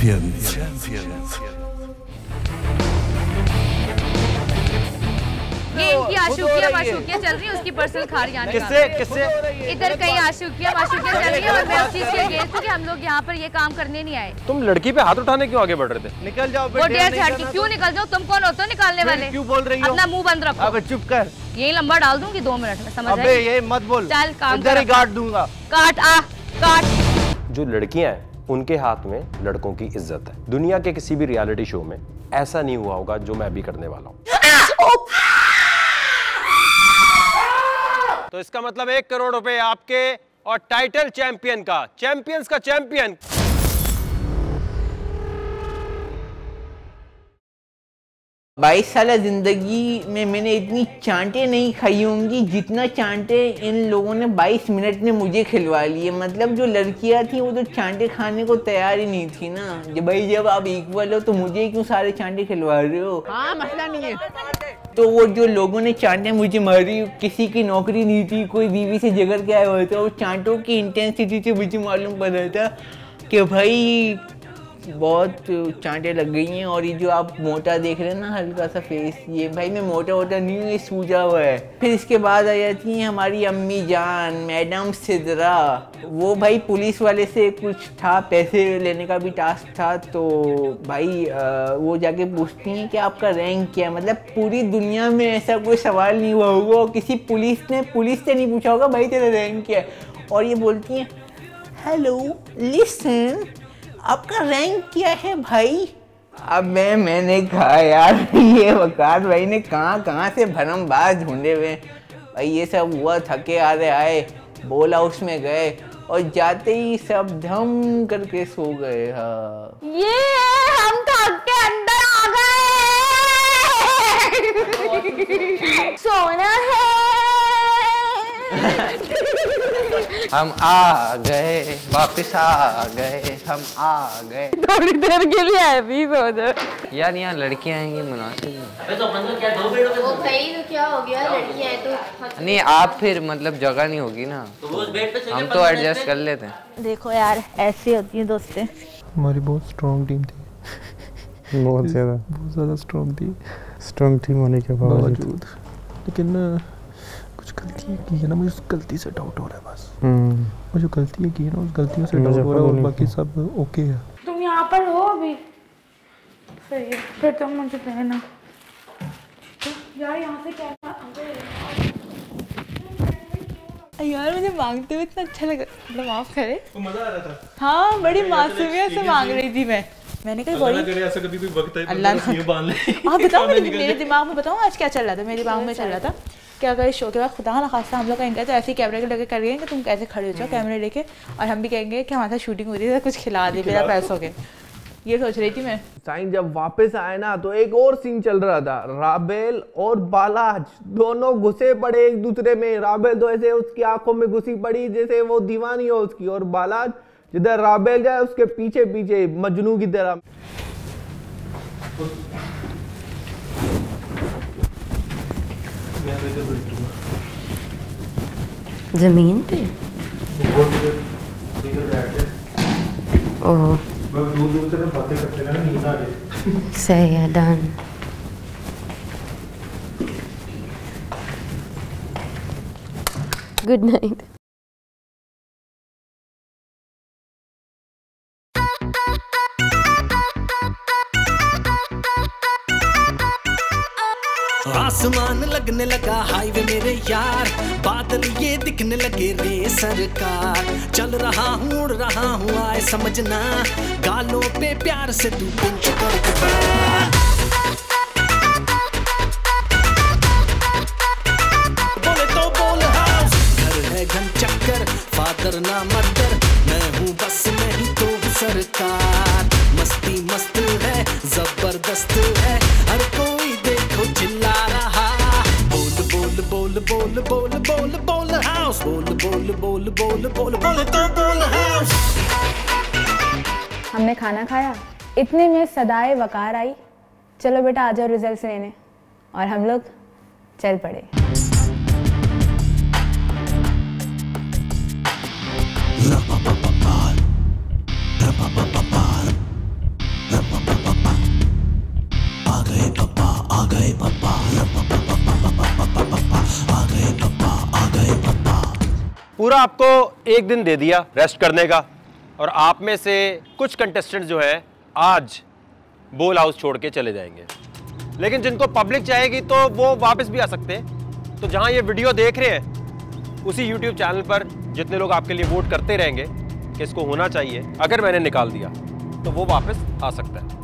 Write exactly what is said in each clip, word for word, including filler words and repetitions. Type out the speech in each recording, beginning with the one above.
Champions. ये इनकी आशुकिया माशुकिया चल रही है, उसकी पर्सनल खारियां किससे किससे इधर कहीं आशुकिया माशुकिया चल रही है और मैं उस चीज के अगेंस्ट हूं कि हम लोग यहाँ पर ये काम करने नहीं आए। तुम लड़की पे हाथ उठाने क्यों आगे बढ़ रहे थे? निकल जाओ। वो डेढ़ से हट के क्यों निकल जाओ? तुम कौन होते हो निकालने वाले? क्यों बोल रही हो? अपना मुंह बंद रखो। अबे चुप कर। यही लंबा डाल दूंगी दो मिनट में, समझ अबे ये मत बोल। चल काम इधर ही काट दूंगा। काट आ काट। जो लड़कियां हैं उनके हाथ में लड़कों की इज्जत है। दुनिया के किसी भी रियलिटी शो में ऐसा नहीं हुआ होगा जो मैं अभी करने वाला हूँ। तो इसका मतलब एक करोड़ रुपए आपके और टाइटल चैंपियन का, चैंपियंस का चैंपियन। बाईस साल जिंदगी में मैंने इतनी चांटे नहीं खाई होंगी जितना चांटे इन लोगों ने बाईस मिनट में मुझे खिलवा लिए। मतलब जो लड़कियां थी वो तो चांटे खाने को तैयार ही नहीं थी ना। जब भाई जब आप इक्वल हो तो मुझे क्यों सारे चांटे खिलवा रहे हो? हाँ मसला नहीं है। तो वो जो लोगों ने चांटे मुझे मारी, किसी की नौकरी नहीं थी, कोई बीवी से झगड़ के आया हुआ था, वो चांटों की इंटेंसिटी से मुझे मालूम पड़ रहा था कि भाई बहुत चांटे लग गई हैं। और ये जो आप मोटा देख रहे हैं ना हल्का सा फेस, ये भाई मैं मोटा वोटा नहीं हूँ, ये सूजा हुआ है। फिर इसके बाद आ जाती हैं हमारी अम्मी जान मैडम सिद्रा। वो भाई पुलिस वाले से कुछ था, पैसे लेने का भी टास्क था। तो भाई आ, वो जाके पूछती हैं कि आपका रैंक क्या है। मतलब पूरी दुनिया में ऐसा कोई सवाल नहीं हुआ होगा और किसी पुलिस ने पुलिस से नहीं पूछा होगा भाई तेरा रैंक क्या है। और ये बोलती हैं हेलो लिसन आपका रैंक क्या है भाई? अब मैं मैंने कहा यार ये वकार भाई ने कहाँ कहाँ से भरमबाज ढूंढे हुए भाई। ये सब हुआ, थके आ रहे आए, बोल हाउस में गए और जाते ही सब धम करके सो गए। हाँ ये हम थक के अंदर आ गए। सोना है। हम आ गए, वापस आ गए, हम आ गए। थोड़ी देर के लिए आए भी हो जाए यार। यहाँ लड़कियाँ आएंगी मुनासिब अबे तो अपन तो क्या दो बेड वो भाई तो क्या हो गया? लड़कियाँ हैं तो नहीं, आप फिर मतलब जगह नहीं होगी ना, तो वो उस बेड पे हम तो एडजस्ट कर लेते हैं। देखो यार ऐसी होती है दोस्तें। हमारी बहुत स्ट्रॉन्ग टीम थी, बहुत ज़्यादा बहुत ज़्यादा स्ट्रॉन्ग थी। स्ट्रॉन्ग टीम होने के बावजूद लेकिन कुछ गलती की है ना, मुझे उस गलती से डाउट हो रहा है बस। वो जो गलती की है ना उस गलतियों से डाउट हो रहा है और बाकी सब ओके है। तुम यहाँ पर हो अभी? सही है, फिर तुम मुझे कहना यार यहाँ से क्या यार मुझे मांगते हुए इतना अच्छा लगा। मतलब माफ करे तो मजा आ रहा था। हाँ बड़ी मासूमियत से मांग रही थी मैं। मैंने कहा बड़ी ऐसा कभी कोई वक्त है अल्लाह ये बांध ले। आप बताओ मेरे दिमाग में बताओ आज क्या चल रहा था। मेरे दिमाग में चल रहा था कि अगर इस शो के बाद खुदा ना खास्ता हम लोग कहेंगे तो ऐसे ही कैमरे लेके करेंगे कि तुम कैसे खड़े हो जाओ कैमरे लेके, और हम भी कहेंगे कि हमारे साथ शूटिंग हो रही है, कुछ खिला दे बिना पैसों के। ये सोच रही थी मैं। साइन जब वापस आए ना तो एक और सीन चल रहा था। राबेल और बालाज दोनों घुसे पड़े एक दूसरे में। राबेल तो ऐसे उसकी आंखों में घुसी पड़ी जैसे वो दीवानी हो उसकी, और बालाज जिधर राबेल जाए उसके पीछे पीछे मजनू की तरह। जमीन पे ओह सही है, डन। Good night. आसमान लगने लगा हाईवे मेरे यार, बादल ये दिखने लगे रे सरकार। चल रहा हूँ उड़ रहा हूँ आए समझना, गालों पे प्यार से तू पिंच कर बोले तो बोल हाउस। घर है घन चक्कर फादर ना मदर, मैं हूँ बस नहीं तो सरकार। मस्ती मस्त है जबरदस्त है, हर कोई देखो चिल्ला रहा। बोल बोल बोल बोल बोल बोल बोल हाउस, बोल बोल बोल बोल बोल बोल तो बोल हाउस। हमने खाना खाया, इतने में सदाए वकार आई, चलो बेटा आ जाओ रिजल्ट्स लेने, और हम लोग चल पड़े। गए पप्पा, आ गए पप्पा, आ गए पप्पा। पूरा आपको एक दिन दे दिया रेस्ट करने का, और आप में से कुछ कंटेस्टेंट जो है आज बोल हाउस छोड़ के चले जाएंगे, लेकिन जिनको पब्लिक चाहेगी तो वो वापस भी आ सकते हैं। तो जहां ये वीडियो देख रहे हैं उसी यूट्यूब चैनल पर जितने लोग आपके लिए वोट करते रहेंगे कि इसको होना चाहिए, अगर मैंने निकाल दिया तो वो वापस आ सकता है।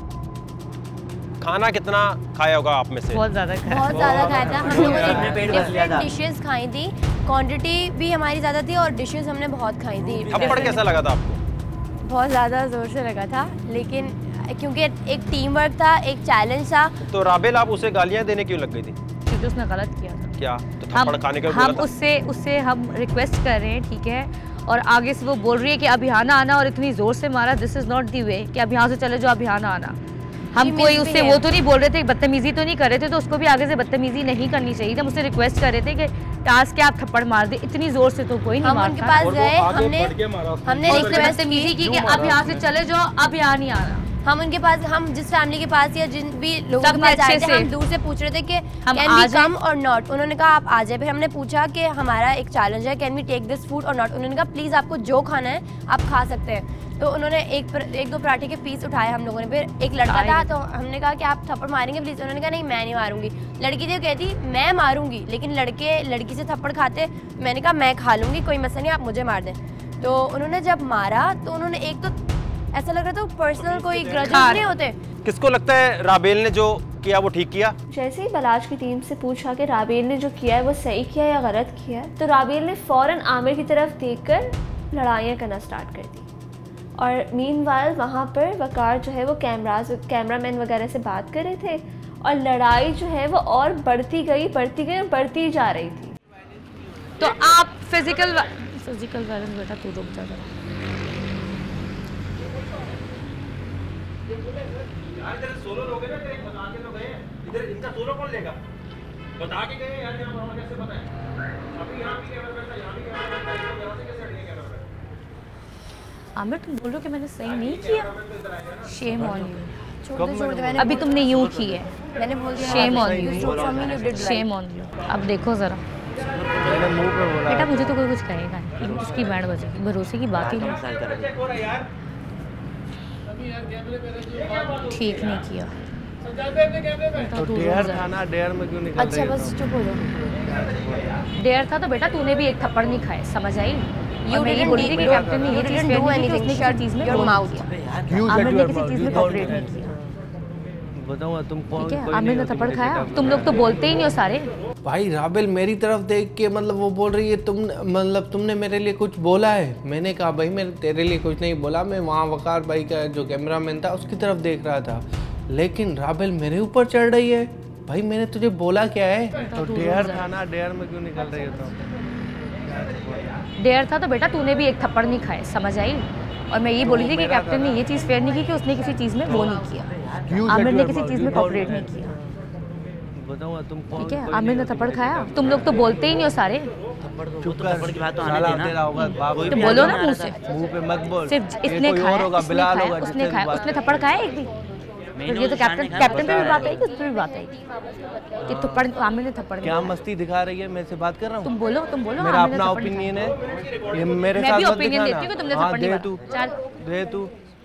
खाना कितना खाया होगा आप में से? बहुत ज़्यादा खाया, बहुत ज़्यादा खाया था हम लोगों ने। डिफरेंट डिशेस खाई थी, क्वांटिटी भी हमारी ज़्यादा थी और डिशेस हमने बहुत खाई थी। थप्पड़ कैसा लगा था आपको? बहुत ज़्यादा ज़ोर से लगा था, लेकिन क्योंकि एक टीम वर्क था, एक चैलेंज था। तो राबेल आप उसे गालियां देने क्यों लग गई थी? क्योंकि उसने गलत किया था। क्या? तो थप्पड़ खाने का हम उससे उससे हम रिक्वेस्ट कर रहे हैं, ठीक है, और आगे से वो बोल रही है कि अब यहाँ ना आना, और इतनी जोर से मारा। This is not the way कि अब यहाँ से चले जाओ, अब यहाँ ना आना। हम कोई उससे वो तो नहीं बोल रहे थे, बदतमीजी तो नहीं कर रहे थे, तो उसको भी आगे से बदतमीजी नहीं करनी चाहिए थी। हम उससे रिक्वेस्ट कर रहे थे कि टास्क के आप थप्पड़ मार दे, इतनी जोर से तो कोई नहीं मारता। हम उनके पास गए, हमने हमने बदतमीजी की कि अब यहाँ से चले जाओ, अब यहाँ नहीं आना। हम उनके पास, हम जिस फैमिली के पास या जिन भी लोगों के पास आए थे, हम दूर से पूछ रहे थे कि कैन वी कम और नॉट। उन्होंने कहा आप आ जाए। फिर हमने पूछा कि हमारा एक चैलेंज है, can we take this food और नॉट। उन्होंने कहा प्लीज़ आपको जो खाना है आप खा सकते हैं। तो उन्होंने एक पर, एक दो पराठे के पीस उठाए हम लोगों ने। फिर एक लड़का था, तो हमने कहा कि आप थप्पड़ मारेंगे प्लीज़। उन्होंने कहा नहीं मैं नहीं मारूंगी। लड़की थी, कहती मैं मारूंगी, लेकिन लड़के लड़की से थप्पड़ खाते। मैंने कहा मैं खा लूँगी, कोई मसला नहीं, आप मुझे मार दें। तो उन्होंने जब मारा तो उन्होंने एक तो ऐसा लग रहा था पर्सनल कोई ग्रजेस नहीं होते। किसको लगता है राबेल ने जो किया वो ठीक किया? जैसे ही बलाज की टीम से पूछा कि राबेल ने जो किया है वो सही किया या गलत किया है, तो राबेल ने फ़ौरन आमिर की तरफ देखकर लड़ाइयाँ करना स्टार्ट कर दी। और मीनवाइल वहाँ पर वकार जो है वो कैमराज कैमरामैन वगैरह से बात कर रहे थे, और लड़ाई जो है वो और बढ़ती गई बढ़ती गई और बढ़ती जा रही थी। तो आप फिजिकल फिजिकल वायलेंस बेटा तू रुक जा जरा। इधर सोलो लोग हैं ना, तेरे बता के तो गए, इधर इनका सोलो कौन लेगा? बता के गए यार, यहाँ पर कैसे पता है? अभी यहाँ भी कैमरा बैठा, यहाँ भी कैमरा बैठा, इसको यहाँ से कैसे हट गया कैमरा बैठा? आमिर तुम बोल रहे हो कि मैंने सही नहीं किया? Shame on you. अभी तुमने यूँ की है, मैंने बोल दिया shame on you, shame on you. अब देखो जरा बेटा, मुझे तो कोई कुछ कहेगा नहीं, उसकी बैंड बजेगी, भरोसे की बात ही नहीं। ठीक नहीं किया तो डेयर था ना, डेयर में क्यों निकल अच्छा बस चुप हो जाओ। डेयर था तो बेटा तूने भी एक थप्पड़ नहीं खाए, समझ आई? और मैं ये बोल रही थी कि कैप्टन ने ये चीज़ फेयर नहीं की, उसने किसी चीज़ में वो नहीं किया, आमिर ने किसी चीज़ में कोऑपरेट नहीं किया। बताओ तुम कौन? ठीक है, आमिर ने थप्पड़ खाया, तुम लोग तो बोलते ही नहीं हो सारे। भाई राबेल मेरी तरफ देख के मतलब वो बोल रही है तुम मतलब तुमने मेरे लिए कुछ बोला है। मैंने कहा भाई मैंने तेरे लिए कुछ नहीं बोला, मैं वहाँ वकार भाई का जो कैमरामैन था उसकी तरफ देख रहा था, लेकिन राबेल मेरे ऊपर चढ़ रही है। भाई मैंने तुझे बोला क्या है? तो डेयर था ना, डेयर में क्यों निकल रही हो? डेयर था तो बेटा तूने भी एक थप्पड़ नहीं खाए, समझ आई? और मैं ये बोली थी कि कैप्टन ने ये चीज़ फेयर नहीं की कि उसने किसी चीज़ में वो नहीं किया, आमिर ने किसी चीज़ में कोऑपरेट नहीं किया। बताओ तुम कौन? ठीक है, आमिर ने थप्पड़ खाया, तुम लोग तो बोलते ही नहीं हो सारे। चुप कर, थप्पड़ की बात तो आने देना होगा। तो बोलो ना मुंह से, मुंह पे मत बोल। सिर्फ इसने खाया, उसने खाया, उसने खाया, उसने थप्पड़ खाया एक भी। ये तो कैप्टन कैप्टन पे भी बात आएगी, उस पे भी बात आएगी कि थप्पड़ आमिर ने थप्पड़ क्या मस्ती दिखा रही है? मैं से बात कर रहा हूँ। तुम बोलो, तुम बोलो। मेरा अपना ओपिनियन है, ये मेरे साथ मत ओपिनियन देती हूँ कि तुमने थप्पड़ नहीं मारा। दे तू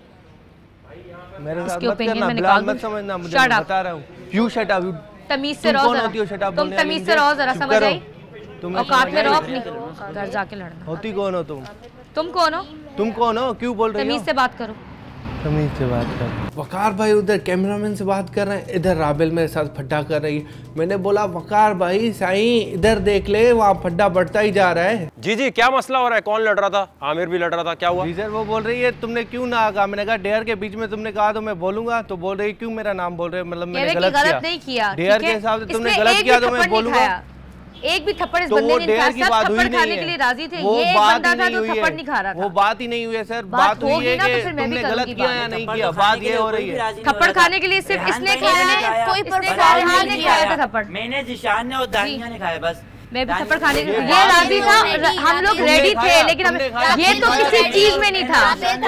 मेरे साथ मत करना, बिलाल मत समझना, मुझे बता रहा हूँ। यू शट अप, तमीज से रहो जरा, तुम तमीज से रहो जरा, समझ आई? औकात में रहो अपनी, घर जाके लड़ना। होती कौन हो तुम? तुम कौन हो? तुम कौन हो? क्यों बोल रही हो? तमीज से बात करो, तमीज से बात कर। वकार भाई उधर कैमरामैन से बात कर रहे हैं, इधर राबेल मेरे साथ फड्डा कर रही है। मैंने बोला वकार भाई साईं इधर देख ले, वहाँ फड्डा बढ़ता ही जा रहा है। जी जी क्या मसला हो रहा है? कौन लड़ रहा था? आमिर भी लड़ रहा था, क्या हुआ? जी सर, वो बोल रही है तुमने क्यों ना कहा। मैंने कहा डेयर के बीच में तुमने कहा तो मैं बोलूंगा, तो बोल रही क्यों मेरा नाम बोल रहे हैं? मतलब मैंने गलत किया? नहीं किया, डेयर के हिसाब से तुमने गलत किया तो मैं बोलूंगा। एक भी थप्पड़ इस बंदे ने नहीं खाया, सब थप्पड़ खाने के लिए राजी थे। ये एक बंदा था जो थप्पड़ नहीं खा रहा था। वो बात ही नहीं हुई है सर, बात हुई है कि तुमने गलत किया या नहीं किया, बात ये हो रही है। थप्पड़ खाने के लिए सिर्फ इसने खाया है, कोई नहीं खाया था थप्पड़। मैंने जिशान ने और दानिया ने खाया बस। मैं भी थप्पड़ खाने के ये राजी था, हम लोग रेडी थे, लेकिन हम ये तो किसी चीज में नहीं था।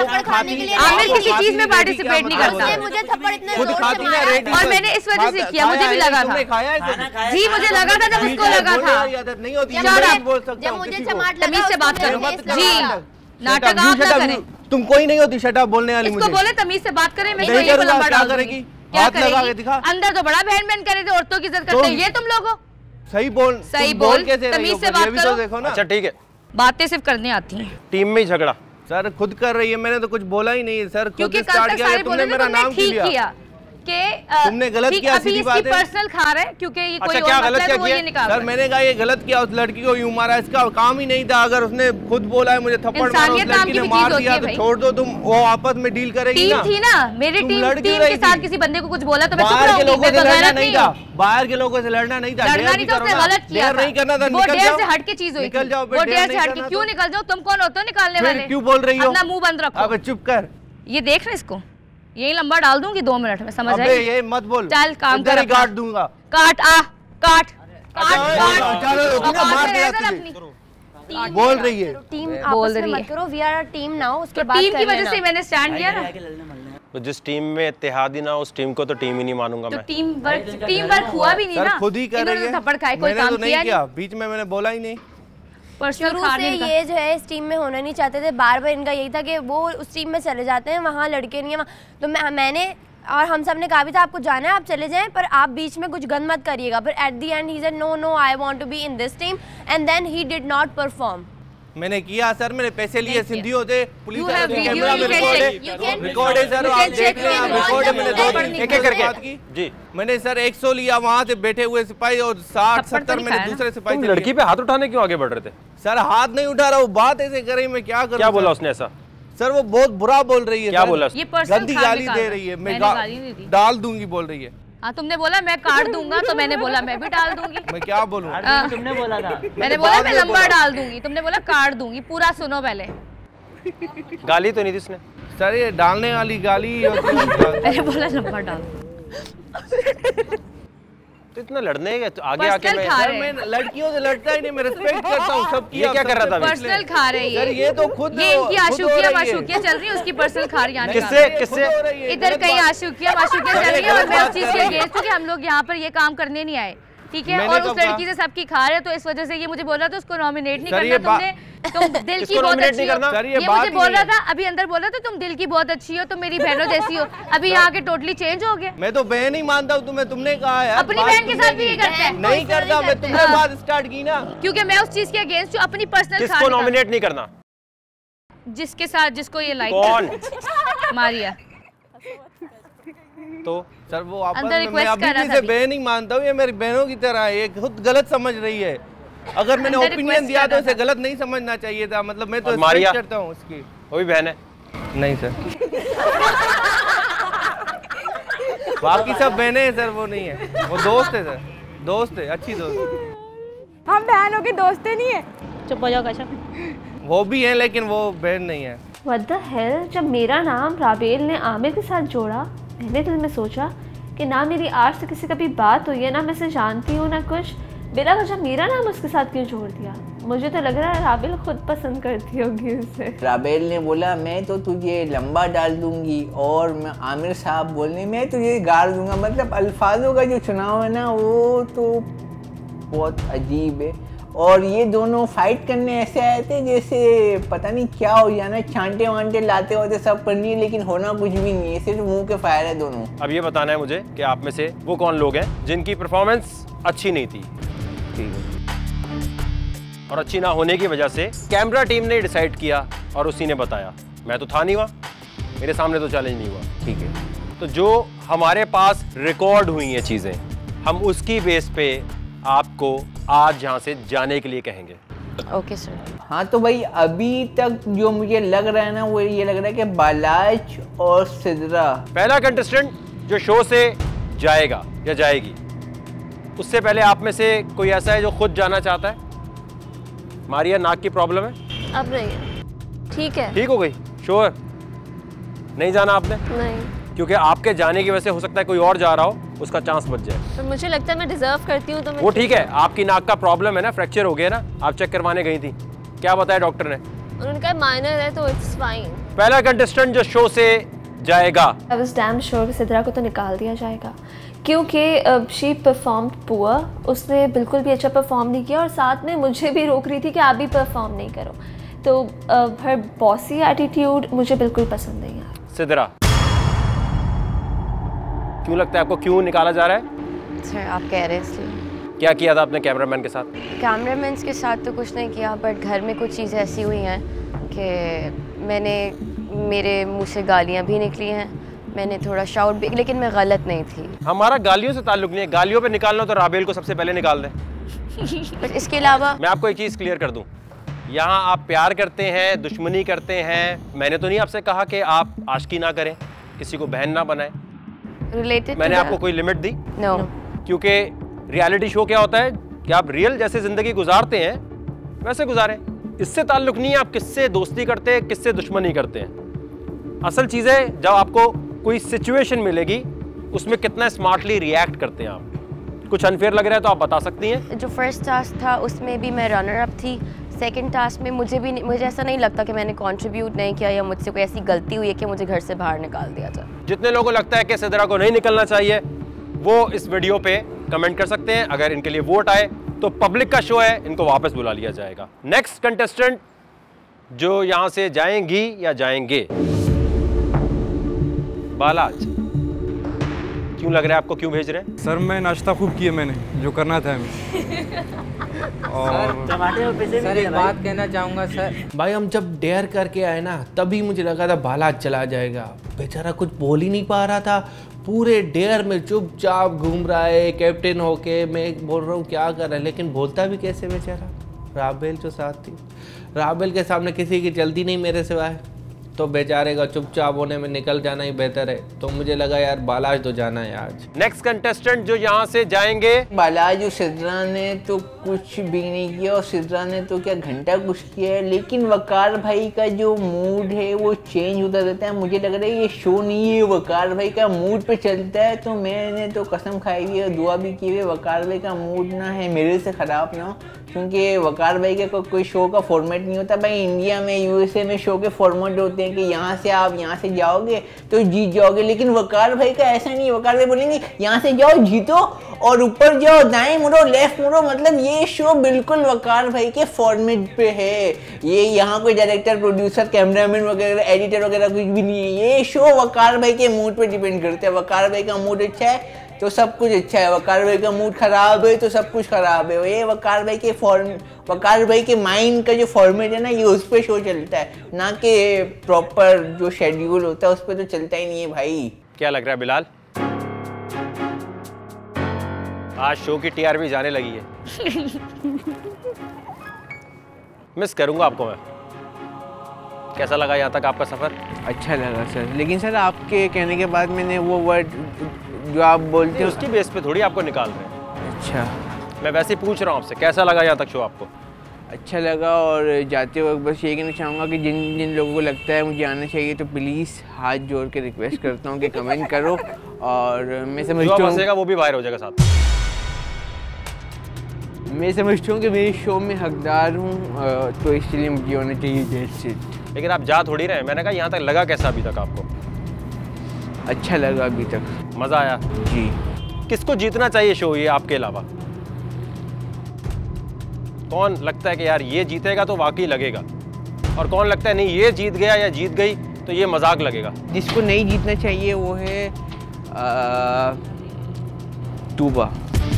आमिर किसी चीज में पार्टिसिपेट नहीं करता, मुझे थप्पड़ इतने खुद खाती है रेडी, और मैंने इस वजह से किया, मुझे भी लगा था जी, मुझे लगा था जब उसको लगा था। नहीं होती जब मुझे चमाट तमीज से बात करो जी, नाटक आप ना करें। तुम कोई नहीं होती शट अप बोलने वाली, इसको बोले तमीज से बात करें, मैं नहीं ये लंबा क्या डाल करेगी, क्या हाथ लगा के करेगी? दिखा। अंदर तो बड़ा बहन बहन करे थे, औरतों की इज्जत करते हैं, ये तुम लोग हो। सही बोल, सही तुम बोल, कैसे तमीज रही से हो, बात ये भी करो। तो देखो ना। अच्छा ठीक है, बातें सिर्फ करने आती हैं। टीम में ही झगड़ा सर खुद कर रही है, मैंने तो कुछ बोला ही नहीं है सर, खुद क्योंकि कल स्टार्ट तक किया, सारे तुमने बोले थे मेरा तुमने नाम क्यों ठीक लिया? किया कि तुमने गलत ठीक, किया, अभी सीधी इसकी बात है। पर्सनल खा रहा है क्योंकि ये कोई अच्छा, और क्या मसला गलत है क्या तो वो किया? ये निकाल सर रहा है। मैंने कहा ये गलत किया, उस लड़की को यूं मारा, इसका काम ही नहीं था। अगर उसने खुद बोला है मुझे थप्पड़ मारो, उस इंसानियत नाम लड़की की ने भी मार चीज होती दिया है तो भाई। छोड़ दो, तुम वो आपस में डील करेगी टीम ना। थी ना मेरी तुम टीम, लड़ क्यों टीम रही के साथ थी? किसी बंदे को कुछ बोला तो मैं चुप बाहर के रहूंगी, लोगों मैं से तो लड़ना गलत नहीं नहीं था, हूँ। बाहर के लोगों से लड़ना नहीं था, लड़ना डेयर नहीं भी था, करो उसने ना। गलत किया डेयर था। नहीं करना था, वो निकल डेयर जाओ, से हट के चीज हुई निकल थी। जाओ, वो डेयर डेयर नहीं से हट करना के क्यों तो। निकल जाओ, तुम कौन होते हो निकालने फिर वाले? क्यों बोल रही हो? अपना मुंह बंद रखो। अबे चुप कर, ये देख रहे इसको, यही लंबा डाल दूंगी दो मिनट में, समझ अबे आई? ये मत बोल, चल काम इधर कर ही अपना। काट दूंगा। काट आ काट काट चलो, चलो, काट मार से दिया रह जा तुझे। अपनी। बोल रही है टीम बोल आपस में रही मत है। करो, we are a team now, उसके तो बाद टीम की कर वजह लेना। से मैंने स्टैंड किया ना। तो जिस टीम में इत्तेहाद ही ना हो, उस टीम को तो टीम ही नहीं मानूंगा तो मैं। टीम वर्क टीम वर्क हुआ भी नहीं सर ना, खुद ही कर रही इन्होंने है, तो थप्पड़ खाए, कोई मैंने काम तो नहीं किया किया, बीच में मैंने बोला ही नहीं। पर्सनल शुरू खाने से का। ये जो है इस टीम में होना नहीं चाहते थे, बार बार इनका यही था कि वो उस टीम में चले जाते हैं, वहाँ लड़के नहीं है वहाँ, तो मैं मैंने और हम सब ने कहा भी था आपको जाना है आप चले जाएं, पर आप बीच में कुछ गंद मत करिएगा। पर at the end he said no no I want to be in this team, and then he did not perform. मैंने किया सर, मैंने पैसे लिए, सिंधी होते police You have video, camera में you can record check, you है, can- record है सर, you आप can देख check लें, आप the रिकॉर्ड है, मैंने दो record दिन एक एक करके बात की जी। मैंने सर एक सौ लिया, वहाँ से बैठे हुए सिपाही और साठ थप्पड़ तो सत्तर नहीं मैंने खाया ना? दूसरे सिपाही तुम से लिए। लड़की पे हाथ उठाने क्यों आगे बढ़ रहे थे? सर हाथ नहीं उठा रहा हूँ, बात ऐसे करे मैं क्या करूँ? क्या बोला उसने ऐसा? सर वो बहुत बुरा बोल रही है। क्या सर। बोला उसने? ये पर्सनल गंदी खाने गाली का दे है। रही है, मैं मैंने गा- गाली नहीं दी। डाल दूंगी बोल रही है। हाँ तुमने बोला मैं काट दूंगा, तो मैंने बोला मैं भी डाल दूंगी। मैं क्या बोलूँ? हाँ। तुमने बोला था। मैंने बोला मैं लंबा डाल दूंगी, तुमने बोला काट दूंगी। पूरा सुनो पहले। गाली तो नहीं दी उसने? सर ये डालने वाली गाली होती है। मैंने बोला लंबा डाल। तो इतना लड़ने गए तो आगे आके पर्सनल मैं खा सर रहे मैं हैं। लड़कियों से लड़ता ही नहीं, मैं रिस्पेक्ट करता हूँ सबकी। ये क्या कर रहा था अभी? पर्सनल खा रहे सर हैं ये तो खुद ये इनकी खुद हो आशुकिया रही है। माशुकिया चल रही है, उसकी पर्सनल खा रही है। किससे किससे? खुद हो रही है, इधर गलत कहीं बात। आशुकिया माशुकिया चल रही है, और मैं उस चीज के अगेंस्ट हूँ कि हम लोग यहाँ पर ये काम करने नहीं आए, ठीक है? मैंने और कब उस कहा? लड़की से सबकी खा रहे, तो इस वजह से ये मुझे बोल रहा था उसको नॉमिनेट नहीं सर, करना ये बा- तुमने, तुम दिल की किसको बहुत nominate अच्छी नहीं हो। करना? सर, ये ये बात मुझे ही बोल नहीं रहा है। था, अभी अंदर बोल रहा था तुम दिल की बहुत अच्छी हो, तुम मेरी बहनों जैसी हो। अभी यहाँ के टोटली चेंज हो गए। मैं तो बहन ही मानता हूँ तुम्हें, तुमने कहा है अपनी बहन के साथ भी ये करते हैं। नहीं करता मैं, तुमने हाँ। बात स्टार्ट की ना। क्योंकि मैं उस चीज के अगेंस्ट हूँ, अपनी पर्सनल किसको नॉमिनेट नहीं करना? जिसके साथ जिसको ये लाइक कौन? मारिया। तो सर वो आपस अंदर में मैं request अभी कर रहा भी था इसे अभी। बहन ही मानता हूँ, ये मेरी बहनों की तरह है, ये खुद गलत समझ रही है। अगर मैंने अंदर ओपिनियन request दिया कर तो रहा इसे था। गलत नहीं समझना चाहिए था, मतलब मैं तो और मारिया? रिस्पेक्ट करता हूँ उसकी। वो भी बहन है? नहीं सर बाकी सब बहनें हैं सर, वो नहीं है, वो दोस्त है सर, दोस्त है, अच्छी दोस्त। हम बहनों के दोस्ते नहीं है। चुप हो जाओ कशा। वो भी है लेकिन वो बहन नहीं है। व्हाट द हेल, जब मेरा नाम राबेल ने आमिर के साथ जोड़ा, मैंने दिल में सोचा कि ना मेरी आज से किसी कभी बात हुई है, ना मैं इसे जानती हूँ, ना कुछ, बिला वजह मेरा नाम उसके साथ क्यों जोड़ दिया? मुझे तो लग रहा है राबेल खुद पसंद करती होगी उसे। राबेल ने बोला मैं तो तुझे लंबा डाल दूंगी, और मैं आमिर साहब बोलने मैं तुझे गाड़ दूंगा। मतलब अल्फाजों का जो चुनाव है ना, वो तो बहुत अजीब है। और ये दोनों फाइट करने ऐसे आए थे जैसे पता नहीं क्या हो जाना, छांटे वांटे लाते होते सब करनी है, लेकिन होना कुछ भी नहीं है, सिर्फ मुंह के फायर है दोनों। अब ये बताना है मुझे कि आप में से वो कौन लोग हैं जिनकी परफॉर्मेंस अच्छी नहीं थी, ठीक है। और अच्छी ना होने की वजह से कैमरा टीम ने डिसाइड किया और उसी ने बताया। मैं तो था नहीं वहाँ, मेरे सामने तो चैलेंज नहीं हुआ, ठीक है। तो जो हमारे पास रिकॉर्ड हुई हैं चीज़ें, हम उसकी बेस पे आपको आज यहाँ से जाने के लिए कहेंगे। Okay sir. हाँ तो भाई अभी तक जो मुझे लग रहा है ना, वो ये लग रहा है कि बालाज और सिद्रा। पहला कंटेस्टेंट जो शो से जाएगा या जाएगी, उससे पहले आप में से कोई ऐसा है जो खुद जाना चाहता है? मारिया, नाक की प्रॉब्लम है? अब नहीं है, ठीक है। ठीक हो गई? श्योर? नहीं जाना आपने? नहीं। क्योंकि आपके जाने की वजह से हो सकता है कोई और जा रहा हो, उसका चांस बच जाए। तो मुझे लगता है मैं डिजर्व करती हूँ तो मैं वो ठीक है, आपकी नाक का प्रॉब्लम है ना, फ्रैक्चर हो गया ना, आप चेक करवाने गई थी, क्या बताया डॉक्टर ने? उन्होंने कहा माइनर है तो इट्स फाइन। पहला कंटेस्टेंट जो शो से जाएगा, आई वाज डैम श्योर कि सिद्रा को तो निकाल दिया जाएगा क्योंकि शी परफॉर्म पुअर, उसने बिल्कुल भी अच्छा परफॉर्म नहीं किया और साथ में मुझे भी रोक रही थी कि आप भी परफॉर्म नहीं करो। तो हर बॉसी एटीट्यूड मुझे बिल्कुल पसंद नहीं है। सिद्रा, क्यों लगता है आपको, क्यों निकाला जा रहा है? सर आप कह रहे हैं इसलिए। क्या किया था आपने कैमरामैन के साथ? कैमरामैन के साथ तो कुछ नहीं किया, बट घर में कुछ चीज़ें ऐसी हुई हैं कि मैंने, मेरे मुंह से गालियाँ भी निकली हैं, मैंने थोड़ा शाउट भी, लेकिन मैं गलत नहीं थी। हमारा गालियों से ताल्लुक नहीं है, गालियों पे निकालना तो राबेल को सबसे पहले निकाल दें। बट इसके अलावा मैं आपको एक चीज़ क्लियर कर दूं, यहाँ आप प्यार करते हैं, दुश्मनी करते हैं। मैंने तो नहीं आपसे कहा कि आप आशिकी ना करें, किसी को बहन ना बनाएं। रिलेटेड मैंने आपको कोई लिमिट दी? नो। क्योंकि रियलिटी शो क्या होता है कि आप रियल जैसे ज़िंदगी गुजारते हैं वैसे गुजारें, इससे ताल्लुक नहीं है आप किससे दोस्ती करते हैं, किससे दुश्मनी करते हैं। असल चीज़ है जब आपको कोई सिचुएशन मिलेगी उसमें कितना स्मार्टली रिएक्ट करते हैं आप। कुछ अनफेयर लग रहा है तो आप बता सकती हैं। जो फर्स्ट टास्क था उसमें भी मैं रनर अप थी, सेकंड टास्क में मुझे भी मुझे ऐसा नहीं लगता कि मैंने कंट्रीब्यूट नहीं किया या मुझसे कोई ऐसी गलती हुई है कि मुझे घर से बाहर निकाल दिया जाए। जितने लोगों को लगता है कि सिद्रा को नहीं निकलना चाहिए वो इस वीडियो पे कमेंट कर सकते हैं। अगर इनके लिए वोट आए तो पब्लिक का शो है, इनको वापस बुला लिया जाएगा। नेक्स्ट कंटेस्टेंट जो यहाँ से जाएंगी या जाएंगे, बालाज, क्यों लग रहा है आपको, क्यों भेज रहे हैं? सर मैं नाश्ता खूब किया मैंने, जो करना था और सर एक बात कहना चाहूँगा सर, भाई हम जब डेयर करके आए ना तभी मुझे लगा था बालाज चला जाएगा, बेचारा कुछ बोल ही नहीं पा रहा था, पूरे डेयर में चुपचाप घूम रहा है कैप्टन होके। मैं बोल रहा हूँ क्या कर रहा है, लेकिन बोलता भी कैसे बेचारा। राबेल जो साथ थी, राबेल के सामने किसी की चलती नहीं मेरे सिवाय, तो बेचारे का चुपचाप होने में निकल जाना ही बेहतर है। तो मुझे लगा यार बालाज तो जाना है आज। नेक्स्ट कंटेस्टेंट जो यहाँ से जाएंगे, बालाज और सिद्रा ने तो कुछ भी नहीं किया और सिद्रा ने तो क्या घंटा कुछ किया है, लेकिन वकार भाई का जो मूड है वो चेंज होता रहता है। मुझे लग रहा है ये शो नहीं है, वकार भाई का मूड पे चलता है। तो मैंने तो कसम खाई हुई है, दुआ भी की हुई है, वकार भाई का मूड ना है मेरे से ख़राब ना हो, क्योंकि वकार भाई का को, कोई शो का फॉर्मेट नहीं होता भाई। इंडिया में यूएसए में शो के फॉर्मेट होते हैं कि यहाँ से आप यहाँ से जाओगे तो जीत जाओगे, लेकिन वकार भाई का ऐसा नहीं है। वकार भाई बोलेंगे यहाँ से जाओ जीतो और ऊपर जाओ, दाएं मुड़ो लेफ्ट मुड़ो, मतलब ये शो बिल्कुल वकार भाई के फॉर्मेट पे है। ये यहाँ कोई डायरेक्टर प्रोड्यूसर कैमरामैन वगैरह एडिटर वगैरह कुछ भी नहीं है, ये शो वकार भाई के मूड पे डिपेंड करता है। वकार भाई का मूड अच्छा है तो सब कुछ अच्छा है, वकार भाई का मूड खराब है तो सब कुछ खराब है। ये वकार भाई के फॉर्म वकार भाई के माइंड का जो फॉर्मेट है ना, ये उस पर शो चलता है, ना कि प्रॉपर जो शेड्यूल होता है उस पर तो चलता ही नहीं है भाई। क्या लग रहा है बिलाल, आज शो की टीआरपी जाने लगी है? मिस करूंगा आपको मैं। कैसा लगा यहाँ तक आपका सफर? अच्छा लगा सर, लेकिन सर आपके कहने के बाद मैंने वो वर्ड जो आप बोलते हो उसकी बेस पे थोड़ी आपको निकाल रहे हैं। अच्छा, मैं वैसे ही पूछ रहा हूँ आपसे, कैसा लगा यहाँ तक शो आपको? अच्छा लगा, और जाते वक्त बस ये कहना चाहूँगा कि जिन जिन लोगों को लगता है मुझे आना चाहिए तो प्लीज़ हाथ जोड़ के रिक्वेस्ट करता हूँ कि कमेंट करो। और मैं समझता हूँ वो भी बाहर हो जाएगा साथ। मैं समझता हूँ कि मेरे शो में हकदार हूँ, तो इसलिए मुझे होना चाहिए जैसे। लेकिन आप जा थोड़ी रहे, मैंने कहा यहाँ तक लगा कैसा अभी तक आपको? अच्छा लगा अभी तक, मज़ा आया जी। किसको जीतना चाहिए शो ये आपके अलावा? कौन लगता है कि यार ये जीतेगा तो वाकई लगेगा, और कौन लगता है नहीं ये जीत गया या जीत गई तो ये मजाक लगेगा? जिसको नहीं जीतना चाहिए वो है तूबा।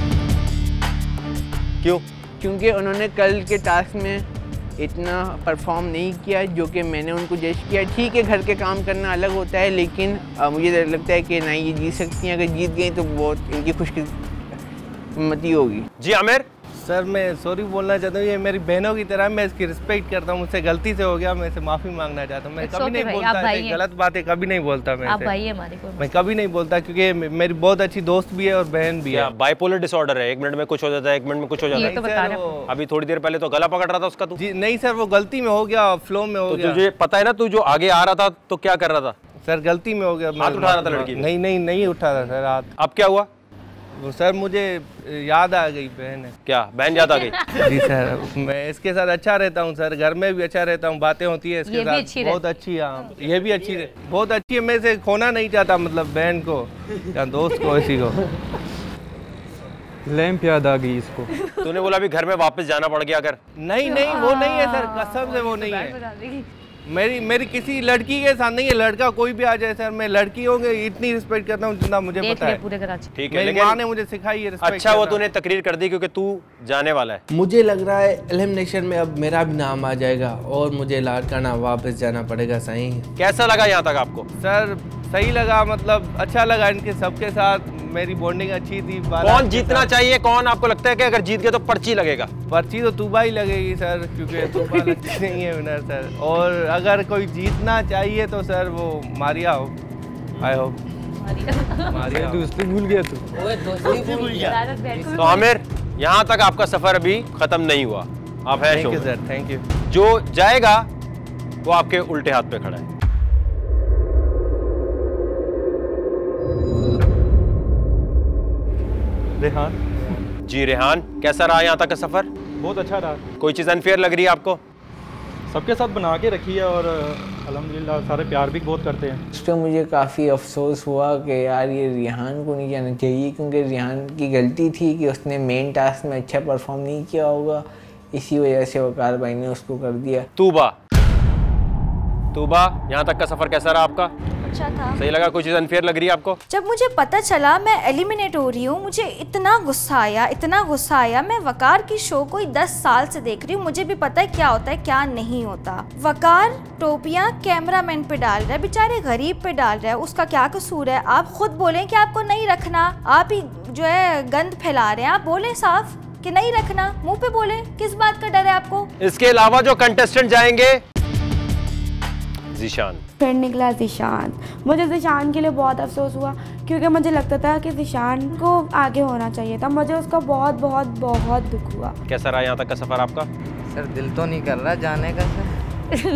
क्यों? क्योंकि उन्होंने कल के टास्क में इतना परफॉर्म नहीं किया जो कि मैंने उनको जज किया। ठीक है, घर के काम करना अलग होता है, लेकिन आ, मुझे लगता है कि नहीं ये जीत सकती हैं। अगर जीत गई तो बहुत इनकी खुशकिस्मती होगी। जी आमिर सर, मैं सॉरी बोलना चाहता हूँ, ये मेरी बहनों की तरह, मैं इसकी रिस्पेक्ट करता हूँ, मुझसे गलती से हो गया, मैं इसे माफ़ी मांगना चाहता हूँ। मैं कभी okay नहीं बोलता, गलत बातें कभी नहीं बोलता मैं आप भाई हमारे को मैं कभी नहीं बोलता, क्योंकि मेरी बहुत अच्छी दोस्त भी है और बहन भी है। बाइपोलर डिसऑर्डर है, एक मिनट में कुछ हो जाता है, एक मिनट में कुछ हो जाता है। तो बता रहे अभी थोड़ी देर पहले तो गला पकड़ रहा था उसका। तू जी नहीं सर, वो गलती में हो गया, फ्लो में हो गया। तुझे पता है ना, तू जो आगे आ रहा था तो क्या कर रहा था? सर गलती में हो गया। हाथ उठा रहा था लड़की? नहीं नहीं नहीं उठा रहा सर हाथ। अब क्या हुआ? वो सर मुझे याद आ गई बहन है। क्या बहन याद आ गई? जी सर, मैं इसके साथ अच्छा रहता हूँ सर, घर में भी अच्छा रहता हूँ, बातें होती है इसके साथ बहुत अच्छी। हाँ ये भी अच्छी बहुत अच्छी है। मैं इसे खोना नहीं चाहता, मतलब बहन को या दोस्त को, इसी को। लैंप याद आ गई इसको। तूने बोला अभी घर में वापस जाना पड़ गया अगर? नहीं नहीं वो नहीं है सर, कसम से वो नहीं है। मेरी मेरी किसी लड़की के साथ नहीं है, लड़का कोई भी आ जाए सर, मैं लड़की होंगे इतनी रिस्पेक्ट करता हूँ जितना मुझे पता है। पूरे कराची ठीक है, मेरी माँ ने मुझे सिखाई है रिस्पेक्ट। अच्छा वो तूने तकरीर कर दी क्योंकि तू जाने वाला है। मुझे लग रहा है एलिमिनेशन में अब मेरा भी नाम आ जाएगा और मुझे लाड़काना वापस जाना पड़ेगा। सही कैसा लगा यहाँ तक आपको? सर सही लगा, मतलब अच्छा लगा, इनके सबके साथ मेरी बॉन्डिंग अच्छी थी। कौन जीतना चाहिए? कौन आपको लगता है कि अगर जीत गए तो पर्ची लगेगा? पर्ची तो तूबा ही लगेगी सर, क्योंकि तूबा लगती नहीं है विनर सर। और अगर कोई जीतना चाहिए तो सर वो मारिया हो। I hope Maria. दोस्ती भूल गया तू। तो आमिर यहाँ तक आपका सफर अभी खत्म नहीं हुआ, आप है thank you sir, thank you. जो जाएगा वो आपके उल्टे हाथ पे खड़ा है। रेहान जी रेहान, कैसा रहा यहाँ तक का सफर? बहुत अच्छा रहा। कोई चीज़ अनफेयर लग रही है आपको? सबके साथ बना के रखी है और अल्हम्दुलिल्लाह सारे प्यार भी बहुत करते हैं। इस पर मुझे काफ़ी अफसोस हुआ कि यार ये रेहान को नहीं जाना चाहिए, क्योंकि रेहान की गलती थी कि उसने मेन टास्क में अच्छा परफॉर्म नहीं किया होगा, इसी वजह से वकार भाई ने उसको कर दिया। तूबा, तूबा यहाँ तक का सफर कैसा रहा आपका? अच्छा था। सही लगा? कोई चीज़ अनफेयर लग रही है आपको? जब मुझे पता चला मैं एलिमिनेट हो रही हूँ, मुझे इतना गुस्सा आया, इतना गुस्सा आया। मैं वकार की शो को दस साल से देख रही हूँ, मुझे भी पता है क्या होता है क्या नहीं होता। वकार टोपियाँ कैमरामैन पे डाल रहा है, बेचारे गरीब पे डाल रहा है, उसका क्या कसूर है? आप खुद बोलें कि आपको नहीं रखना, आप ही जो है गंद फैला रहे हैं, आप बोलें साफ कि नहीं रखना, मुंह पे बोलें, किस बात का डर है आपको? इसके अलावा जो कंटेस्टेंट जाएंगे, ज़ीशान। फिर निकला ज़ीशान। मुझे ज़ीशान के लिए बहुत अफसोस हुआ, क्योंकि मुझे लगता था कि ज़ीशान को आगे होना चाहिए था। मुझे उसका बहुत बहुत बहुत दुख हुआ। कैसा रहा यहाँ तक का सफर आपका? सर दिल तो नहीं कर रहा जाने का सर।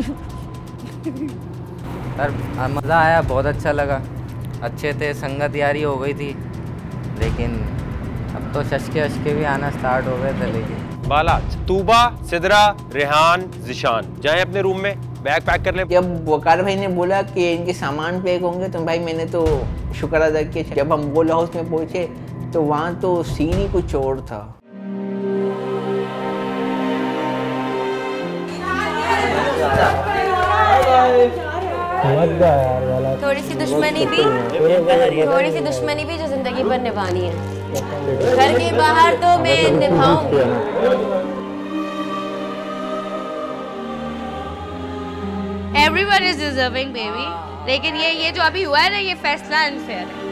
सर मज़ा आया, बहुत अच्छा लगा, अच्छे थे, संगत यारी हो गई थी, लेकिन अब तो शशके अशके भी आना स्टार्ट हो गए थे। लेकिन बालाज, तूबा, सिदरा, रेहान, ज़ीशान जाएं अपने रूम में, बैग पैक कर लें। जब वकार भाई ने बोला कि इनके सामान पैक होंगे तो भाई मैंने तो शुक्र अदा किया। जब हम गोल हाउस में पहुंचे तो वहाँ तो सीन ही कुछ और था। थोड़ी सी दुश्मनी भी थोड़ी सी दुश्मनी भी जो जिंदगी पर निभानी है। घर के बाहर तो मैं निभाऊंगी। Everyone is deserving, baby. लेकिन ये ये जो अभी हुआ है ना, ये फैसला अनफेयर है।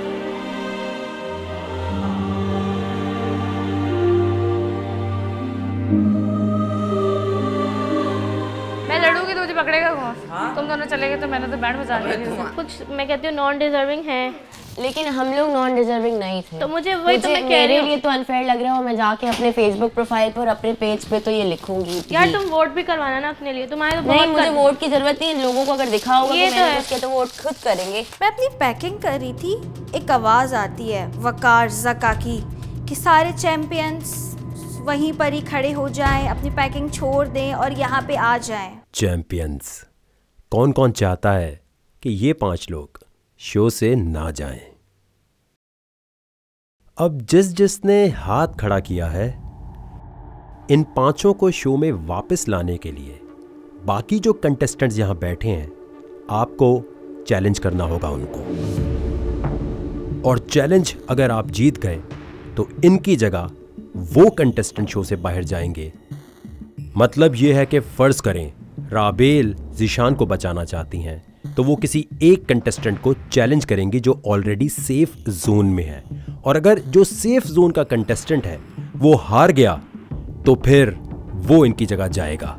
मैं लड़ूंगी तो मुझे पकड़ेगा कौन? हाँ? तुम दोनों चले गए तो मैंने तो बैंड बजा लिया। कुछ मैं कहती हूँ नॉन डिजर्विंग है, लेकिन हम लोग नॉन डिजर्विंग नहीं थे। तो मुझे वही तो मैं कह रही हूँ, ये तो अनफेयर लग रहा है। मैं जाके अपने फेसबुक प्रोफाइल पर अपने पेज पे तो ये लिखूंगी। यार तुम वोट भी करवाना ना अपने लिए, तुम्हारे तो नहीं, मुझे वोट की जरूरत नहीं। लोगों को अगर दिखा होगा ये तो है, तो वोट खुद करेंगे। मैं अपनी पैकिंग कर रही थी, एक आवाज आती है वकार ज़का की कि सारे चैंपियंस वहीं पर ही खड़े हो जाएं, अपनी पैकिंग छोड़ दें और यहाँ पे आ जाएं। चैंपियंस, कौन कौन चाहता है कि ये पांच लोग शो से ना जाएं? अब जिस जिसने हाथ खड़ा किया है, इन पांचों को शो में वापस लाने के लिए बाकी जो कंटेस्टेंट्स यहां बैठे हैं, आपको चैलेंज करना होगा उनको। और चैलेंज अगर आप जीत गए तो इनकी जगह वो कंटेस्टेंट शो से बाहर जाएंगे। मतलब यह है कि फर्ज करें राबेल ज़ीशान को बचाना चाहती हैं, तो वो किसी एक कंटेस्टेंट को चैलेंज करेंगे जो ऑलरेडी सेफ जोन में है। और अगर जो सेफ जोन का कंटेस्टेंट है वो हार गया तो फिर वो इनकी जगह जाएगा।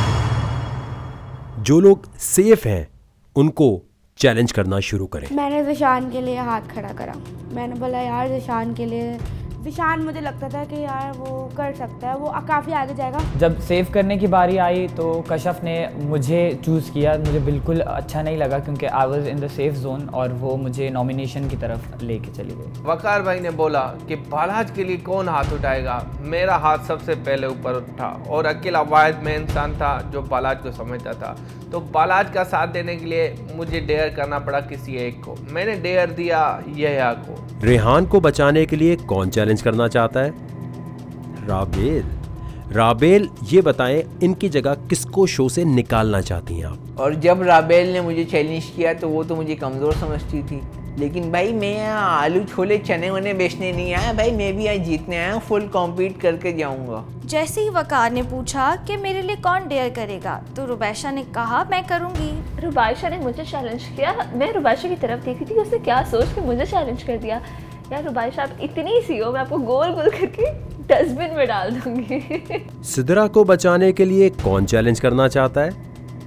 जो लोग सेफ हैं उनको चैलेंज करना शुरू करें। मैंने ज़ीशान के लिए हाथ खड़ा करा। मैंने बोला यार ज़ीशान के लिए ज़िशान मुझे लगता था कि यार वो कर सकता है, वो काफ़ी आगे जाएगा। जब सेव करने की बारी आई तो कशफ ने मुझे चूज़ किया। मुझे बिल्कुल अच्छा नहीं लगा क्योंकि I was in the safe zone और वो मुझे नॉमिनेशन की तरफ लेके चली गई। वकार भाई ने बोला कि बालाज के लिए कौन हाथ उठाएगा, मेरा हाथ सबसे पहले ऊपर उठा और अकेला वाहिद में इंसान था जो बालाज को समझता था। तो बालाज का साथ देने के लिए मुझे डेयर करना पड़ा किसी एक को। मैंने डेयर दिया यह्या को। रेहान को बचाने के लिए कौन चैलेंज करना चाहता है? राबेल। राबेल, ये बताएं इनकी जगह किसको शो से निकालना चाहती हैं आप? और जब राबेल ने मुझे चैलेंज किया तो वो तो मुझे कमज़ोर समझती थी, लेकिन भाई मैं यहाँ आलू छोले चने वने बेचने नहीं आया भाई, मैं भी यहाँ जीतने आया हूँ, फुल कॉम्पीट करके जाऊँगा। जैसे ही वकार ने पूछा कि मेरे लिए कौन डेयर करेगा तो रुबैशा ने कहा मैं करूँगी। रुबैशा ने मुझे चैलेंज किया, मैं रुबैशा की तरफ देखी थी, उसने क्या सोच के मुझे चैलेंज कर दिया। यार रुबैशा आप इतनी सी हो, मैं आपको गोल गोल करके डस्टबिन में डाल दूंगी। सिदरा को बचाने के लिए कौन चैलेंज करना चाहता है?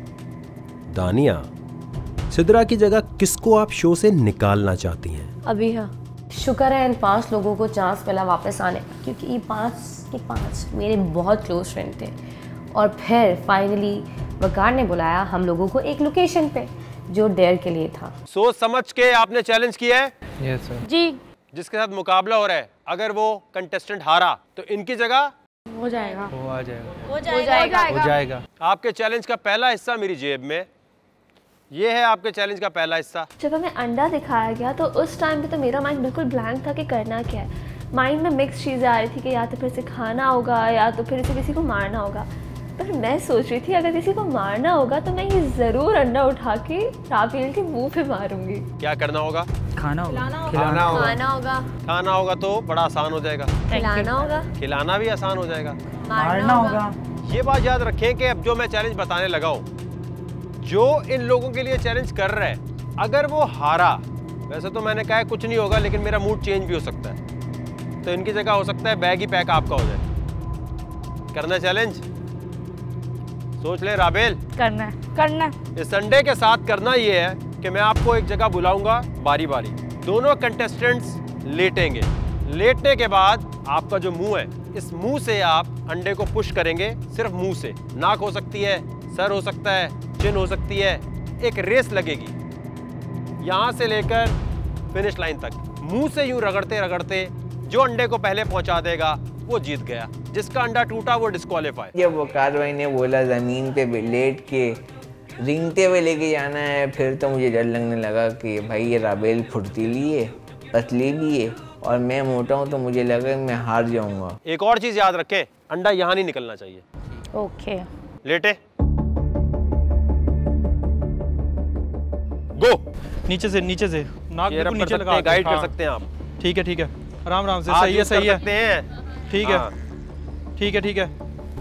दानिया। सिदरा की जगह किसको आप शो से निकालना चाहती हैं? अभी हाँ शुक्र है इन पांच लोगों को चांस मिला वापस आने का, क्योंकि ये पांच के पांच मेरे बहुत क्लोज फ्रेंड थे। और फिर फाइनली वकार ने बुलाया हम लोगों को एक लोकेशन पे जो डेयर के लिए था। सोच समझ के आपने चैलेंज किया है? Yes sir. जी। जिसके साथ मुकाबला हो रहा है, अगर वो कंटेस्टेंट हारा तो इनकी जगह हो जाएगा। वो आ जाएगा। हो जाएगा। हो जाएगा। आपके चैलेंज का पहला हिस्सा मेरी जेब में, ये है आपके चैलेंज का पहला हिस्सा। जब हमें अंडा दिखाया गया तो उस टाइम पे तो मेरा माइंड बिल्कुल ब्लैंक था कि करना क्या है। माइंड में मिक्स चीज़ें आ रही थी कि या तो फिर इसे खाना होगा या तो फिर इसे किसी को मारना होगा। पर मैं सोच रही थी अगर किसी को मारना होगा तो मैं ये ज़रूर अंडा उठा के राबेल के मुंह पे मारूंगी। क्या करना होगा? खाना होगा। खिलाना होगा। खाना होगा। खाना होगा। खाना होगा तो बड़ा आसान हो जाएगा। खिलाना होगा। खिलाना भी आसान हो जाएगा। मारना होगा। ये बात याद रखें कि अब जो मैं चैलेंज बताने लगा हूँ, जो इन लोगों के लिए चैलेंज कर रहा है, अगर वो हारा, वैसे तो मैंने कहा है कुछ नहीं होगा, लेकिन मेरा मूड चेंज भी हो सकता है, तो इनकी जगह हो सकता है बैग ही पैक आपका हो जाए। करना चैलेंज? सोच ले राबेल। करना है। करना है। इस संडे के साथ करना ये है कि मैं आपको एक जगह बुलाऊंगा बारी बारी, दोनों कंटेस्टेंट्स लेटेंगे। लेटने के बाद आपका जो मुंह है, इस मुंह से आप अंडे को पुश करेंगे, सिर्फ मुंह से। नाक हो सकती है, सर हो सकता है, चिन हो सकती है। एक रेस लगेगी यहाँ से लेकर फिनिश लाइन तक, मुंह से यूं रगड़ते रगड़ते जो अंडे को पहले पहुंचा देगा वो जीत गया, जिसका अंडा टूटा वो डिस्क्वालीफाई। जब वकार भाई ने बोला जमीन पे लेट के रिंगते हुए लेके जाना है, फिर तो मुझे डर लगने लगा कि भाई ये राबेल फुर्तीली है, पतली भी है और मैं मोटा हूँ, तो मुझे लगा मैं हार जाऊंगा। एक और चीज याद रखें, अंडा यहाँ नहीं निकलना चाहिए। ओके। लेटे। गो। नीचे से नीचे से नाक बिल्कुल नीचे लगा के गाइड कर सकते हैं आप। ठीक है ठीक है, आराम आराम से। सही है सही है ठीक है ठीक है ठीक है।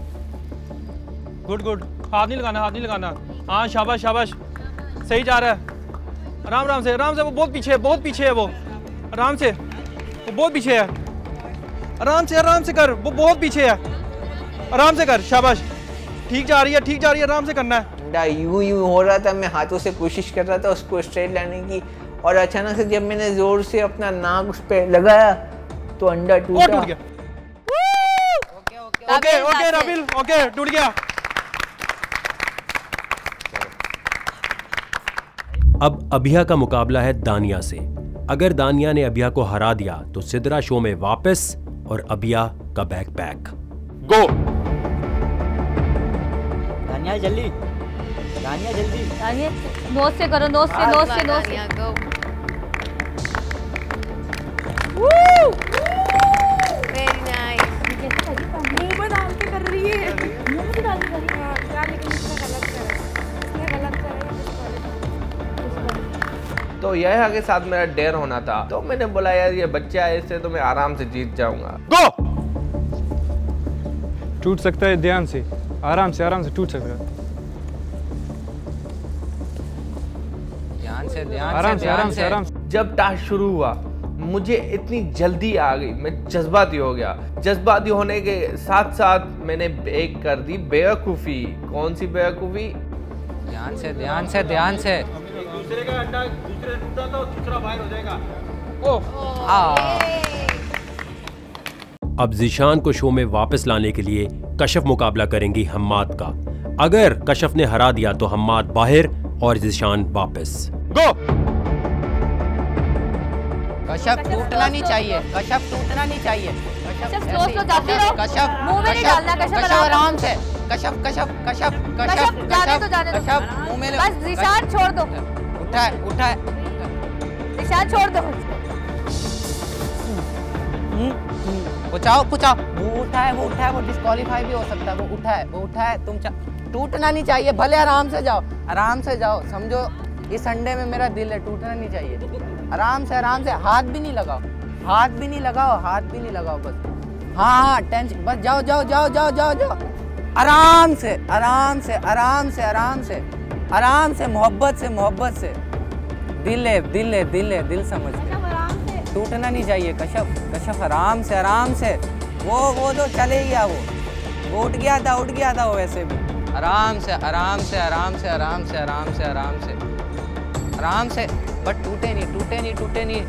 Good good. हाथ नहीं लगाना, हाथ नहीं लगाना। हाँ शाबाश शाबाश, सही जा रहा है। आराम आराम से आराम से। वो बहुत पीछे है, बहुत पीछे है वो। आराम से, वो बहुत पीछे है। आराम से आराम से कर, वो बहुत पीछे है। आराम से कर, शाबाश। ठीक जा रही है, ठीक जा रही है, आराम से करना है। अंडा यूं यूं हो रहा था, मैं हाथों से कोशिश कर रहा था उसको स्ट्रेट लाने की, और अचानक से जब मैंने जोर से अपना नाक उस पे लगाया तो अंडा टूटा। टूट गया। ओके ओके राबिल, ओके टूट गया। अब अभिया का मुकाबला है दानिया से। अगर दानिया ने अभिया को हरा दिया तो सिदरा शो में वापस और अभिया का बैग पैक। गो। दानिया जल्दी, दानिया जल्दी। दानिया नोज से करो, नोज से, नोज से, नोज से। Very nice. मुंह में डाल के कर रही है। मुंह में डाल के कर रही है यार, लेकिन इसने गलत करा, इसने गलत करा। तो यह के साथ मेरा डेयर होना था, तो मैंने बोला यार ये बच्चा है, इससे तो मैं आराम से जीत जाऊंगा। गो। टूट सकता है, ध्यान से, आराम से आराम से टूट सकता है। ध्यान से, ध्यान आराम से, से, आराम से, आराम से। जब टास्क शुरू हुआ मुझे इतनी जल्दी आ गई, मैं जज्बाती हो गया। जज्बाती होने के साथ साथ मैंने एक कर दी बेवकूफ़ी। कौन सी बेवकूफ़ी? ध्यान से, ध्यान से, ध्यान से। दूसरे का अंडा दूसरे टूटा तो दूसरा बाहर हो जाएगा। ओह। अब ज़ीशान को शो में वापस लाने के लिए कशफ मुकाबला करेंगी हम्माद का। अगर कशफ ने हरा दिया तो हम्माद बाहर और ज़ीशान वापस। गो! कशफ टूटना नहीं चाहिए, कशफ टूटना नहीं चाहिए। कशफ स्लो स्लो जाती रहो, कशफ मुंह में नहीं डालना। कशफ आराम से, कशफ कशफ कशफ कशफ जाने दो, जाने दो। मुंह में बस ज़ीशान छोड़ दो। उठाए उठाए ज़ीशान छोड़ दो। पुचाओ पुचाओ। वो उठा है, वो उठा है, वो डिस्क्वालीफाई भी हो सकता है। वो उठा है, वो उठा है। तुम टूटना नहीं चाहिए, भले आराम से जाओ, आराम से जाओ। समझो इस अंडे में मेरा दिल है, टूटना नहीं चाहिए। आराम से आराम से, हाथ भी नहीं लगाओ, हाथ भी नहीं लगाओ, हाथ भी नहीं लगाओ। बस हाँ हाँ टेंशन, बस जाओ जाओ जाओ जाओ जाओ जाओ। आराम से आराम से आराम से आराम से आराम से, मोहब्बत से मोहब्बत से। दिल है दिल है दिल है, दिल समझ के। टूटना नहीं चाहिए कशफ, कशफ आराम से आराम से। वो वो तो चले गया, वो वो उठ गया था, उठ गया था वो वैसे भी। आराम से आराम से आराम से आराम से आराम से आराम से आराम से। बट टूटे नहीं टूटे नहीं टूटे नहीं।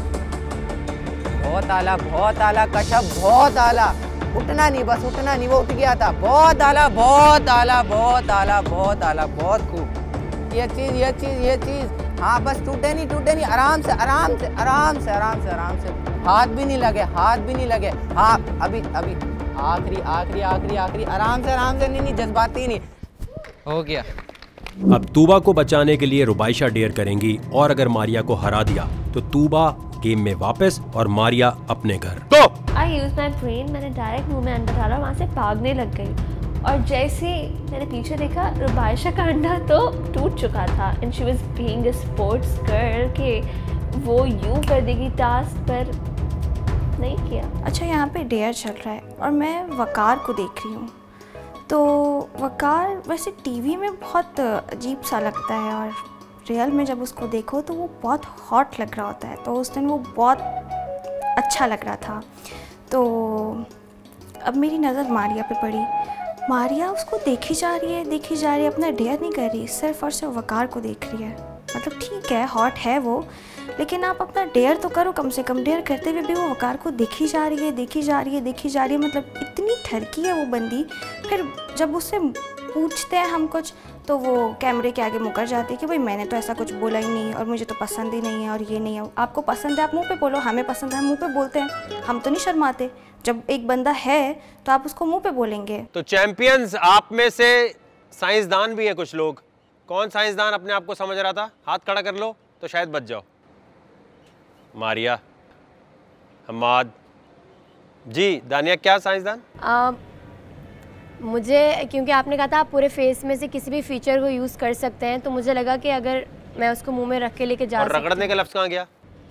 बहुत आला बहुत आला कशफ, बहुत आला। उठना नहीं, बस उठना नहीं, वो उठ गया था। बहुत आला बहुत आला बहुत आला बहुत आला, बहुत खूब। ये चीज़ ये चीज़ ये चीज़ हाँ, बस टूटे नहीं टूटे नहीं। आराम से आराम से आराम से आराम से आराम से। हाथ भी नहीं लगे, हाथ भी नहीं लगे। हाँ अभी अभी आखिरी आखिरी आखिरी आखिरी। आराम से आराम से। नहीं नहीं जज्बाती नहीं। हो गया। अब तूबा को बचाने के लिए रुबाइशा डेयर करेंगी और अगर मारिया को हरा दिया तो तूबा गेम में वापस और मारिया अपने घर। तो आई यूज माई ब्रेन, मैंने डायरेक्ट मुंह में अंडा डाला, वहाँ से भागने लग गई और जैसे मैंने पीछे देखा रुबाइशा का अंडा तो टूट चुका था। And she was being a sports girl कि वो यूँ कर देगी टास्क, पर नहीं किया। अच्छा यहाँ पे डेयर चल रहा है और मैं वकार को देख रही हूँ। तो वकार वैसे टीवी में बहुत अजीब सा लगता है और रियल में जब उसको देखो तो वो बहुत हॉट लग रहा होता है। तो उस दिन वो बहुत अच्छा लग रहा था। तो अब मेरी नज़र मारिया पे पड़ी। मारिया उसको देखी जा रही है देखी जा रही है, अपना डेयर नहीं कर रही, सिर्फ और सिर्फ वकार को देख रही है। मतलब ठीक है हॉट है वो, लेकिन आप अपना डेयर तो करो कम से कम। डेयर करते हुए भी वो वकार को देखी जा रही है देखी जा रही है देखी जा रही है। मतलब इतनी ठरकी है वो बंदी। फिर जब उससे पूछते हैं हम कुछ तो वो कैमरे के आगे मुकर जाती है कि भाई मैंने तो ऐसा कुछ बोला ही नहीं और मुझे तो पसंद ही नहीं है और ये नहीं है। आपको पसंद है आप मुंह पे बोलो, हमें पसंद है हम मुंह पे बोलते हैं, हम तो नहीं शर्माते। जब एक बंदा है तो आप उसको मुंह पे बोलेंगे। तो चैंपियंस आप में से साइंसदान भी है कुछ लोग। कौन साइंसदान अपने आप को समझ रहा था? हाथ खड़ा कर लो तो शायद बच जाओ। मारिया, हम्माद जी, दानिया क्या साइंसदान? आ, मुझे क्योंकि आपने कहा था आप पूरे फेस में से किसी भी फीचर को यूज़ कर सकते हैं, तो मुझे लगा कि अगर मैं उसको मुंह में रख के लेके जा और रगड़ने का लफ्ज़ कहाँ गया?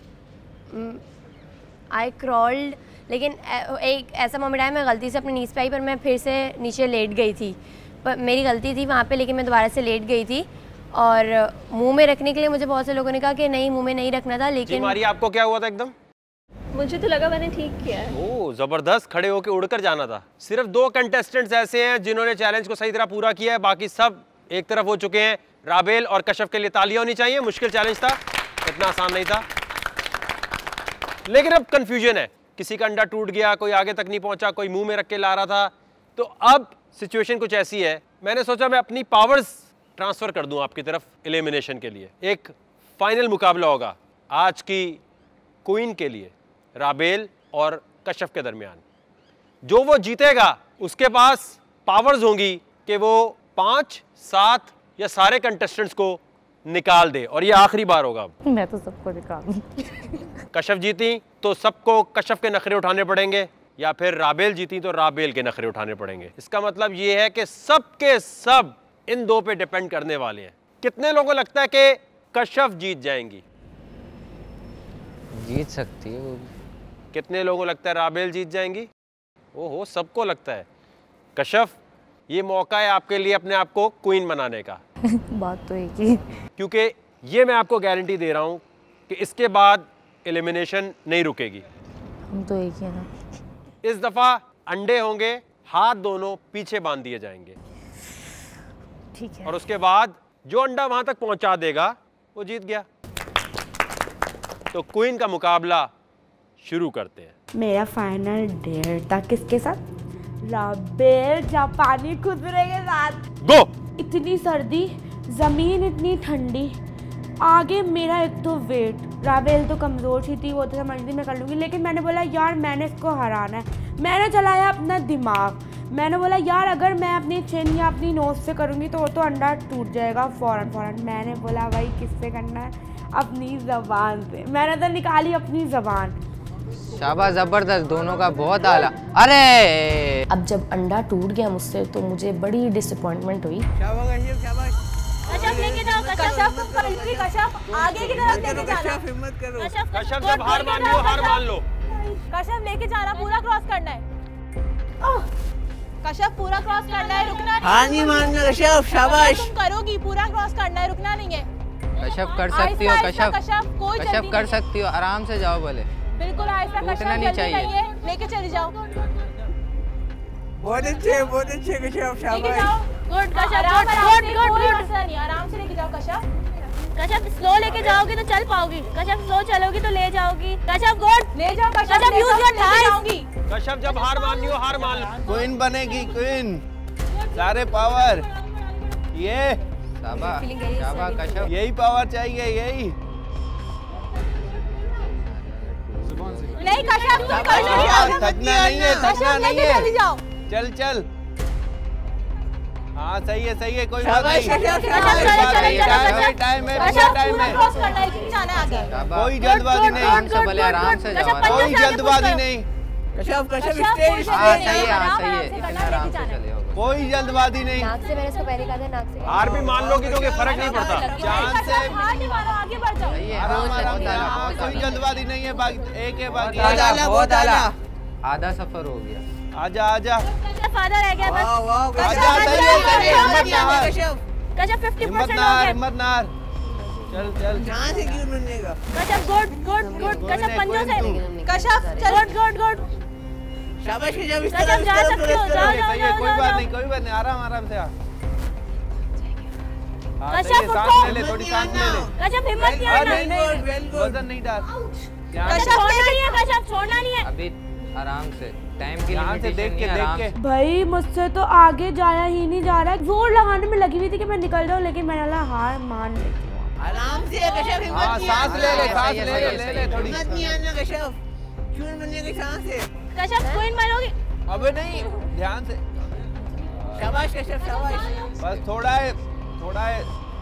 आई क्रॉल्ड, लेकिन एक ऐसा मोमेंट आया मैं गलती से अपनी नीज पे आई पर मैं फिर से नीचे लेट गई थी। पर मेरी गलती थी वहाँ पे, लेकिन मैं दोबारा से लेट गई थी। और मुंह में रखने के लिए मुझे बहुत से लोगों ने कहा कि नहीं मुंह में नहीं रखना था, लेकिन मारिया आपको क्या हुआ था एकदम? मुझे तो लगा मैंने ठीक किया है। ओह जबरदस्त, खड़े होकर उड़कर जाना था। सिर्फ दो कंटेस्टेंट्स ऐसे हैं जिन्होंने चैलेंज को सही तरह पूरा किया है, बाकी सब एक तरफ हो चुके हैं। राबेल और कशफ के लिए तालियां होनी चाहिए। मुश्किल चैलेंज था, इतना आसान नहीं था, लेकिन अब कंफ्यूजन है। किसी का अंडा टूट गया, कोई आगे तक नहीं पहुंचा, कोई मुंह में रख के ला रहा था। तो अब सिचुएशन कुछ ऐसी है, मैंने सोचा मैं अपनी पावर्स ट्रांसफर कर दूं आपकी तरफ एलिमिनेशन के लिए। एक फाइनल मुकाबला होगा आज की क्वीन के लिए, राबेल और कशफ के दरमियान। जो वो जीतेगा उसके पास पावर्स होंगी कि वो पांच सात या सारे कंटेस्टेंट्स को निकाल दे, और ये आखिरी बार होगा। मैं तो सबको निकाल कशफ जीती तो सबको कशफ के नखरे उठाने पड़ेंगे, या फिर राबेल जीती तो राबेल के नखरे उठाने पड़ेंगे। इसका मतलब ये है कि सब के सब इन दो पे डिपेंड करने वाले हैं। कितने लोगों को लगता है कि कशफ जीत जाएंगी? जीत सकती है वो। कितने लोगों को लगता है राबेल जीत जाएंगी? ओहो, सबको लगता है। कशफ, ये मौका है आपके लिए अपने आप को क्वीन बनाने का। बात तो एक ही, क्योंकि ये मैं आपको गारंटी दे रहा हूँ कि इसके बाद एलिमिनेशन नहीं रुकेगी। हम तो एक ही है ना। इस दफा अंडे होंगे, हाथ दोनों पीछे बांध दिए जाएंगे, ठीक है, और उसके बाद जो अंडा वहां तक पहुंचा देगा वो जीत गया। तो क्वीन का मुकाबला शुरू करते हैं। मेरा फाइनल डेट था किसके साथ? राबेल जापानी खुदरे के साथ। गो। इतनी सर्दी, जमीन इतनी ठंडी, आगे मेरा एक तो वेट, राबेल तो कमज़ोर सी थी, वो तो समझती मैं कर लूँगी, लेकिन मैंने बोला यार मैंने इसको हराना है। मैंने चलाया अपना दिमाग, मैंने बोला यार अगर मैं अपनी चिन या अपनी नोज से करूँगी तो वो तो अंडा टूट जाएगा फ़ौरन फ़ौरन। मैंने बोला भाई किससे करना है? अपनी ज़बान से। मैंने तो निकाली अपनी ज़बान। शाबाश, ज़बरदस्त, दोनों का बहुत आला। अरे अब जब अंडा टूट गया मुझसे तो मुझे बड़ी डिसअपॉइंटमेंट हुई। कशफ लेके जाओ, कशफ कशफ आगे की तरफ लेके जाना, हिम्मत करो। कशफ जब हार मान लो हार मान लो। कशफ लेके जाना, पूरा क्रॉस करना है। कशफ पूरा क्रॉस करना है, रुकना नहीं। हाँ नहीं मानना कशफ, शाबाश। तुम करोगी, पूरा क्रॉस करना है, रुकना नहीं है। कशफ कर सकती हो, कशफ कशफ कर सकती हो, आराम से जाओ बोले। बिल्कुल आहिस्ता, कशफ नहीं चाहिए, लेके चली जाओ। बहुत अच्छे बहुत अच्छे कशफ, शाबाश। Good Kashaf, good good good good. आराम से लेके जाओ कशफ। कशफ स्लो लेके जाओगी तो चल पाओगी, कशफ स्लो चलोगी तो ले जाओगी। कशफ गुड, ले जाओ Kashaf, Kashaf use your thighs. Kashaf जब हार माननी हो हार मान लो। क्वीन बनेगी क्वीन, सारे पावर ये। शाबाश शाबाश कशफ, यही पावर चाहिए, यही। नहीं कशफ तुम कर लो, थकना नहीं है, थकना नहीं है। चली जाओ, चल चल। हाँ सही है सही है, कोई बात शाबाश, नहीं। शाबाश, शाबाश, चलो, चलो, चलो, टाइम है कशफ। टाइम है, कशफ टाइम पूरा है। क्रॉस करना है, क्यों जाना है आगे? कोई जल्दबाजी नहीं, आराम से बोले, आराम से जाओ, कोई जल्दबाजी नहीं। कशफ कशफ कशफ स्टेज, हाँ सही है, हाँ सही है, इतना आराम से चले हो। कोई जल्दबाजी नहीं। नाक से मैंने इसको पहले कहा था, नाक से। हार भी मान लोगी तो फर्क नहीं पड़ता। जान से हाथ नहीं मारो, आगे बढ़ जाओ। आराम आराम से, कोई जल्दबाजी नहीं है, बाकी एक है बाकी। बहुत आला, आधा सफर हो गया। आजा आजा, कशफ आधा रह गया बस। आजा, सही है, सही है, हिम्मत ना हार, कशफ फिफ्टी हिम्मत परसेंट ना हो हार, गया। हिम्मत ना हार। चल चल। कहाँ से क्यों बनेगा? Kashaf good good good, Kashaf पंजों से। कशफ चल, गुड गुड गुड। शाबाश कशफ, इस कशफ तरफ जा इस सकती हो, तरफ जाओ सही जाओ है, जाओ कोई बात जाओ। नहीं कोई बात नहीं, आराम आराम से आ। हाँ, कशफ सही है, सांस उठो। ले ले, थोड़ी सांस ले ले। कशफ हिम्मत नहीं अरे आना। नहीं नहीं, वजन नहीं डाल। कशफ छोड़ना नहीं है, कशफ छोड़ना नहीं है। अभी आराम से, टाइम की ध्यान से देख के देख के। भाई मुझसे तो आगे जाया ही नहीं जा रहा, जोर लगाने में लगी हुई थी कि मैं निकल जाऊं, लेकिन मैंने बोला हार मान लेती हूँ। आराम से कशफ, हिम्मत हाँ नहीं सांस ले ले, सांस ले ले, ले ले थोड़ी। हिम्मत नहीं आना कशफ, क्यों बनेगा सांस से? कशफ क्वीन बनोगी। अबे नहीं, ध्यान से। शाबाश कशफ, शाबाश। बस थोड़ा है, थोड़ा है।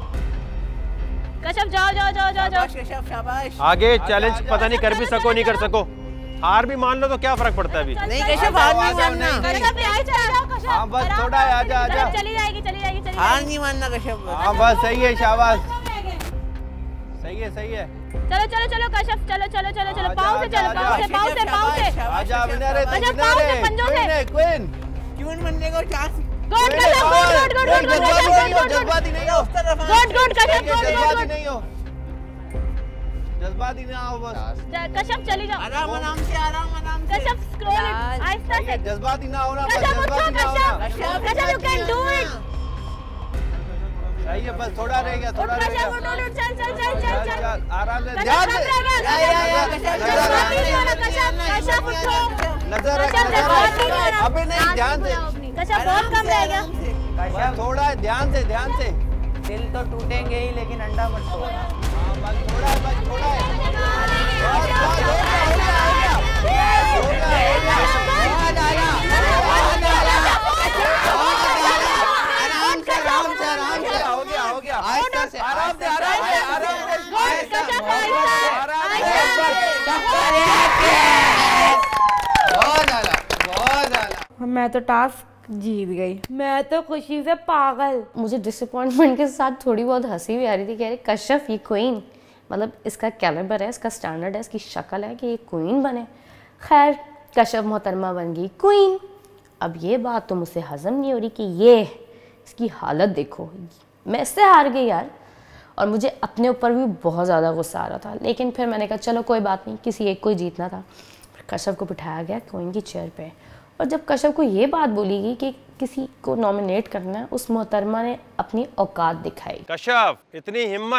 कशफ जाओ जाओ जाओ जाओ जाओ। शाबाश कशफ, शाबाश। आगे चैलेंज पता नहीं कर भी सको नहीं कर सको, हार भी मान लो तो क्या फर्क पड़ता है अभी। नहीं कशफ, हार नहीं मानना। कशफ ले चले जाओ कशफ। हाँ बस थोड़ा है, आजा आजा। चली जाएगी चली जाएगी चली हार जाएगी। नहीं मानना कशफ। हाँ बस सही है, शाबाश। सही है सही है। चलो चलो चलो कशफ, चलो चलो चलो चलो, पाँव से चलो, पाँव से पाँव से पाँव से। आजा विनर है, कशफ पाँव से, पंजों से। क्वीन क्यों बनने को chance? Good Kashaf, good good good good good Kashaf, जज्बाती नहीं हो, good good Kashaf, good good जज्बाती गुड। नहीं हो, जज्बाती ना हो बस। कशफ चली जाओ, आराम आराम से, आराम आराम से। कशफ स्क्रॉल आहिस्ता से। जज्बाती ना होना, बस कशफ उठो, जज्बाती ना होना। Kashaf Kashaf you can do it. सही है, बस थोड़ा रह गया, थोड़ा रह गया। कशफ उठो, उठ, चल चल चल चल चल। चल आराम से, कशफ ध्यान कम से। रह गया, या, या, या, कशफ, जज्बाती नहीं होना, कशफ कशफ उठो। नजर रख, कशफ नजर जज्बाती नहीं रख। होना। अबे नहीं, ध्यान से। कशफ बहुत कम रह गया। बस थोड़ा है, ध्यान से ध्यान से। दिल तो टूटेंगे ही लेकिन अंडा मत तोड़। हाँ बस थोड़ा है, बस थोड़ा है। बस, बस, हो गया, हो गया, हो गया। हो गया, हो गया। बहुत आला, बहुत आला। आराम से, आराम से, आराम से। हो गया, हो गया। आहिस्ता से, आराम से, आराम से, आराम से। आहिस्ता, बहुत आला, बहुत आला। मैं तो टास्क जीत गई, मैं तो खुशी से पागल। मुझे डिसअपॉइंटमेंट के साथ थोड़ी बहुत हंसी भी आ रही थी कि अरे कशफ ये क्वीन, मतलब इसका कैलिबर है, इसका स्टैंडर्ड है, इसकी शक्ल है कि ये क्वीन बने। खैर कशफ मोहतरमा बन गई क्वीन। अब ये बात तो मुझसे हज़म नहीं हो रही कि ये इसकी हालत देखो, मैं इससे हार गई यार। और मुझे अपने ऊपर भी बहुत ज़्यादा गुस्सा आ रहा था, लेकिन फिर मैंने कहा चलो कोई बात नहीं, किसी एक को ही जीतना था। कशफ को बिठाया गया क्वीन की चेयर पे, और जब कशफ को ये बात बोली गई कि किसी को नॉमिनेट करना है, उस मोहतरमा ने अपनी औकात दिखाई। कशफ इतनी हिम्मत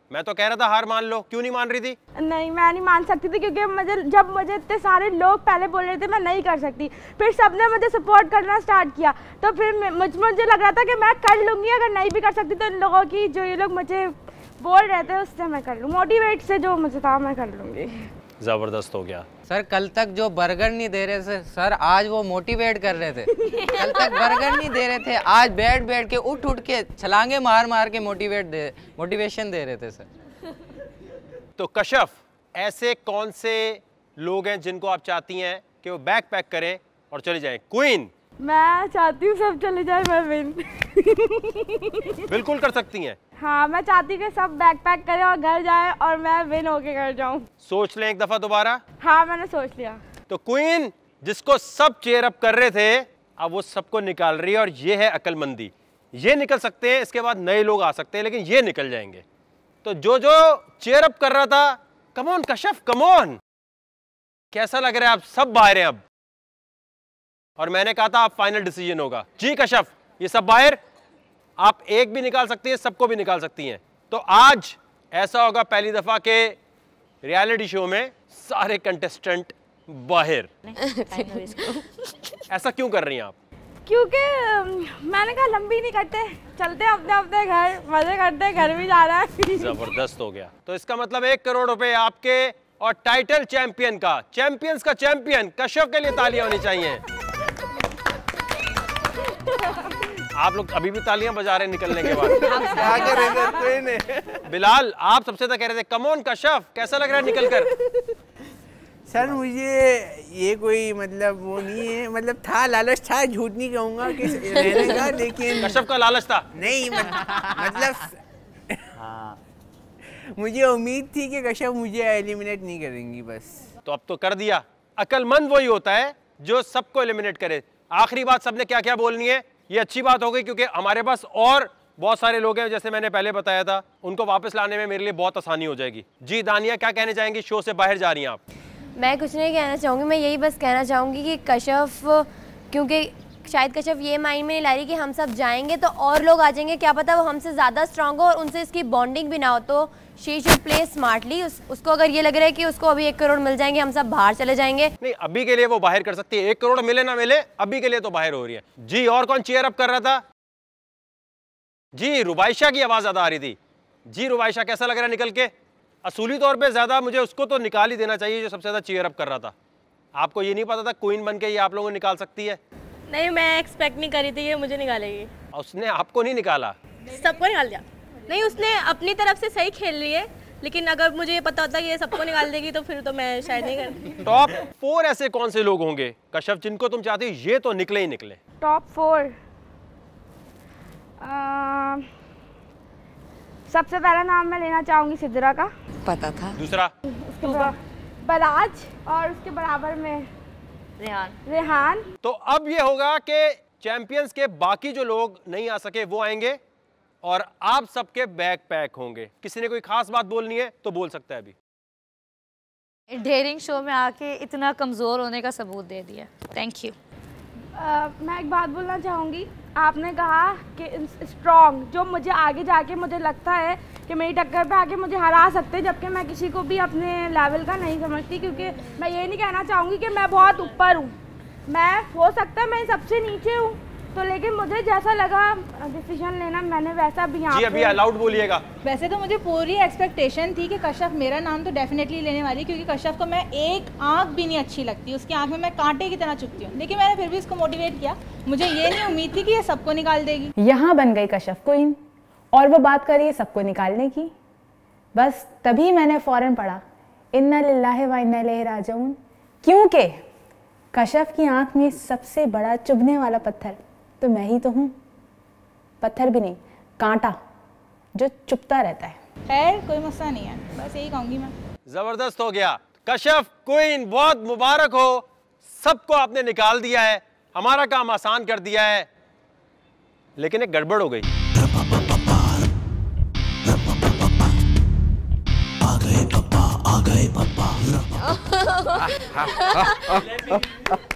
मैं तो कह रहा था हार मान लो, क्यों नहीं मान रही थी? नहीं, मैं नहीं मान सकती थी क्योंकि मुझे जब मुझे इतने सारे लोग पहले बोल रहे थे मैं नहीं कर सकती, फिर सबने मुझे सपोर्ट करना स्टार्ट किया, तो फिर मुझ मुझे लग रहा था कि मैं कर लूँगी। अगर नहीं भी कर सकती तो इन लोगों की जो ये लोग मुझे बोल रहे थे उससे मैं कर लूँ, मोटिवेट से जो मुझे था मैं कर लूँगी। जबरदस्त हो गया सर। कल तक जो बर्गर नहीं दे रहे थे सर, आज वो मोटिवेट कर रहे थे। कल तक बर्गर नहीं दे रहे थे, आज बैठ बैठ के उठ उठ के छलांगे मार मार के मोटिवेट दे मोटिवेशन दे रहे थे सर। तो कशफ, ऐसे कौन से लोग हैं जिनको आप चाहती हैं कि वो बैग पैक करें और चले जाएं? क्वीन, मैं चाहती हूँ सब चले जाए, मैं विन। बिल्कुल कर सकती हैं। हाँ, मैं चाहती हूँ कि सब बैग पैक करें और घर जाए और मैं विन होके घर जाऊँ। सोच लें एक दफा दोबारा। हाँ, मैंने सोच लिया। तो क्वीन, जिसको सब चेयर अप कर रहे थे, अब वो सबको निकाल रही है और ये है अक्लमंदी। ये निकल सकते हैं, इसके बाद नए लोग आ सकते हैं, लेकिन ये निकल जाएंगे। तो जो जो चेयर अप कर रहा था, come on Kashaf, come on, कैसा लग रहा है? आप सब बाहर हैं अब, और मैंने कहा था आप फाइनल डिसीजन होगा। जी कशफ, ये सब बाहर, आप एक भी निकाल सकती हैं, सबको भी निकाल सकती हैं। तो आज ऐसा होगा पहली दफा के रियलिटी शो में सारे कंटेस्टेंट बाहर। ऐसा क्यों कर रही हैं आप? क्योंकि मैंने कहा लंबी नहीं करते, चलते अपने अपने घर, मजे करते, घर भी जा रहा है। जबरदस्त हो गया। तो इसका मतलब एक करोड़ रुपए आपके और टाइटल चैंपियन का, चैंपियंस का चैंपियन कशफ के लिए तालियां होनी चाहिए। आप लोग अभी भी तालियां बजा रहे हैं निकलने के बाद। क्या करेंगे कोई नहीं। बिलाल, आप सबसे तक कह रहे थे कम ऑन कशफ, कैसा लग रहा है निकलकर? सर मुझे ये कोई मतलब वो नहीं है, मतलब था लालच था, झूठ नहीं कहूँगा कि रहने का, लेकिन कशफ का लालच था नहीं, मतलब हाँ, मुझे उम्मीद थी कि कशफ मुझे एलिमिनेट नहीं करेंगी बस। तो अब तो कर दिया। अक्लमंद वही होता है जो सबको एलिमिनेट करे। आखिरी बात सबने क्या क्या बोलनी है, ये अच्छी बात हो गई, क्योंकि हमारे पास और बहुत सारे लोग हैं, जैसे मैंने पहले बताया था, उनको वापस लाने में मेरे लिए बहुत आसानी हो जाएगी। जी दानिया, क्या कहने चाहेंगी? शो से बाहर जा रही हैं आप। मैं कुछ नहीं कहना चाहूँगी, मैं यही बस कहना चाहूँगी कि कशफ, क्योंकि शायद कशफ ये माइंड में नहीं ला रही कि हम सब जाएंगे तो और लोग आ जाएंगे, क्या पता वो हमसे ज़्यादा स्ट्रांग हो और उनसे इसकी बॉन्डिंग भी ना हो, तो शी शुड प्ले स्मार्टली। उस, उसको अगर ये लग रहा है कि उसको अभी एक करोड़ मिल जाएंगे, हम सब बाहर चले जाएंगे, नहीं, अभी के लिए वो बाहर कर सकती है। एक करोड़ मिले ना मिले, अभी के लिए तो बाहर हो रही है। जी, और कौन चेयर अप कर रहा था? जी, रुबाइशा की आवाज़ ज़्यादा आ रही थी। जी रुबाइशा, कैसा लग रहा है निकल के? असूली तौर पे ज़्यादा मुझे उसको तो निकाल ही देना चाहिए जो सबसे ज़्यादा चीयर अप कर रहा था। आपको ये नहीं पता था क्वीन बन के ये आप लोगों को निकाल सकती है? नहीं, मैं एक्सपेक्ट नहीं करी थी ये मुझे निकालेगी। उसने आपको नहीं निकाला? सबको निकाल दिया। नहीं, उसने अपनी तरफ से सही खेल रही है, लेकिन अगर मुझे ये पता होता कि ये सबको निकाल देगी तो फिर तो मैं शायद नहीं करती। टॉप फोर ऐसे कौन से लोग होंगे कशफ जिनको तुम चाहती हो ये तो निकले ही निकले? टॉप फोर, आ, सबसे पहला नाम मैं लेना चाहूंगी सिद्रा का। पता था। दूसरा? उसके बराज, और उसके बराबर में रेहान। रेहान। तो अब ये होगा कि चैंपियंस के बाकी जो लोग नहीं आ सके वो आएंगे और आप सबके बैग पैक होंगे। किसी ने कोई खास बात बोलनी है तो बोल सकता है अभी। डेयरिंग शो में आके इतना कमज़ोर होने का सबूत दे दिया, थैंक यू। Uh, मैं एक बात बोलना चाहूँगी। आपने कहा कि स्ट्रॉन्ग, जो मुझे आगे जाके मुझे लगता है कि मेरी टक्कर पे आके मुझे हरा सकते, जबकि मैं किसी को भी अपने लेवल का नहीं समझती, क्योंकि मैं ये नहीं कहना चाहूँगी कि मैं बहुत ऊपर हूँ। मैं हो सकता है मैं सबसे नीचे हूँ, तो लेकिन मुझे जैसा लगा डिसीजन लेना मैंने वैसा भी यहाँ जी अभी अलाउड बोलिएगा। वैसे तो मुझे पूरी एक्सपेक्टेशन थी कि कशफ मेरा नाम तो डेफिनेटली लेने वाली, क्योंकि कशफ को मैं एक आंख भी नहीं अच्छी लगती, उसकी आंख में मैं कांटे की तरह चुभती हूँ, लेकिन मैंने फिर भी इसको मोटिवेट किया। मुझे ये नहीं उम्मीद थी कि ये सबको निकाल देगी। यहाँ बन गई कशफ क्वीन और वो बात करिए सबको निकालने की। बस तभी मैंने फ़ौरन पढ़ा इन्ना लिल्लाहि व इन्ना इलैहि राजिऊन, क्योंकि कशफ की आंख में सबसे बड़ा चुभने वाला पत्थर तो मैं ही तो हूँ। पत्थर भी नहीं, कांटा जो चुभता रहता है। खैर कोई मसला नहीं है, बस यही कहूँगी मैं। जबरदस्त हो गया कशफ क्वीन, बहुत मुबारक हो, सबको आपने निकाल दिया है, हमारा काम आसान कर दिया है। लेकिन एक गड़बड़ हो गई। आ गए पापा, आ गए पापा।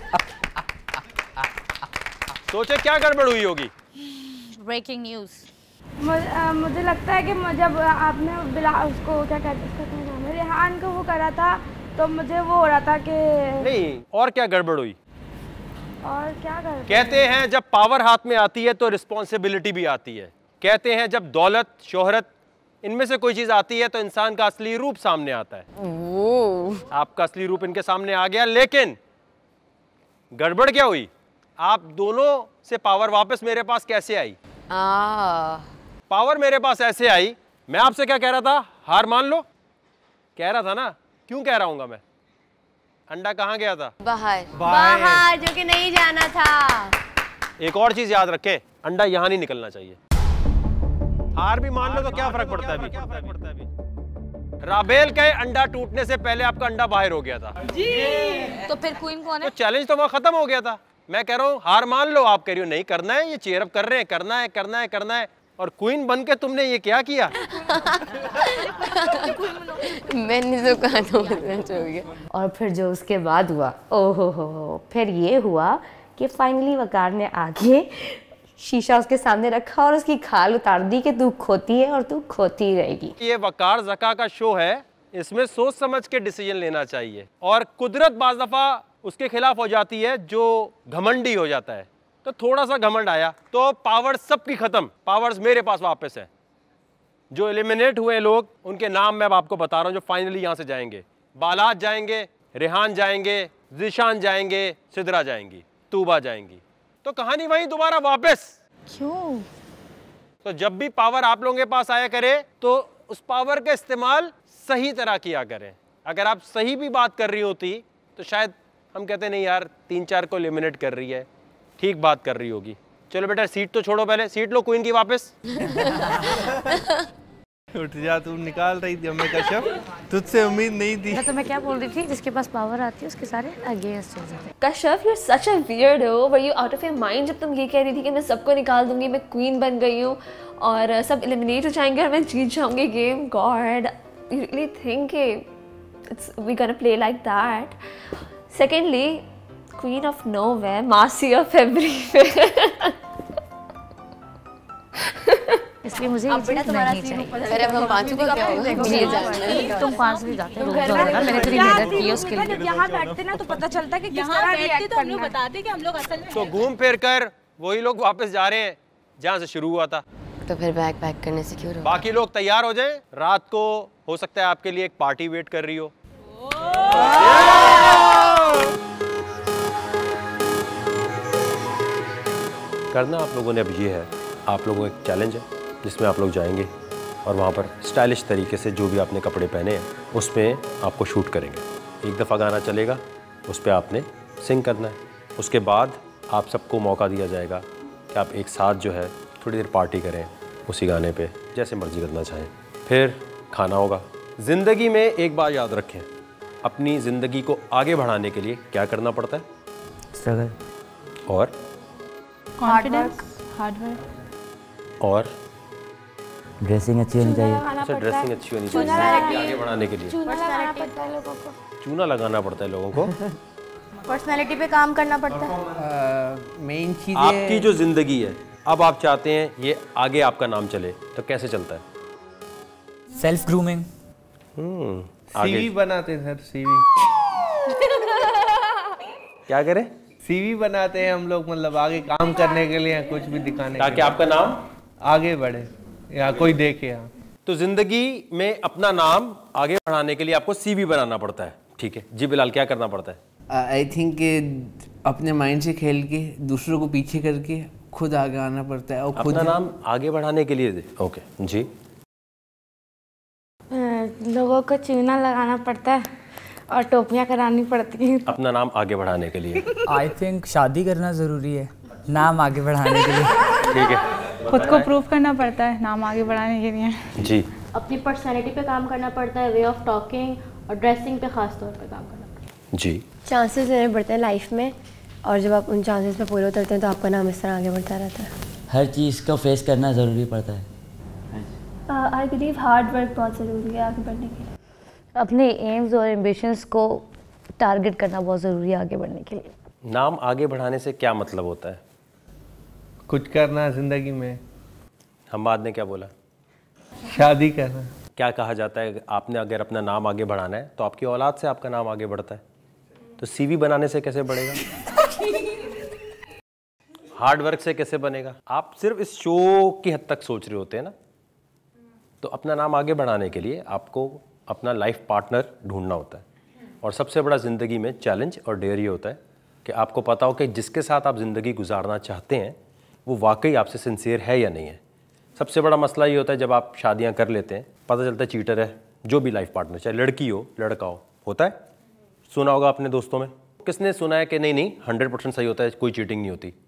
सोचे क्या गड़बड़ हुई होगी? Breaking news. मुझे लगता है कि जब आपने बिला उसको क्या कहते हैं रेहान को वो करा था तो मुझे वो हो रहा था कि नहीं, और क्या गड़बड़ हुई? और क्या गड़बड़? कहते हैं जब पावर हाथ में आती है तो रिस्पॉन्सिबिलिटी भी आती है। कहते हैं जब दौलत, शोहरत, इनमें से कोई चीज आती है तो इंसान का असली रूप सामने आता है। वो आपका असली रूप इनके सामने आ गया, लेकिन गड़बड़ क्या हुई? आप दोनों से पावर वापस मेरे पास कैसे आई? आ पावर मेरे पास ऐसे आई, मैं आपसे क्या कह रहा था? हार मान लो, कह रहा था ना। क्यों कह रहा हूंगा मैं? अंडा कहाँ गया था? बाहर बाहर, बाहर जो कि नहीं जाना था। एक और चीज याद रखें, अंडा यहाँ नहीं निकलना चाहिए। हार भी मान लो तो क्या फर्क पड़ता है अभी? राबेल के अंडा टूटने से पहले आपका अंडा बाहर हो गया था जी। तो फिर क्वीन कौन है? तो चैलेंज तो वहां खत्म हो गया था। मैं कह रहा हूँ हार मान लो, आप कह रही हो नहीं करना है, ये चेयर अप कर रहे हैं, करना है करना है करना है, और क्वीन बन के तुमने ये क्या किया? मैंने तो कहा था मैच हो गया। और फिर जो उसके बाद हुआ, ओहो हो हो, फिर ये हुआ कि फाइनली वकार ने आगे शीशा उसके सामने रखा और उसकी खाल उतार दी कि तू खोती है और तू खोती रहेगी। ये वकार ज़का का शो है, इसमें सोच समझ के डिसीजन लेना चाहिए, और कुदरत बाज दफा उसके खिलाफ हो जाती है जो घमंडी हो जाता है। तो थोड़ा सा घमंड आया तो पावर सबकी खत्म, पावर्स मेरे पास वापस है। जो एलिमिनेट हुए लोग उनके नाम मैं आपको बता रहा हूँ, जो फाइनली यहाँ से जाएंगे। बालात जाएंगे, रेहान जाएंगे, ज़िशान जाएंगे, सिदरा जाएंगी, तूबा जाएंगी। तो कहानी वहीं दोबारा वापस। क्यों? तो जब भी पावर आप लोगों के पास आया करे तो उस पावर का इस्तेमाल सही तरह किया करें। अगर आप सही भी बात कर रही होती तो शायद हम कहते नहीं यार तीन चार को एलिमिनेट कर रही है, ठीक बात कर रही होगी। चलो बेटा सीट तो छोड़ो, पहले सीट लो क्वीन की वापस। उठ जा, तू निकाल रही थी हमें कश्यप, तुझसे उम्मीद नहीं थी। तो मैं क्या बोल रही थी, जिसके पास पावर आती है उसके सारे अगेंस्ट हो जाते हैं। Kashyap you are such a weirdo, were you out of your mind जब तुम ये कह रही थी कि मैं सबको निकाल दूंगी, मैं क्वीन बन गई हूँ और सब एलिमिनेट हो जाएंगे और मैं जीत जाऊंगी game. God, you really think it's we gonna play like that? Secondly, queen of nowhere, मासी ऑफ एवरीवेयर। इसलिए मुझे ये चीज़ नहीं चाहिए। अरे अब हम पांचों का क्या होगा? तुम पांच भी जाते हो, मैंने तेरी मदद की उसके लिए। यहाँ बैठते ना तो पता चलता कि किस तरह रिएक्ट करना है। बताते कि हम लोग असल में तो घूम फिर कर वही लोग वापस जा रहे हैं जहाँ से शुरू हुआ था। तो फिर बैग पैक करने से क्यों? बाकी लोग तैयार हो जाएं, रात को हो सकता है आपके लिए एक पार्टी वेट कर रही हो। करना आप लोगों ने अब ये है, आप लोगों को एक चैलेंज है जिसमें आप लोग जाएंगे और वहाँ पर स्टाइलिश तरीके से जो भी आपने कपड़े पहने हैं उस पर आपको शूट करेंगे। एक दफ़ा गाना चलेगा, उस पर आपने सिंग करना है। उसके बाद आप सबको मौका दिया जाएगा कि आप एक साथ जो है थोड़ी देर पार्टी करें उसी गाने पे, जैसे मर्जी करना चाहें। फिर खाना होगा। ज़िंदगी में एक बात याद रखें, अपनी ज़िंदगी को आगे बढ़ाने के लिए क्या करना पड़ता है? स्ट्रगल और कॉन्फिडेंस, हार्ड वर्क और ड्रेसिंग अच्छी होनी चाहिए। अच्छा, ड्रेसिंग अच्छी होनी चाहिए आगे बढ़ाने के लिए। चूना लगाना पड़ता है लोगों को। चूना लगाना पड़ता है लोगों को। पर्सनालिटी पे काम करना पड़ता है। मेन चीज़ आपकी जो ज़िंदगी है, अब आप चाहते हैं ये आगे आपका नाम चले, तो कैसे चलता है? Self grooming. हम्म, सीवी बनाते हैं सर, सीवी। क्या करें? सीवी बनाते हैं हम लोग, मतलब आगे काम करने के लिए, कुछ भी दिखाने के लिए, ताकि आपका नाम आगे बढ़े या कोई देखे। यहाँ तो जिंदगी में अपना नाम आगे बढ़ाने के लिए आपको सीवी बनाना पड़ता है। ठीक है जी बिलाल, क्या करना पड़ता है? आई थिंक अपने माइंड से खेल के दूसरों को पीछे करके खुद आगे आना पड़ता है और खुद अपना नाम आगे बढ़ाने के लिए। ओके जी। लोगों को चूना लगाना पड़ता है और टोपियाँ करानी पड़ती हैं अपना नाम आगे बढ़ाने के लिए। आई थिंक शादी करना ज़रूरी है नाम आगे बढ़ाने के लिए। ठीक है, खुद को प्रूव करना पड़ता है नाम आगे बढ़ाने के लिए। जी। अपनी पर्सनैलिटी पे काम करना पड़ता है, वे ऑफ टॉकिंग और ड्रेसिंग पे खास तौर पे काम करना पड़ता है। जी। चांसेस लेने पड़ते हैं लाइफ में, और जब आप उन चांसेस पे पूरे उतरते हैं तो आपका नाम इस तरह आगे बढ़ता रहता है। हर चीज़ को फेस करना ज़रूरी पड़ता है। आई बिलीव हार्ड वर्क बहुत ज़रूरी है आगे बढ़ने के लिए। अपने एम्स और एम्बिशंस को टारगेट करना बहुत ज़रूरी है आगे बढ़ने के लिए। नाम आगे बढ़ाने से क्या मतलब होता है? कुछ करना है जिंदगी में। हम्माद ने क्या बोला? शादी करना। क्या कहा जाता है, आपने अगर अपना नाम आगे बढ़ाना है तो आपकी औलाद से आपका नाम आगे बढ़ता है, तो सीवी बनाने से कैसे बढ़ेगा? हार्ड वर्क से कैसे बनेगा? आप सिर्फ इस शो की हद तक सोच रहे होते हैं ना। तो अपना नाम आगे बढ़ाने के लिए आपको अपना लाइफ पार्टनर ढूंढना होता है, और सबसे बड़ा ज़िंदगी में चैलेंज और डेयर ये होता है कि आपको पता हो कि जिसके साथ आप ज़िंदगी गुजारना चाहते हैं वो वाकई आपसे सिंसियर है या नहीं है। सबसे बड़ा मसला ये होता है जब आप शादियां कर लेते हैं, पता चलता है चीटर है जो भी लाइफ पार्टनर, चाहे लड़की हो लड़का हो। होता है, सुना होगा अपने दोस्तों में। किसने सुना है कि नहीं नहीं हंड्रेड परसेंट सही होता है, कोई चीटिंग नहीं होती?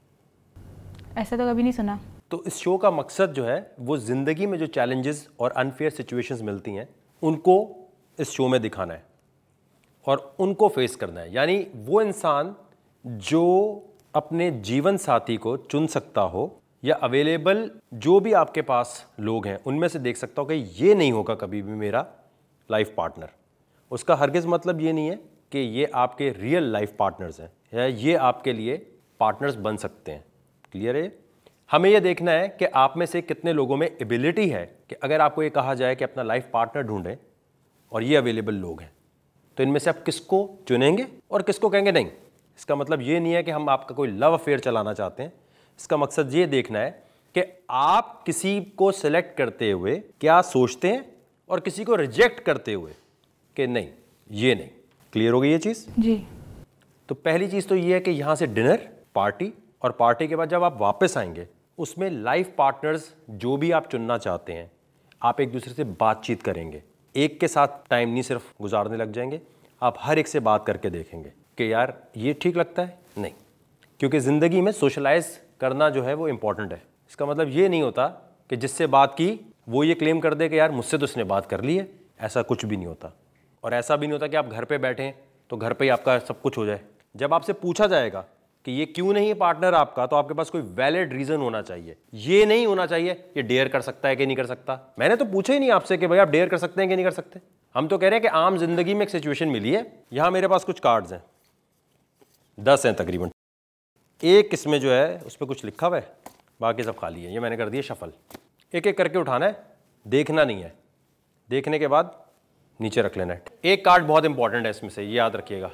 ऐसा तो कभी नहीं सुना। तो इस शो का मकसद जो है वो ज़िंदगी में जो चैलेंजेस और अनफेयर सिचुएशंस मिलती हैं उनको इस शो में दिखाना है और उनको फेस करना है। यानी वो इंसान जो अपने जीवन साथी को चुन सकता हो या अवेलेबल जो भी आपके पास लोग हैं उनमें से देख सकता हो कि ये नहीं होगा कभी भी मेरा लाइफ पार्टनर। उसका हरगिज़ मतलब ये नहीं है कि ये आपके रियल लाइफ पार्टनर्स हैं या ये आपके लिए पार्टनर्स बन सकते हैं। क्लियर है? हमें ये देखना है कि आप में से कितने लोगों में एबिलिटी है कि अगर आपको ये कहा जाए कि अपना लाइफ पार्टनर ढूंढें और ये अवेलेबल लोग हैं, तो इनमें से आप किसको चुनेंगे और किसको कहेंगे नहीं। इसका मतलब ये नहीं है कि हम आपका कोई लव अफेयर चलाना चाहते हैं। इसका मकसद ये देखना है कि आप किसी को सिलेक्ट करते हुए क्या सोचते हैं और किसी को रिजेक्ट करते हुए कि नहीं ये नहीं। क्लियर हो गई ये चीज़? जी। तो पहली चीज़ तो ये है कि यहाँ से डिनर, पार्टी, और पार्टी के बाद जब आप वापस आएंगे उसमें लाइफ पार्टनर्स जो भी आप चुनना चाहते हैं आप एक दूसरे से बातचीत करेंगे। एक के साथ टाइम नहीं सिर्फ गुजारने लग जाएंगे, आप हर एक से बात करके देखेंगे कि यार ये ठीक लगता है नहीं। क्योंकि ज़िंदगी में सोशलाइज करना जो है वो इम्पॉर्टेंट है। इसका मतलब ये नहीं होता कि जिससे बात की वो ये क्लेम कर दे कि यार मुझसे तो उसने बात कर ली है। ऐसा कुछ भी नहीं होता। और ऐसा भी नहीं होता कि आप घर पे बैठें तो घर पे ही आपका सब कुछ हो जाए। जब आपसे पूछा जाएगा कि ये क्यों नहीं है पार्टनर आपका, तो आपके पास कोई वैलिड रीज़न होना चाहिए। ये नहीं होना चाहिए ये डेयर कर सकता है कि नहीं कर सकता। मैंने तो पूछा ही नहीं आपसे कि भाई आप डेयर कर सकते हैं कि नहीं कर सकते। हम तो कह रहे हैं कि आम जिंदगी में एक सिचुएशन मिली है। यहाँ मेरे पास कुछ कार्ड्स हैं, दस हैं तकरीबन। एक इसमें जो है उस पर कुछ लिखा हुआ है, बाकी सब खाली है। ये मैंने कर दिया शफल। एक एक करके उठाना है, देखना नहीं है। देखने के बाद नीचे रख लेना है। एक कार्ड बहुत इंपॉर्टेंट है इसमें से, ये याद रखिएगा।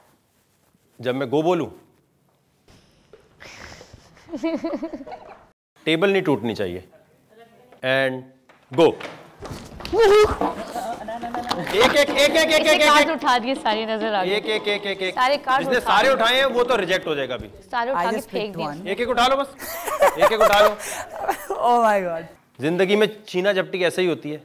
जब मैं गो बोलूं टेबल नहीं टूटनी चाहिए। And go. एक एक एक एक एक एक कार्ड उठा दिए सारे, नजर आ गए। एक एक एक एक एक सारे कार्ड जिसने सारे उठाए हैं वो तो रिजेक्ट हो जाएगा अभी। सारे उठा के फेंक दिए। एक एक उठा लो बस, एक एक उठा लो। Oh my God. जिंदगी में छीना झपटी ऐसे ही होती है।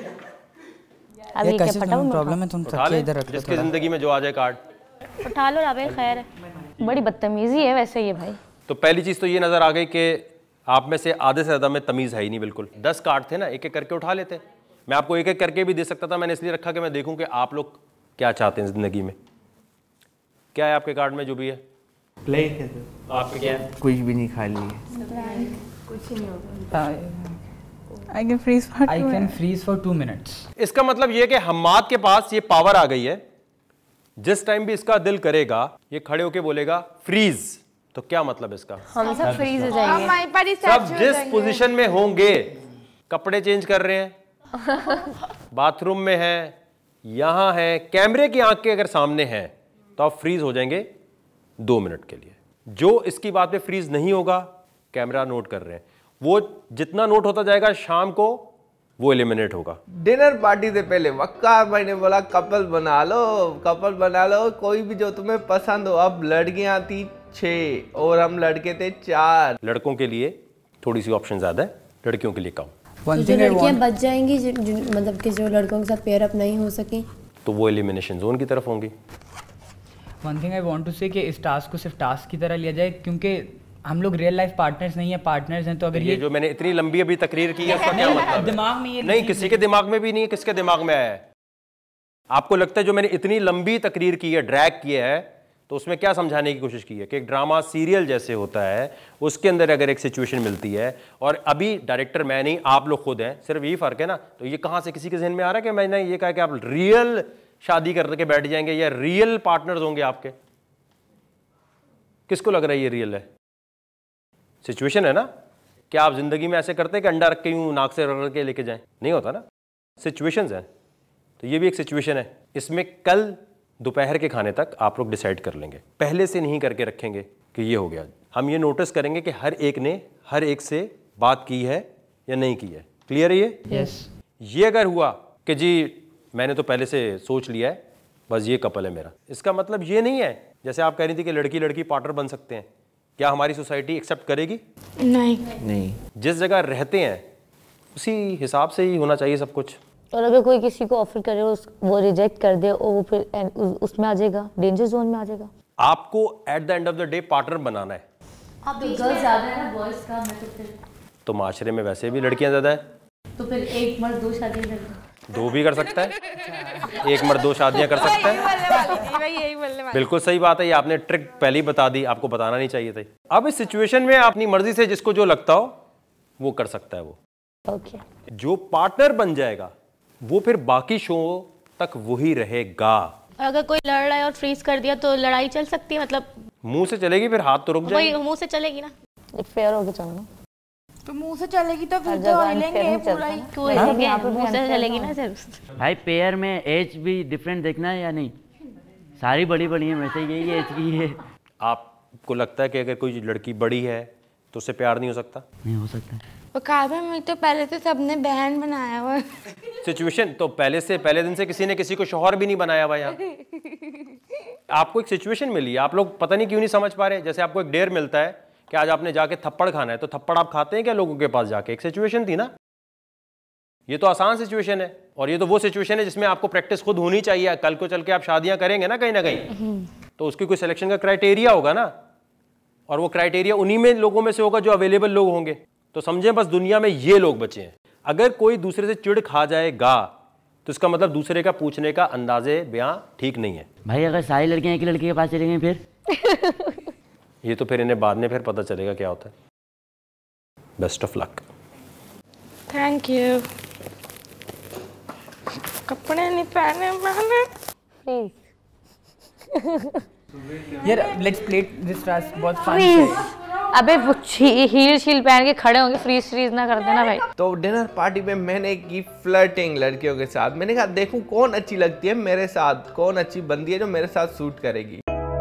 अभी क्या पता हूं प्रॉब्लम है, तुम उठा इधर रख लो। जिसकी जिंदगी में जो आ जाए कार्ड उठा लो। राबेल खैर है, बड़ी बदतमीजी है वैसे ये भाई। तो पहली चीज तो ये नजर आ गई कि आप में से आधे से ज्यादा में तमीज है ही नहीं बिल्कुल। दस कार्ड थे ना, एक एक करके उठा लेते। मैं आपको एक एक करके भी दे सकता था, मैंने इसलिए रखा कि मैं देखूं कि आप लोग क्या चाहते हैं जिंदगी में। क्या है आपके कार्ड में जो भी है? प्ले। आपके क्या है? कुछ भी नहीं, खाली है। कुछ नहीं होगा। I can freeze for I two can minutes. freeze for two minutes. इसका मतलब ये कि हम्माद के पास ये पावर आ गई है, जिस टाइम भी इसका दिल करेगा ये खड़े होके बोलेगा फ्रीज। तो क्या मतलब इसका? हम सब फ्रीज हो जाएंगे। सब जिस पोजीशन में होंगे, कपड़े चेंज कर रहे हैं, बाथरूम में हैं, यहाँ है, कैमरे की आंख के अगर सामने हैं, तो आप फ्रीज हो जाएंगे दो मिनट के लिए। जो इसकी बात पे फ्रीज नहीं होगा, कैमरा नोट कर रहे हैं, वो जितना नोट होता जाएगा शाम को वो एलिमिनेट होगा। डिनर पार्टी से पहले वक्कार भाई ने बोला कपल बना लो, कपल बना लो, कोई भी जो तुम्हें पसंद हो। अब लड़कियां थी छः और हम लड़के थे चार। लड़कों के लिए थोड़ी सी ऑप्शन ज्यादा है, लड़कियों के लिए कम। तो जो लड़कियां बच जाएंगी, जो, जो, मतलब कि जो लड़कों के साथ पेयर अप नहीं हो सके, तो वो एलिमिनेशन जोन की तरफ होंगी। One thing I want to say कि इस टास्क को सिर्फ टास्क की तरह लिया जाए, क्योंकि हम लोग रियल लाइफ पार्टनर्स नहीं है, पार्टनर्स हैं। तो अगर ये, ये जो मैंने इतनी लंबी अभी तकरीर की है उसका क्या मतलब? दिमाग में ये नहीं, किसी के दिमाग में भी नहीं है। किसके दिमाग में आया है? आपको लगता है जो मैंने इतनी लंबी तकरीर की है, ड्रैग किया है, तो उसमें क्या समझाने की कोशिश की है कि एक ड्रामा सीरियल जैसे होता है, उसके अंदर अगर एक सिचुएशन मिलती है, और अभी डायरेक्टर मैं नहीं, आप लोग खुद हैं, सिर्फ यही फर्क है ना। तो ये कहाँ से किसी के जहन में आ रहा है कि मैंने ये कहा कि आप रियल शादी करके बैठ जाएंगे या रियल पार्टनर्स होंगे आपके? किसको लग रहा है ये रियल है? सिचुएशन है ना। क्या आप जिंदगी में ऐसे करते हैं कि अंडा रख के यूं नाक से रगड़ के लेके जाएं? नहीं होता ना, सिचुएशंस हैं। तो ये भी एक सिचुएशन है। इसमें कल दोपहर के खाने तक आप लोग डिसाइड कर लेंगे, पहले से नहीं करके रखेंगे कि ये हो गया। हम ये नोटिस करेंगे कि हर एक ने हर एक से बात की है या नहीं की है। क्लियर है ये? यस। ये अगर हुआ कि जी मैंने तो पहले से सोच लिया है, बस ये कपल है मेरा, इसका मतलब ये नहीं है जैसे आप कह रही थी कि लड़की लड़की पार्टनर बन सकते हैं। क्या हमारी सोसाइटी एक्सेप्ट करेगी? नहीं नहीं। जिस जगह रहते हैं उसी हिसाब से ही होना चाहिए सब कुछ। और अगर कोई किसी को ऑफर करे उस, वो रिजेक्ट कर दे और वो फिर उस, उसमें आ जाएगा, डेंजर जोन में आ जाएगा। आपको at the end of the day partner बनाना है। आप तो गर्ल्स ज्यादा है ना बॉयज का, मैं तो फिर तो माशरे में वैसे भी लड़कियां ज्यादा है, तो फिर एक मर्द दो शादी कर दो भी कर सकता है, एक मर्द दो शादियां कर सकता है। बिल्कुल सही बात है, ये आपने ट्रिक पहले ही बता दी, आपको बताना नहीं चाहिए था। अब इस सिचुएशन में अपनी मर्जी से जिसको जो लगता हो वो कर सकता है। वो ओके okay. जो पार्टनर बन जाएगा वो फिर बाकी शो तक वही रहेगा। अगर कोई लड़ रहा है और फ्रीज कर दिया तो लड़ाई चल सकती है, मतलब मुंह से चलेगी, फिर हाथ तो रुक जाएगी। मुंह से चलेगी ना, फेयर होके चलना। तो मुंह से चलेगी तो फिर तो हिलेंगे पूरा ही, क्यों हिलेंगे? मुंह से चलेगी ना सिर्फ। भाई पेयर में एज भी डिफरेंट देखना है या नहीं? सारी बड़ी बड़ी है, वैसे यही एज की है। आपको लगता है कि अगर कोई लड़की बड़ी है तो उससे प्यार नहीं हो सकता? नहीं हो सकता। वकार में तो पहले से सबने बहन बनाया हुआ। सिचुएशन तो पहले से पहले दिन से किसी ने किसी को शौहर भी नहीं बनाया हुआ। यहाँ आपको एक सिचुएशन मिली, आप लोग पता नहीं क्यों नहीं समझ पा रहे। जैसे आपको एक डेयर मिलता है कि आज आपने जाके थप्पड़ खाना है, तो थप्पड़ आप खाते हैं क्या लोगों के पास जाके? एक सिचुएशन थी ना, ये तो आसान सिचुएशन है। और ये तो वो सिचुएशन है जिसमें आपको प्रैक्टिस खुद होनी चाहिए। कल को चल के आप शादियां करेंगे ना कहीं ना कहीं, तो उसकी कोई सिलेक्शन का क्राइटेरिया होगा ना, और वो क्राइटेरिया उन्हीं में लोगों में से होगा जो अवेलेबल लोग होंगे। तो समझें बस दुनिया में ये लोग बचे हैं। अगर कोई दूसरे से चिढ़ खा जाएगा तो इसका मतलब दूसरे का पूछने का अंदाजे बयां ठीक नहीं है। भाई अगर सारी लड़कियां एक लड़के के पास चली गई फिर ये तो फिर इन्हें बाद में फिर पता चलेगा क्या होता है। Best of luck. Thank you. कपड़े नहीं पहने मैंने। प्लीज यार लेट्स प्ले दिस टास्क, बहुत फन है। अबे वो हील शील पहन के खड़े होंगे, फ्रीज फ्रीज ना कर देना भाई। तो डिनर पार्टी में मैंने की फ्लर्टिंग लड़कियों के साथ। मैंने कहा देखूं कौन अच्छी लगती है मेरे साथ, कौन अच्छी बंदी है जो मेरे साथ सूट करेगी।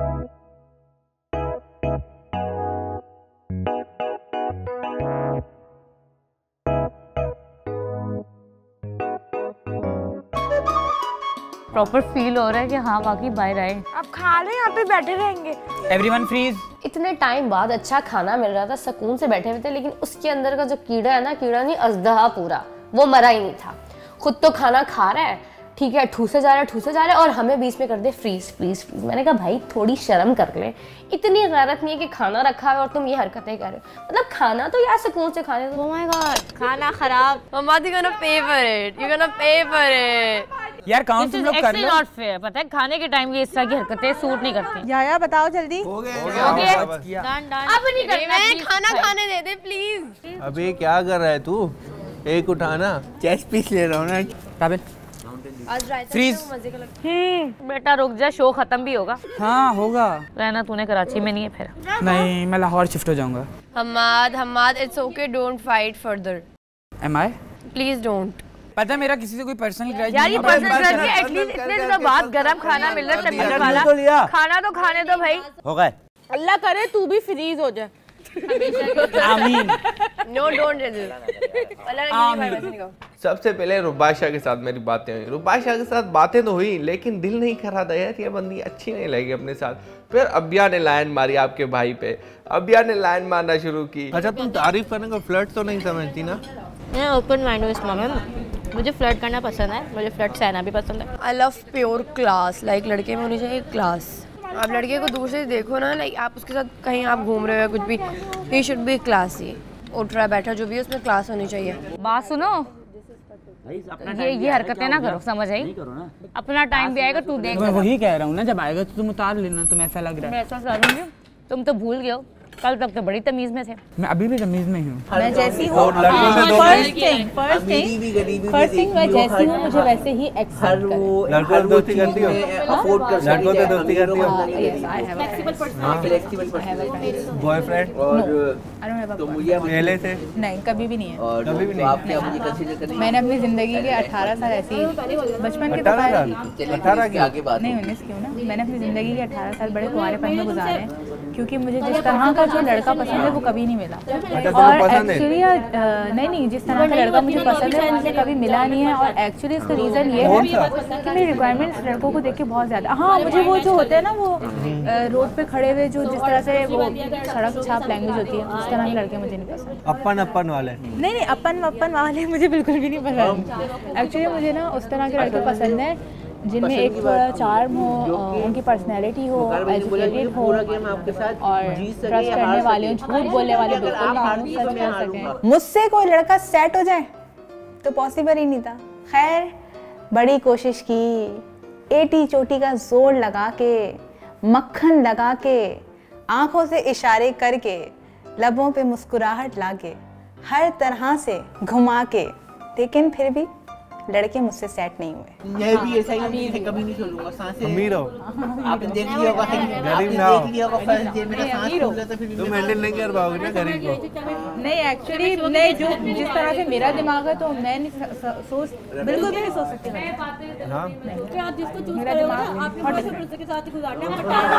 प्रॉपर फील हो रहा है कि हाँ वाकई बाहर आए। अब खा ले, यहाँ पे बैठे रहेंगे। Everyone freeze. इतने टाइम बाद अच्छा खाना मिल रहा था, सुकून से बैठे हुए थे, लेकिन उसके अंदर का जो कीड़ा है ना, कीड़ा नहीं अजदहा पूरा, वो मरा ही नहीं था। खुद तो खाना खा रहा है, ठीक है, ठूसे जा रहा है ठूसे जा रहा है, और हमें बीच में कर दे फ्रीज फ्रीज फ्रीज। मैंने कहा भाई थोड़ी शर्म कर ले, इतनी गैरत नहीं है कि खाना रखा है और तुम ये हरकतें कर रहे हो। मतलब खाना तो यार सुकून से खाने दो। Oh my God, खाना खराब। मम्मा दी gonna pay for it, you gonna pay for it। यार काम तुम लोग कर लो। नॉट फेयर, पता है खाने के टाइम ये इस तरह की हरकतें सूट नहीं करती। या या बताओ जल्दी। हो गया हो गया। Done done. अब नहीं करना, मैं खाना खाने दे दे प्लीज। अबे क्या कर रहा है तू? एक उठाना। चेस्ट पीस ले रहा हूँ ना। काबिल आज रायता फ्रीज। मजे का लगता हम्म बेटा रुक जा, शो खत्म भी होगा। हाँ होगा। रहना तूने कराची में नहीं है फिर। नहीं मैं लाहौर शिफ्ट हो जाऊंगा। Hamad Hamad it's okay, don't fight further. Am I? Please don't. पता है मेरा किसी से कोई पर्सनल ग्रज यार, ये पर्सनल ग्रज नहीं, एटलीस्ट इतने दिनों बाद गरम खाना मिल रहा है, तबीयत वाला खाना तो खाने दो भाई। हो गए। अल्लाह करे तू भी फ्रीज हो जाए। आमीन। नो डोंट आमीन। सबसे पहले रुबाशा के साथ मेरी बातें हुई। रुबाशा के साथ बातें तो हुई, लेकिन दिल नहीं कर रहा था यार, ये बंदी अच्छी नहीं लगी अपने साथ। फिर अबिया ने लाइन मारी आपके भाई पे, अबिया ने लाइन मारना शुरू की। अच्छा तुम तारीफ करने को फ्लर्ट तो नहीं समझती ना? मैं ओपन माइंड हूँ इस मामले में। मुझे फ्लर्ट करना पसंद है, मुझे फ्लर्ट सहना भी पसंद है। I love pure class, like लड़के में होनी चाहिए क्लास। आप लड़के को दूर से देखो ना, लाइक आप उसके साथ कहीं आप घूम रहे हो कुछ भी, ही शुड बी क्लासी। उठ रहा बैठा जो भी है उसमें क्लास होनी चाहिए। बात सुनो, ये ये हरकतें ना करो, समझ आई? अपना टाइम भी आएगा, तू देख। मैं वही कह रहा हूँ ना, जब आएगा तो तुम उतार लेना। तुम ऐसा लग रहा है। मैं ऐसा करूँगी, तुम तो भूल गए हो कल तक तो बड़ी तमीज में थे। मैं अभी भी तमीज में हूँ। मैं जैसी हूँ first thing first thing first thing मैं जैसी हूँ मुझे वैसे ही एक्सेप्ट करें। लड़कों से दोस्ती करती हो? अफोर्ड कर सकते हैं। लड़कों से दोस्ती करती हो? Yes I have flexible personality. Boyfriend और तो मुझे पहले से नहीं कभी भी नहीं है। और कभी भी नहीं। आप क्या मुझे कंसीडर करेंगे? मैंने अपनी जिंदगी के अठारह साल ऐसे ही बचपन के अठारह साल अठारह की आगे बात नहीं उन्नीस क्यों ना मैंने अपनी जिंदगी के अठारह साल बड़े कुंवारेपन में गुजारे हैं क्योंकि मुझे जिस तरह का जो लड़का पसंद है वो कभी नहीं मिला। और एक्चुअली नहीं नहीं जिस तरह का लड़का मुझे पसंद है मुझे कभी मिला नहीं है। और एक्चुअली इसका रीज़न ये है कि मेरी रिक्वायरमेंट्स लड़कों को देख के बहुत ज़्यादा हाँ मुझे वो जो होते हैं ना वो रोड पे खड़े हुए जो जिस तरह से वो सड़क छाप लैंग्वेज होती है उस तरह के लड़के मुझे नहीं पसंद। अपन अपन वाले नहीं नहीं अपन अपन वाले मुझे बिल्कुल भी नहीं पसंद। एक्चुअली मुझे ना उस तरह के लड़के पसंद है जिनमें एक चार्म हो, उनकी पर्सनैलिटी हो, एजुकेटेड हो और ट्रस्ट करने वाले हो, झूठ बोलने वाले बिल्कुल नहीं हो, सच कर सकें। मुझसे कोई लड़का सेट हो जाए तो पॉसिबल ही नहीं था। खैर बड़ी कोशिश की, एटी चोटी का जोर लगा के, मक्खन लगा के, आंखों से इशारे करके, लबों पे मुस्कुराहट लाके, हर तरह से घुमा के, लेकिन फिर भी लड़के मुझसे सेट नहीं हुए। मैं भी ऐसा ही नहीं कभी नहीं छोड़ूंगा सांसें। अमीर हो आपने देख लिया होगा गरीब ना हो देख लिया होगा फर्स्ट डे मेरा सांस फूल रहा था फिर तुम हैंडल नहीं कर पाओगे ना गरीब को। नहीं एक्चुअली नहीं जो जिस तरह से मेरा दिमाग है तो मैं नहीं सोच बिल्कुल भी नहीं सोच सकती मैं। हां क्या जिसको चूज करोगे आप ही के साथ ही गुजारना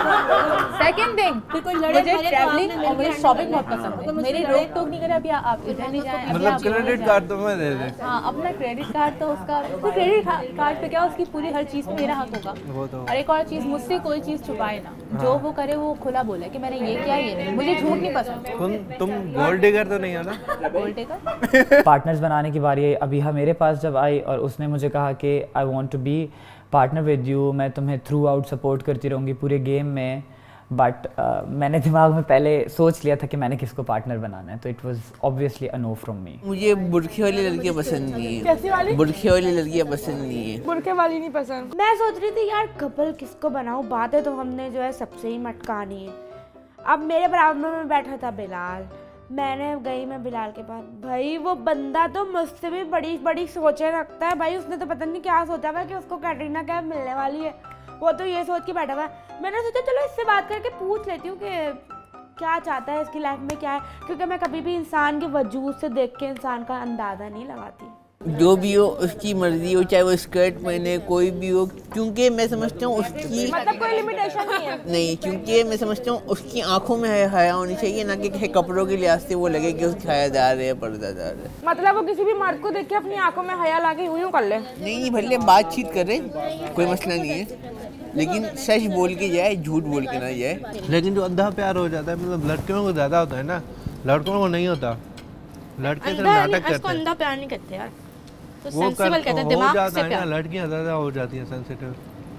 है। सेकंड थिंग मुझे ट्रैवलिंग और मुझे शॉपिंग बहुत पसंद है। मेरी रोक टोक नहीं करे अभी आप इधर नहीं जाए। मतलब क्रेडिट कार्ड तो मैं दे दे। हां अपना क्रेडिट कार्ड तो उसका तो क्रेडिट कार्ड पे क्या उसकी पूरी हर चीज पे मेरा हक होगा। वो तो और एक और चीज मुझसे कोई चीज छुपाए ना हाँ। जो वो करे वो खुला बोले कि मैंने ये किया ये नहीं। मुझे झूठ नहीं पसंद। तुम तुम गोल्ड डिगर तो नहीं हो ना? गोल्ड डिगर पार्टनर्स बनाने की बारी आई अभी हाँ मेरे पास जब आई और उसने मुझे कहा कि I want to be partner with you, मैं तुम्हें थ्रू आउट सपोर्ट करती रहूँगी पूरे गेम में। बट uh, मैंने दिमाग में पहले सोच लिया था कि मैंने किसको पार्टनर बनाना है तो it was obviously a no from me. मुझे बुरखे वाली लड़कियां पसंद नहीं है। कैसी वाली? बुरखे वाली लड़कियां पसंद नहीं है। बुरखे वाली नहीं पसंद। मैं सोच रही थी यार कपल किसको बनाऊं, बातें तो हमने जो है सबसे ही मटकानी है। अब मेरे बराबर में बैठा था बिलाल, मैंने गई मैं बिलाल के पास, भाई वो बंदा तो मुझसे भी बड़ी बड़ी सोचें रखता है। भाई उसने तो पता नहीं क्या सोचा हुआ कि उसको कैटरीना कैफ मिलने वाली है, वो तो ये सोच के बैठा हुआ है। मैंने सोचा चलो इससे बात करके पूछ लेती हूँ कि क्या चाहता है इसकी लाइफ में क्या है, क्योंकि मैं कभी भी इंसान के वजूद से देख के इंसान का अंदाज़ा नहीं लगाती। जो भी हो उसकी मर्जी हो, चाहे वो स्कर्ट पहने कोई भी हो, क्योंकि मैं समझता हूँ उसकी मतलब कोई लिमिटेशन नहीं है। नहीं, क्योंकि मैं समझता हूँ उसकी आंखों में हया होनी चाहिए, ना कि कपड़ों के लिहाज से वो लगे कि उसकी हयादार है पर्दादार है। मतलब वो किसी भी मर्द को देख के अपनी आंखों में हया लाके यूं यूं कर ले। नहीं भले बातचीत करे कोई मसला नहीं है, लेकिन सच बोल के जाए, झूठ बोल के ना जाए। लेकिन जो अंधा प्यार हो जाता है मतलब लड़कियों को ज्यादा होता है ना, लड़कों को नहीं होता। लड़के सिर्फ नाटक करते हैं। अंधा प्यार नहीं करते यार, तो वो सेंसिबल कहते हैं, दिमाग से प्यार। लड़कियां ज्यादा हो जाती हैं सेंसिटिव।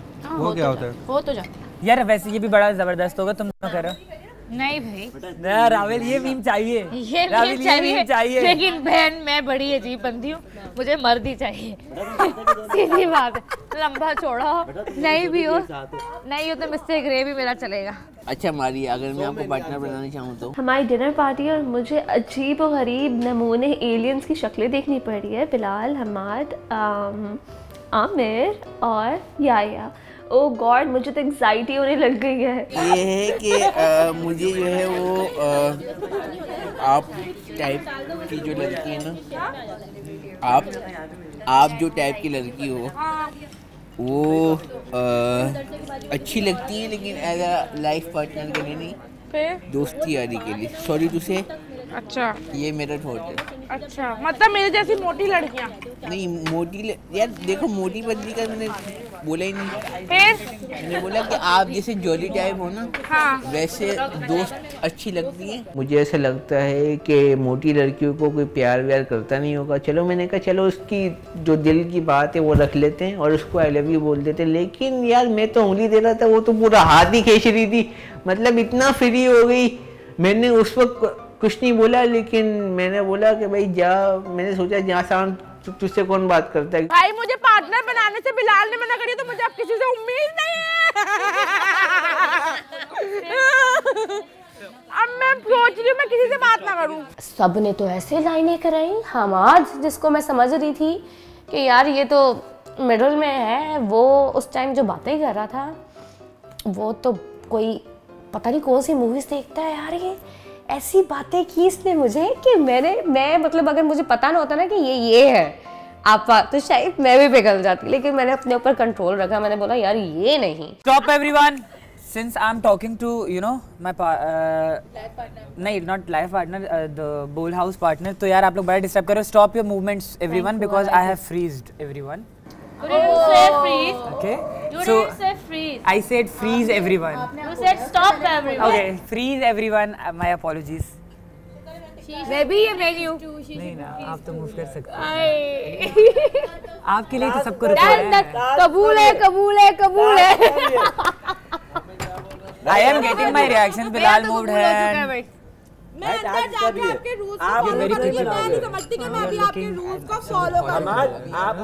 वो क्या होता है? हो तो जाती है यार। वैसे ये भी बड़ा जबरदस्त होगा तुम कह रहे हो। नहीं भाई यार रावेल ये मीम चाहिए, ये रावेल मीम ये चाहिए, मीम चाहिए। लेकिन बहन मैं बड़ी अजीब बंदी हूँ, मुझे मर्द ही चाहिए। सीधी बात है, लंबा चौड़ा हो नहीं भी हो नहीं हो तो मिस्टर ग्रे भी मेरा चलेगा। अच्छा मारी, अगर मैं आपको पार्टनर बनाना चाहूँ तो हमारी डिनर पार्टी और मुझे अजीब और गरीब नमूने एलियंस की शक्लें देखनी पड़ रही है। बिलाल, हमाद, आमिर और याया। ओह गॉड, मुझे तो एंग्जाइटी होने लग गई है। ये है कि आ, मुझे जो है वो आ, आप टाइप की जो लड़की है ना, आप आप जो टाइप की लड़की हो वो आ, अच्छी लगती है, लेकिन एज अ लाइफ पार्टनर के लिए नहीं, फिर दोस्ती यारी के लिए। सॉरी टू से। अच्छा ये मेरा थॉट है। अच्छा मतलब मेरे जैसी मोटी लड़कियाँ नहीं, मोटी यार देखो, मोटी पतली का मैंने बोला ही नहीं। फिर मैंने बोला कि आप जैसे जॉली टाइप हो ना, हाँ। वैसे दोस्त अच्छी लगती है। मुझे ऐसा लगता है कि मोटी लड़कियों को कोई प्यार व्यार करता नहीं होगा। चलो मैंने कहा चलो उसकी जो दिल की बात है वो रख लेते हैं और उसको आई लव यू बोल देते हैं। लेकिन यार मैं तो उंगली दे रहा था, वो तो पूरा हाथ ही खींच रही थी, मतलब इतना फ्री हो गई। मैंने उस वक्त कुछ नहीं बोला, लेकिन मैंने बोला कि भाई जा, मैंने सोचा जहाँ शाम तुझसे कौन बात करता है। भाई मुझे पार्टनर बनाने से बिलाल ने मना करी, तो मुझे अब किसी से उम्मीद नहीं है। अब मैं सोच रही हूँ मैं किसी से बात ना करूँ। सब ने तो ऐसे लाइनें कराई, हम आज जिसको मैं समझ रही थी कि यार ये तो मिडिल में है, वो उस टाइम जो बातें कर रहा था वो तो कोई पता नहीं कौन सी मूवीज देखता है यार। ये ऐसी बातें की इसने मुझे कि मैंने मैं मतलब अगर मुझे पता ना होता ना कि ये ये है आपा तो शायद मैं भी पिघल जाती, लेकिन मैंने अपने ऊपर कंट्रोल रखा। मैंने बोला यार ये नहीं। Stop everyone, since I am talking to you no my नहीं not life partner, the whole house partner, तो यार आप लोग बड़ा डिस्टर्ब कर रहे हो। Stop your movements everyone because I have freezed everyone. You didn't say freeze. Okay. You so didn't say freeze. I said freeze everyone. You said stop everyone. Okay, freeze everyone. Uh, my apologies. मैं भी ये menu नहीं ना, आप तो move कर सकते हैं। आपके लिए तो सबको रुका है। कबूल है, कबूल है, कबूल है। I am getting my reactions. Bilal moved है। मैं अंदर जाके आपके रूल्स को फॉलो करूंगी। मैं नहीं समझती कि मैं भी आपके रूल्स को फॉलो करूं। आप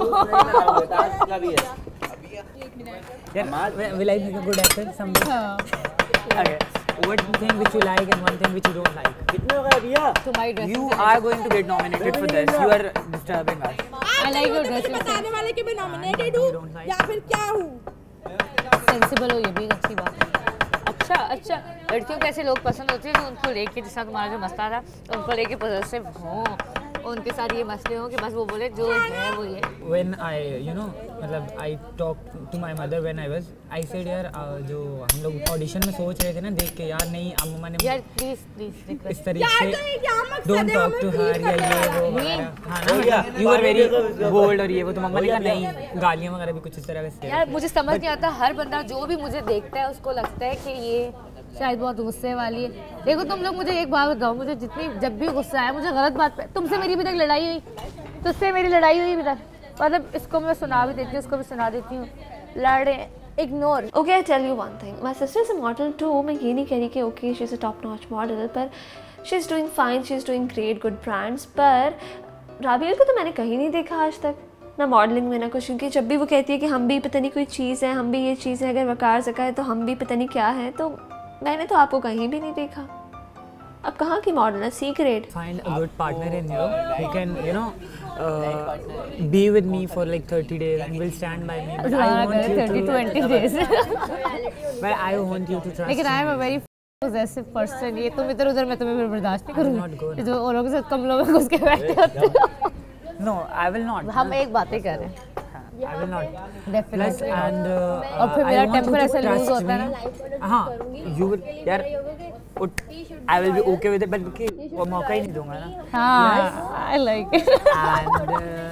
will I make a good actor someday? Okay. One thing which you like and one thing which you don't like. कितने हो गए भैया? You are going to get nominated for this. You are disturbing us. I like your dress. बताने वाले कि मैं nominated हूँ या फिर क्या हूँ? सेंसिबल हो, ये भी एक अच्छी बात है। अच्छा अच्छा, लड़कियों को ऐसे लोग पसंद होते हैं जो उनको लेके, जिस तरह तुम्हारा जो मसला था उनको लेके पॉजिटिव हो, उनके साथ ये मसले हो कि बस वो बोले जो है वो ये। When I you know मतलब I talked to my mother when I was I said यार जो हम लोग ऑडिशन में सोच रहे थे ना, देख के यार नहीं अम्मा ने यार प्लीज प्लीज इस तरीके से डोंट टॉक टू हर या ये वो वगैरह। हाँ ना, यू आर वेरी बोल्ड और ये वो, तो मम्मा ने कहा नहीं, गालियाँ वगैरह भी कुछ इस तरह से। यार मुझे समझ नहीं आता, हर बंदा जो भी मुझे देखता है उसको लगता है कि ये शायद बहुत गुस्से वाली है। देखो तुम लोग मुझे एक बात बताओ, मुझे जितनी जब भी गुस्सा आया मुझे गलत बात पे, तुमसे मेरी अभी तक लड़ाई हुई, तुझसे मेरी लड़ाई हुई अभी तक, मतलब इसको मैं सुना भी देती हूँ, उसको भी सुना देती हूँ, लड़े ignore. Okay I tell you one thing, my sister is a model too. मैं ये नहीं कह रही कि okay she is a top notch model, पर she is doing fine, she is doing great, good brands. पर राबेल को तो मैंने कहीं नहीं देखा आज तक, ना मॉडलिंग में ना कुछ, क्योंकि जब भी वो कहती है कि हम भी पता नहीं कोई चीज़ है, हम भी ये चीज़ है, अगर वकार सका है तो हम भी पता नहीं क्या है, तो मैंने तो आपको कहीं भी नहीं देखा। अब कहाँ की मॉडल है? Secret. Find a good partner in you who can you know uh, be with me for like thirty days and will stand by me. But I want you thirty to twenty days. But I want you to trust. लेकिन I am a very possessive person. ये तुम इधर उधर मैं तुम्हें फिर बर्दाश्त नहीं करूँगी। जो औरों के साथ कमलों में घुस के बैठे होते हो। No, I will not. हम एक बातें कर रहे हैं। I will not. Definitely. And uh, और फिर मेरा टेम्पर ऐसे lose लूज होता है ना। हाँ, you will यार, I will be okay with it, but कि वो मौका ही नहीं दूँगा ना। हाँ, I like it. And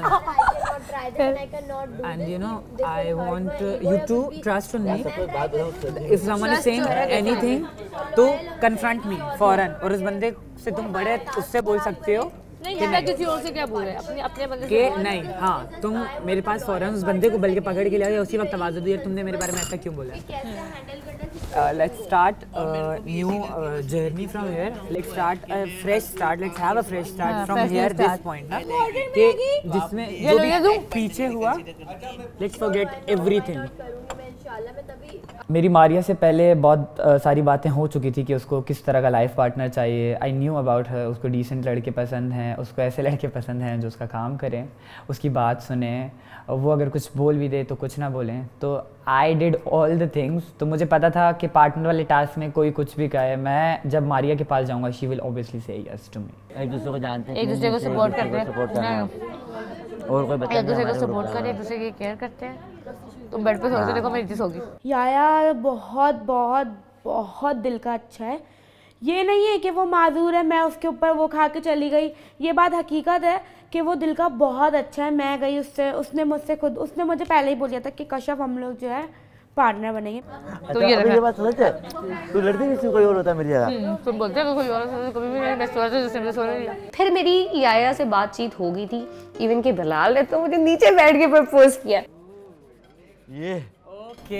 uh, and you know I want uh, you to trust on me. If someone is saying anything, तो confront me फौरन, और उस बंदे से तुम बड़े उससे बोल सकते हो नहीं, मैं किसी और से क्या बोल रहे हैं, अपने अपने बंदे से के नहीं। हाँ, तुम मेरे पास फौरन उस बंदे को बल्कि पकड़ के ले आए, उसी वक्त आवाज़ दी, तुमने मेरे बारे में ऐसा क्यों बोला। Let's start new journey from here, let's start a fresh start, let's have a fresh start from here this point ना, कि जिसमें जो भी पीछे हुआ लेट्स फॉरगेट एवरीथिंग। मेरी मारिया से पहले बहुत uh, सारी बातें हो चुकी थी कि उसको किस तरह का लाइफ पार्टनर चाहिए। आई न्यू अबाउट हर, उसको डिसेंट लड़के पसंद हैं, उसको ऐसे लड़के पसंद हैं जो उसका काम करें, उसकी बात सुने, और वो अगर कुछ बोल भी दे तो कुछ ना बोलें। तो I did all the things. तो मुझे पता था कि पार्टनर वाले टास्क में कोई कुछ भी कहे, मैं जब मारिया के पास जाऊँगा she will obviously say yes to me. एक दूसरे को जानते हैं, एक दूसरे को सपोर्ट करते हैं, और कोई बता एक दूसरे को सपोर्ट करते हैं, एक दूसरे की केयर करते हैं। तुम बेड पे सोते देखो मेरी चीज़ होगी। याया बहुत बहुत बहुत दिल का अच्छा है, ये नहीं है कि वो माजूर है मैं उसके ऊपर वो खा के चली गई, ये बात हकीकत है कि वो दिल का बहुत अच्छा है। मैं गई उससे, उसने मुझसे खुद उसने मुझे पहले ही बोल दिया था कि कश्यप हम लोग जो है पार्टनर बनेंगे। तो ये ये बात सच है, तू लड़ती किसी कोई और होता है मेरी जगह, तुम बोलते हो कोई और, कभी भी मैं सोचा था जिसने सोने दिया। फिर मेरी याया से बातचीत हो गई थी, इवन के बिलाल ने तो मुझे नीचे बैठ के प्रपोज किया। ये Okay.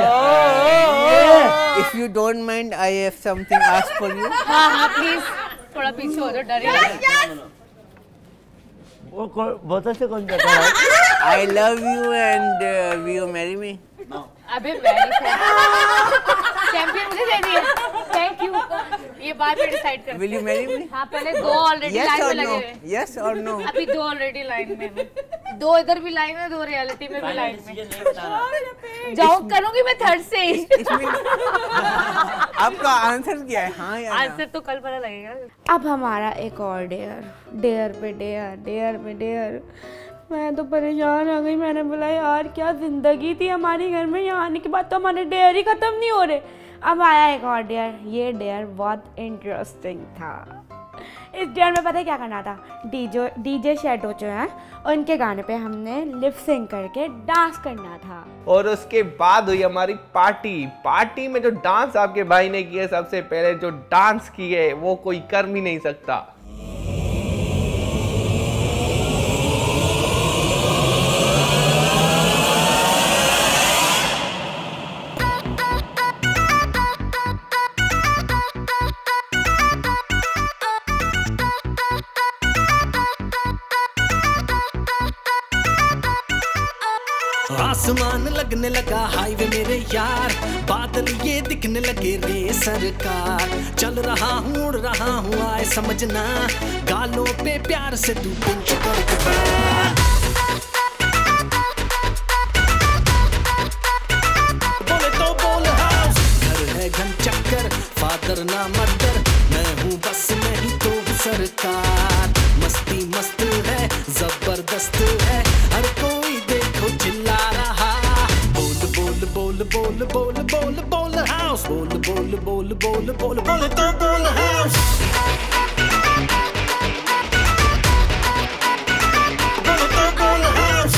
If you don't mind, I have something asked for you. हाँ हाँ प्लीज थोड़ा पीछे हो जाओ, डर ही लग। वो बोतल से कौन कहता है? I love you and uh, will you marry me? अबे मैरी चैंपियन मुझे दे दिया। Thank you. ये बाद में डिसाइड करते हैं। Will you marry me? हाँ पहले दो ऑलरेडी लाइन में लगे हुए। Yes or no? अभी दो ऑलरेडी लाइन में हैं। दो इधर भी लाइन में, दो रियलिटी में भी लाइन में। जाओ करूँगी मैं थर्ड से। आपका आंसर क्या है? हाँ या ना? आंसर तो कल पता लगेगा। अब हमारा एक और डेयर, डेयर पे डेयर, डेयर पे डेयर। मैं तो परेशान हो गई। मैंने बोला यार क्या जिंदगी थी हमारे घर में, यहाँ आने के बाद तो हमारे डेयर ही खत्म नहीं हो रहे। अब आया एक और डेयर। ये डेयर बहुत इंटरेस्टिंग था। इस डेयर में पता है क्या करना था? डीजे डीजे शैडो जो है उनके गाने पे हमने लिप सिंक करके डांस करना था। और उसके बाद हुई हमारी पार्टी। पार्टी में जो डांस आपके भाई ने किया, सबसे पहले जो डांस किए वो कोई कर भी नहीं सकता। आसमान लगने लगा हाईवे मेरे यार, बादल ये दिखने लगे रे सरकार। चल रहा हूँ उड़ रहा हूँ आए समझना, गालों पे प्यार से तू पिंच कर के बार। बोले तो बोल हाउस, घर है घन चक्कर, फादर ना मदर, मैं हूँ बस मैं ही तो सरकार। मस्ती मस्त है जबरदस्त है, हर कोई देखो चिल्ला रहा। बोल बोल बोल बोल बोल बोल बोल हाउस, बोल बोल बोल बोल बोल बोल तो बोल हाउस। बोल तो बोल हाउस।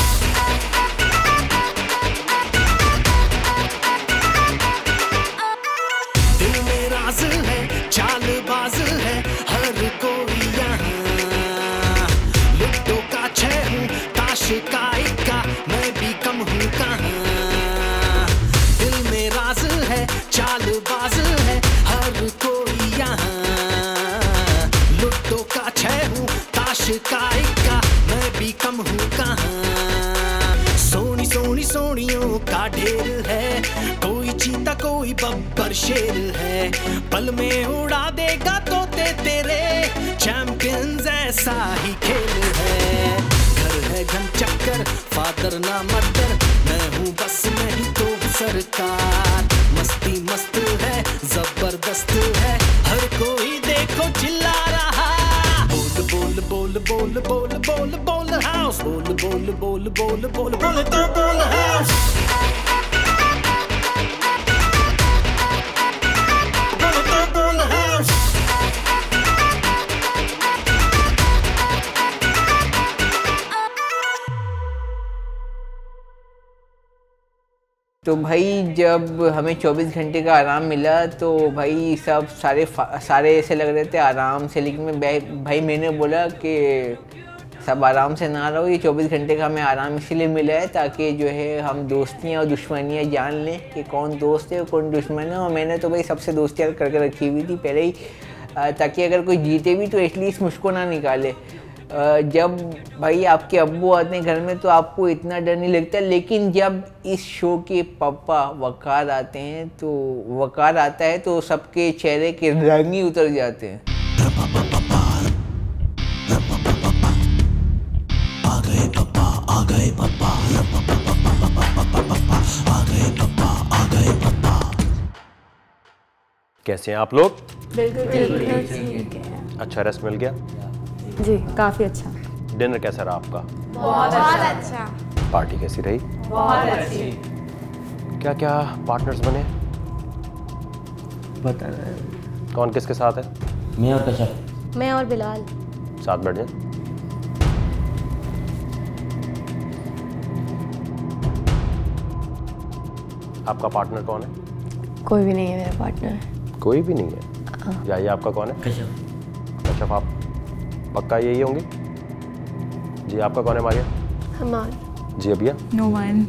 दिल में राज है चालबाज है हर कोई यहाँ, लुट्टो का छह हूँ ताश का इक्का, मैं भी कम हूँ कहाँ। दिल में राज है चालबाज है हर कोई यहाँ, लुट्टो का छह हूँ ताश का इक्का, मैं भी कम हूँ कहाँ। सोनी सोनी सोनियों का ढेर है, कोई चीता कोई बब्बर शेर है, पल में उड़ा देगा तोते तेरे, चैंपियंस ऐसा ही खेल है। घर है घन चक्कर, फादर ना मदर, मैं हूँ बस मैं ही तो सरकार। मस्ती मस्त है जबरदस्त है, हर कोई देखो चिल्ला रहा। बोल बोल बोल बोल बोल बोल बोल हाउस, बोल बोल बोल बोल बोल बोल तो बोल हाउस। बोल तो बोल हाउस। तो भाई जब हमें चौबीस घंटे का आराम मिला तो भाई सब सारे सारे ऐसे लग रहे थे आराम से, लेकिन मैं भाई मैंने बोला कि सब आराम से ना रहो, ये चौबीस घंटे का हमें आराम इसलिए मिला है ताकि जो है हम दोस्तियाँ और दुश्मनियाँ जान लें कि कौन दोस्त है और कौन दुश्मन है। और मैंने तो भाई सबसे दोस्तियाँ करके रखी हुई थी पहले ही, ताकि अगर कोई जीते भी तो एटलीस्ट मुझको ना निकाले। जब भाई आपके अब्बू आते हैं घर में तो आपको इतना डर नहीं लगता, लेकिन जब इस शो के पापा वकार आते हैं तो वकार आता है तो सबके चेहरे के रंग ही उतर जाते हैं। आ गए पापा आ गए पापा आ गए पापा आ गए पापा। कैसे हैं आप लोग? बिल्कुल। अच्छा रेस्ट मिल गया? जी काफी अच्छा। डिनर कैसा रहा आपका? बहुत अच्छा। पार्टी कैसी रही? बहुत अच्छी। क्या क्या पार्टनर्स बने? बता रहे कौन किसके साथ है? मैं और कश्यप। मैं और बिलाल। साथ बैठ जाए। आपका पार्टनर कौन है? कोई भी नहीं है मेरा पार्टनर। कोई भी नहीं है? जाइए आपका कौन है? कश्यप। कश्यप आप पक्का यही होंगे? जी आपका कौन है मारिया? हमार। जी अबिया? No one.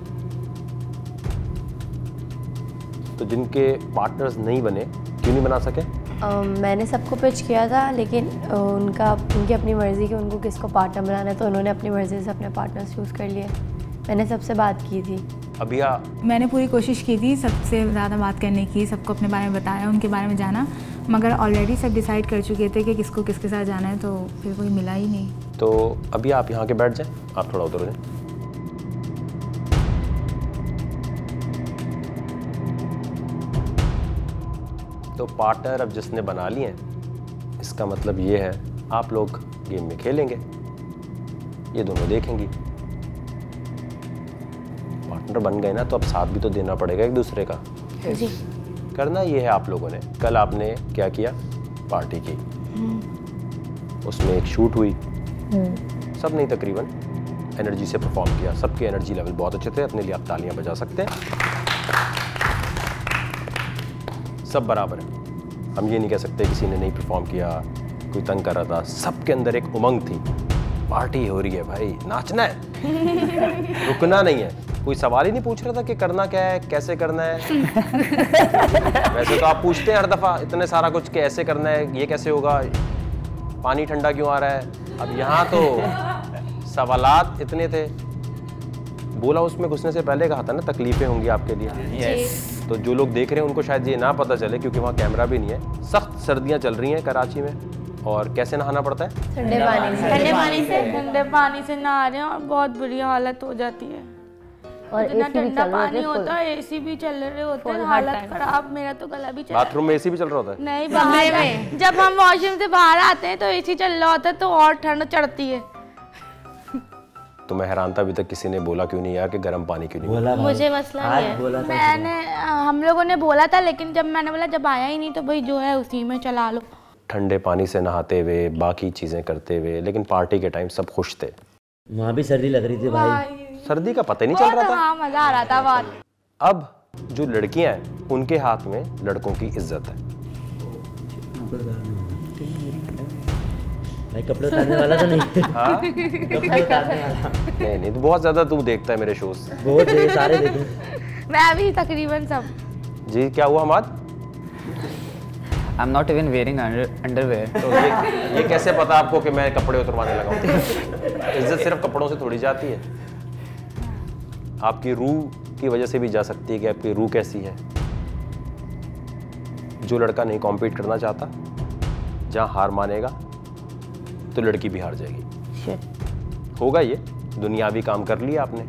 तो जिनके पार्टनर्स नहीं बने क्यों नहीं बना सके? uh, मैंने सबको पिच किया था लेकिन uh, उनका उनकी अपनी मर्ज़ी कि उनको किसको पार्टनर बनाना है, तो उन्होंने अपनी मर्ज़ी से अपने पार्टनर्स चूज़ कर लिए। मैंने सबसे बात की थी। अभिया मैंने पूरी कोशिश की थी सबसे ज़्यादा बात करने की, सबको अपने बारे में बताया, उनके बारे में जाना, मगर ऑलरेडी सब डिसाइड कर चुके थे कि किसको किसके साथ जाना है, तो फिर कोई मिला ही नहीं। तो अभी आप यहाँ के बैठ जाएं, आप थोड़ा उधर हो जाएं। तो पार्टनर अब जिसने बना लिए हैं, इसका मतलब ये है आप लोग गेम में खेलेंगे, ये दोनों देखेंगी। पार्टनर बन गए ना, तो अब साथ भी तो देना पड़ेगा एक दूसरे का। जी। करना ये है आप लोगों ने, कल आपने क्या किया, पार्टी की, उसमें एक शूट हुई, सब नहीं तकरीबन एनर्जी से परफॉर्म किया, सबके एनर्जी लेवल बहुत अच्छे थे, अपने लिए आप तालियां बजा सकते हैं, सब बराबर है। हम ये नहीं कह सकते किसी ने नहीं परफॉर्म किया, कोई तंग कर रहा था, सबके अंदर एक उमंग थी, पार्टी हो रही है भाई, नाचना है, रुकना नहीं है। कोई सवाल ही नहीं पूछ रहा था कि करना क्या है, कैसे करना है। वैसे तो आप पूछते हैं हर दफ़ा इतने सारा कुछ कि ऐसे करना है, ये कैसे होगा, पानी ठंडा क्यों आ रहा है। अब यहाँ तो सवालात इतने थे। बोला उसमें घुसने से पहले कहा था ना तकलीफें होंगी आपके लिए। yes. तो जो लोग देख रहे हैं उनको शायद ये ना पता चले, क्योंकि वहाँ कैमरा भी नहीं है। सख्त सर्दियाँ चल रही हैं कराची में, और कैसे नहाना पड़ता है, ठंडे पानी से। ठंडे पानी से ठंडे पानी से नहा रहे हैं और बहुत बुरी हालत हो जाती है। और इतना ठंडा पानी होता है, एसी भी चल रहे होते हैं, हालत खराब। मेरा तो गला भी चल, बाथरूम में एसी भी चल रहा होता है। नहीं, बाहर में जब हम वॉशरूम से बाहर आते हैं तो एसी चल रहा होता है, तो और ठंड चढ़ती है। तो मैं हैरान था अभी तक किसी ने बोला क्यों नहीं यार कि गर्म पानी क्यों नहीं बोला। मुझे मसला नहीं है, मैंने हम लोगों ने बोला था, लेकिन जब मैंने बोला जब आया ही नहीं तो भाई जो है उसी में चला लो। ठंडे पानी से नहाते हुए, बाकी चीजें करते हुए, लेकिन पार्टी के टाइम सब खुश थे। वहाँ भी सर्दी लग रही थी भाई, सर्दी का पता ही नहीं चल रहा था। हाँ, मजा आ रहा था बहुत। अब जो लड़कियां हैं उनके हाथ में लड़कों की इज्जत है। भाई कपड़े उतारने वाला तो नहीं। हाँ? कपड़े उतारने वाला नहीं नहीं, तो बहुत ज्यादा तू देखता है मेरे शोज। बहुत है, सारे देखूं। मैं भी तकरीबन सब। जी क्या हुआ Hammad? I'm not even wearing under, underwear. तो ये, ये कैसे पता आपको कि मैं कपड़े उतरवाने लगा हूँ? इज्जत सिर्फ कपड़ों से थोड़ी जाती है, आपकी रूह की वजह से भी जा सकती है कि आपकी रूह कैसी है। जो लड़का नहीं कॉम्पीट करना चाहता, जहाँ हार मानेगा तो लड़की भी हार जाएगी। होगा ये, दुनियावी काम कर लिया आपने।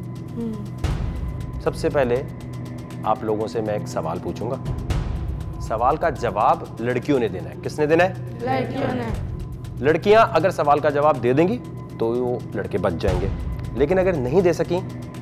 सबसे पहले आप लोगों से मैं एक सवाल पूछूंगा, सवाल का जवाब लड़कियों ने देना है। किसने देना है? लड़कियों ने। लड़कियां अगर सवाल का जवाब दे देंगी तो वो लड़के बच जाएंगे, लेकिन अगर नहीं दे सकी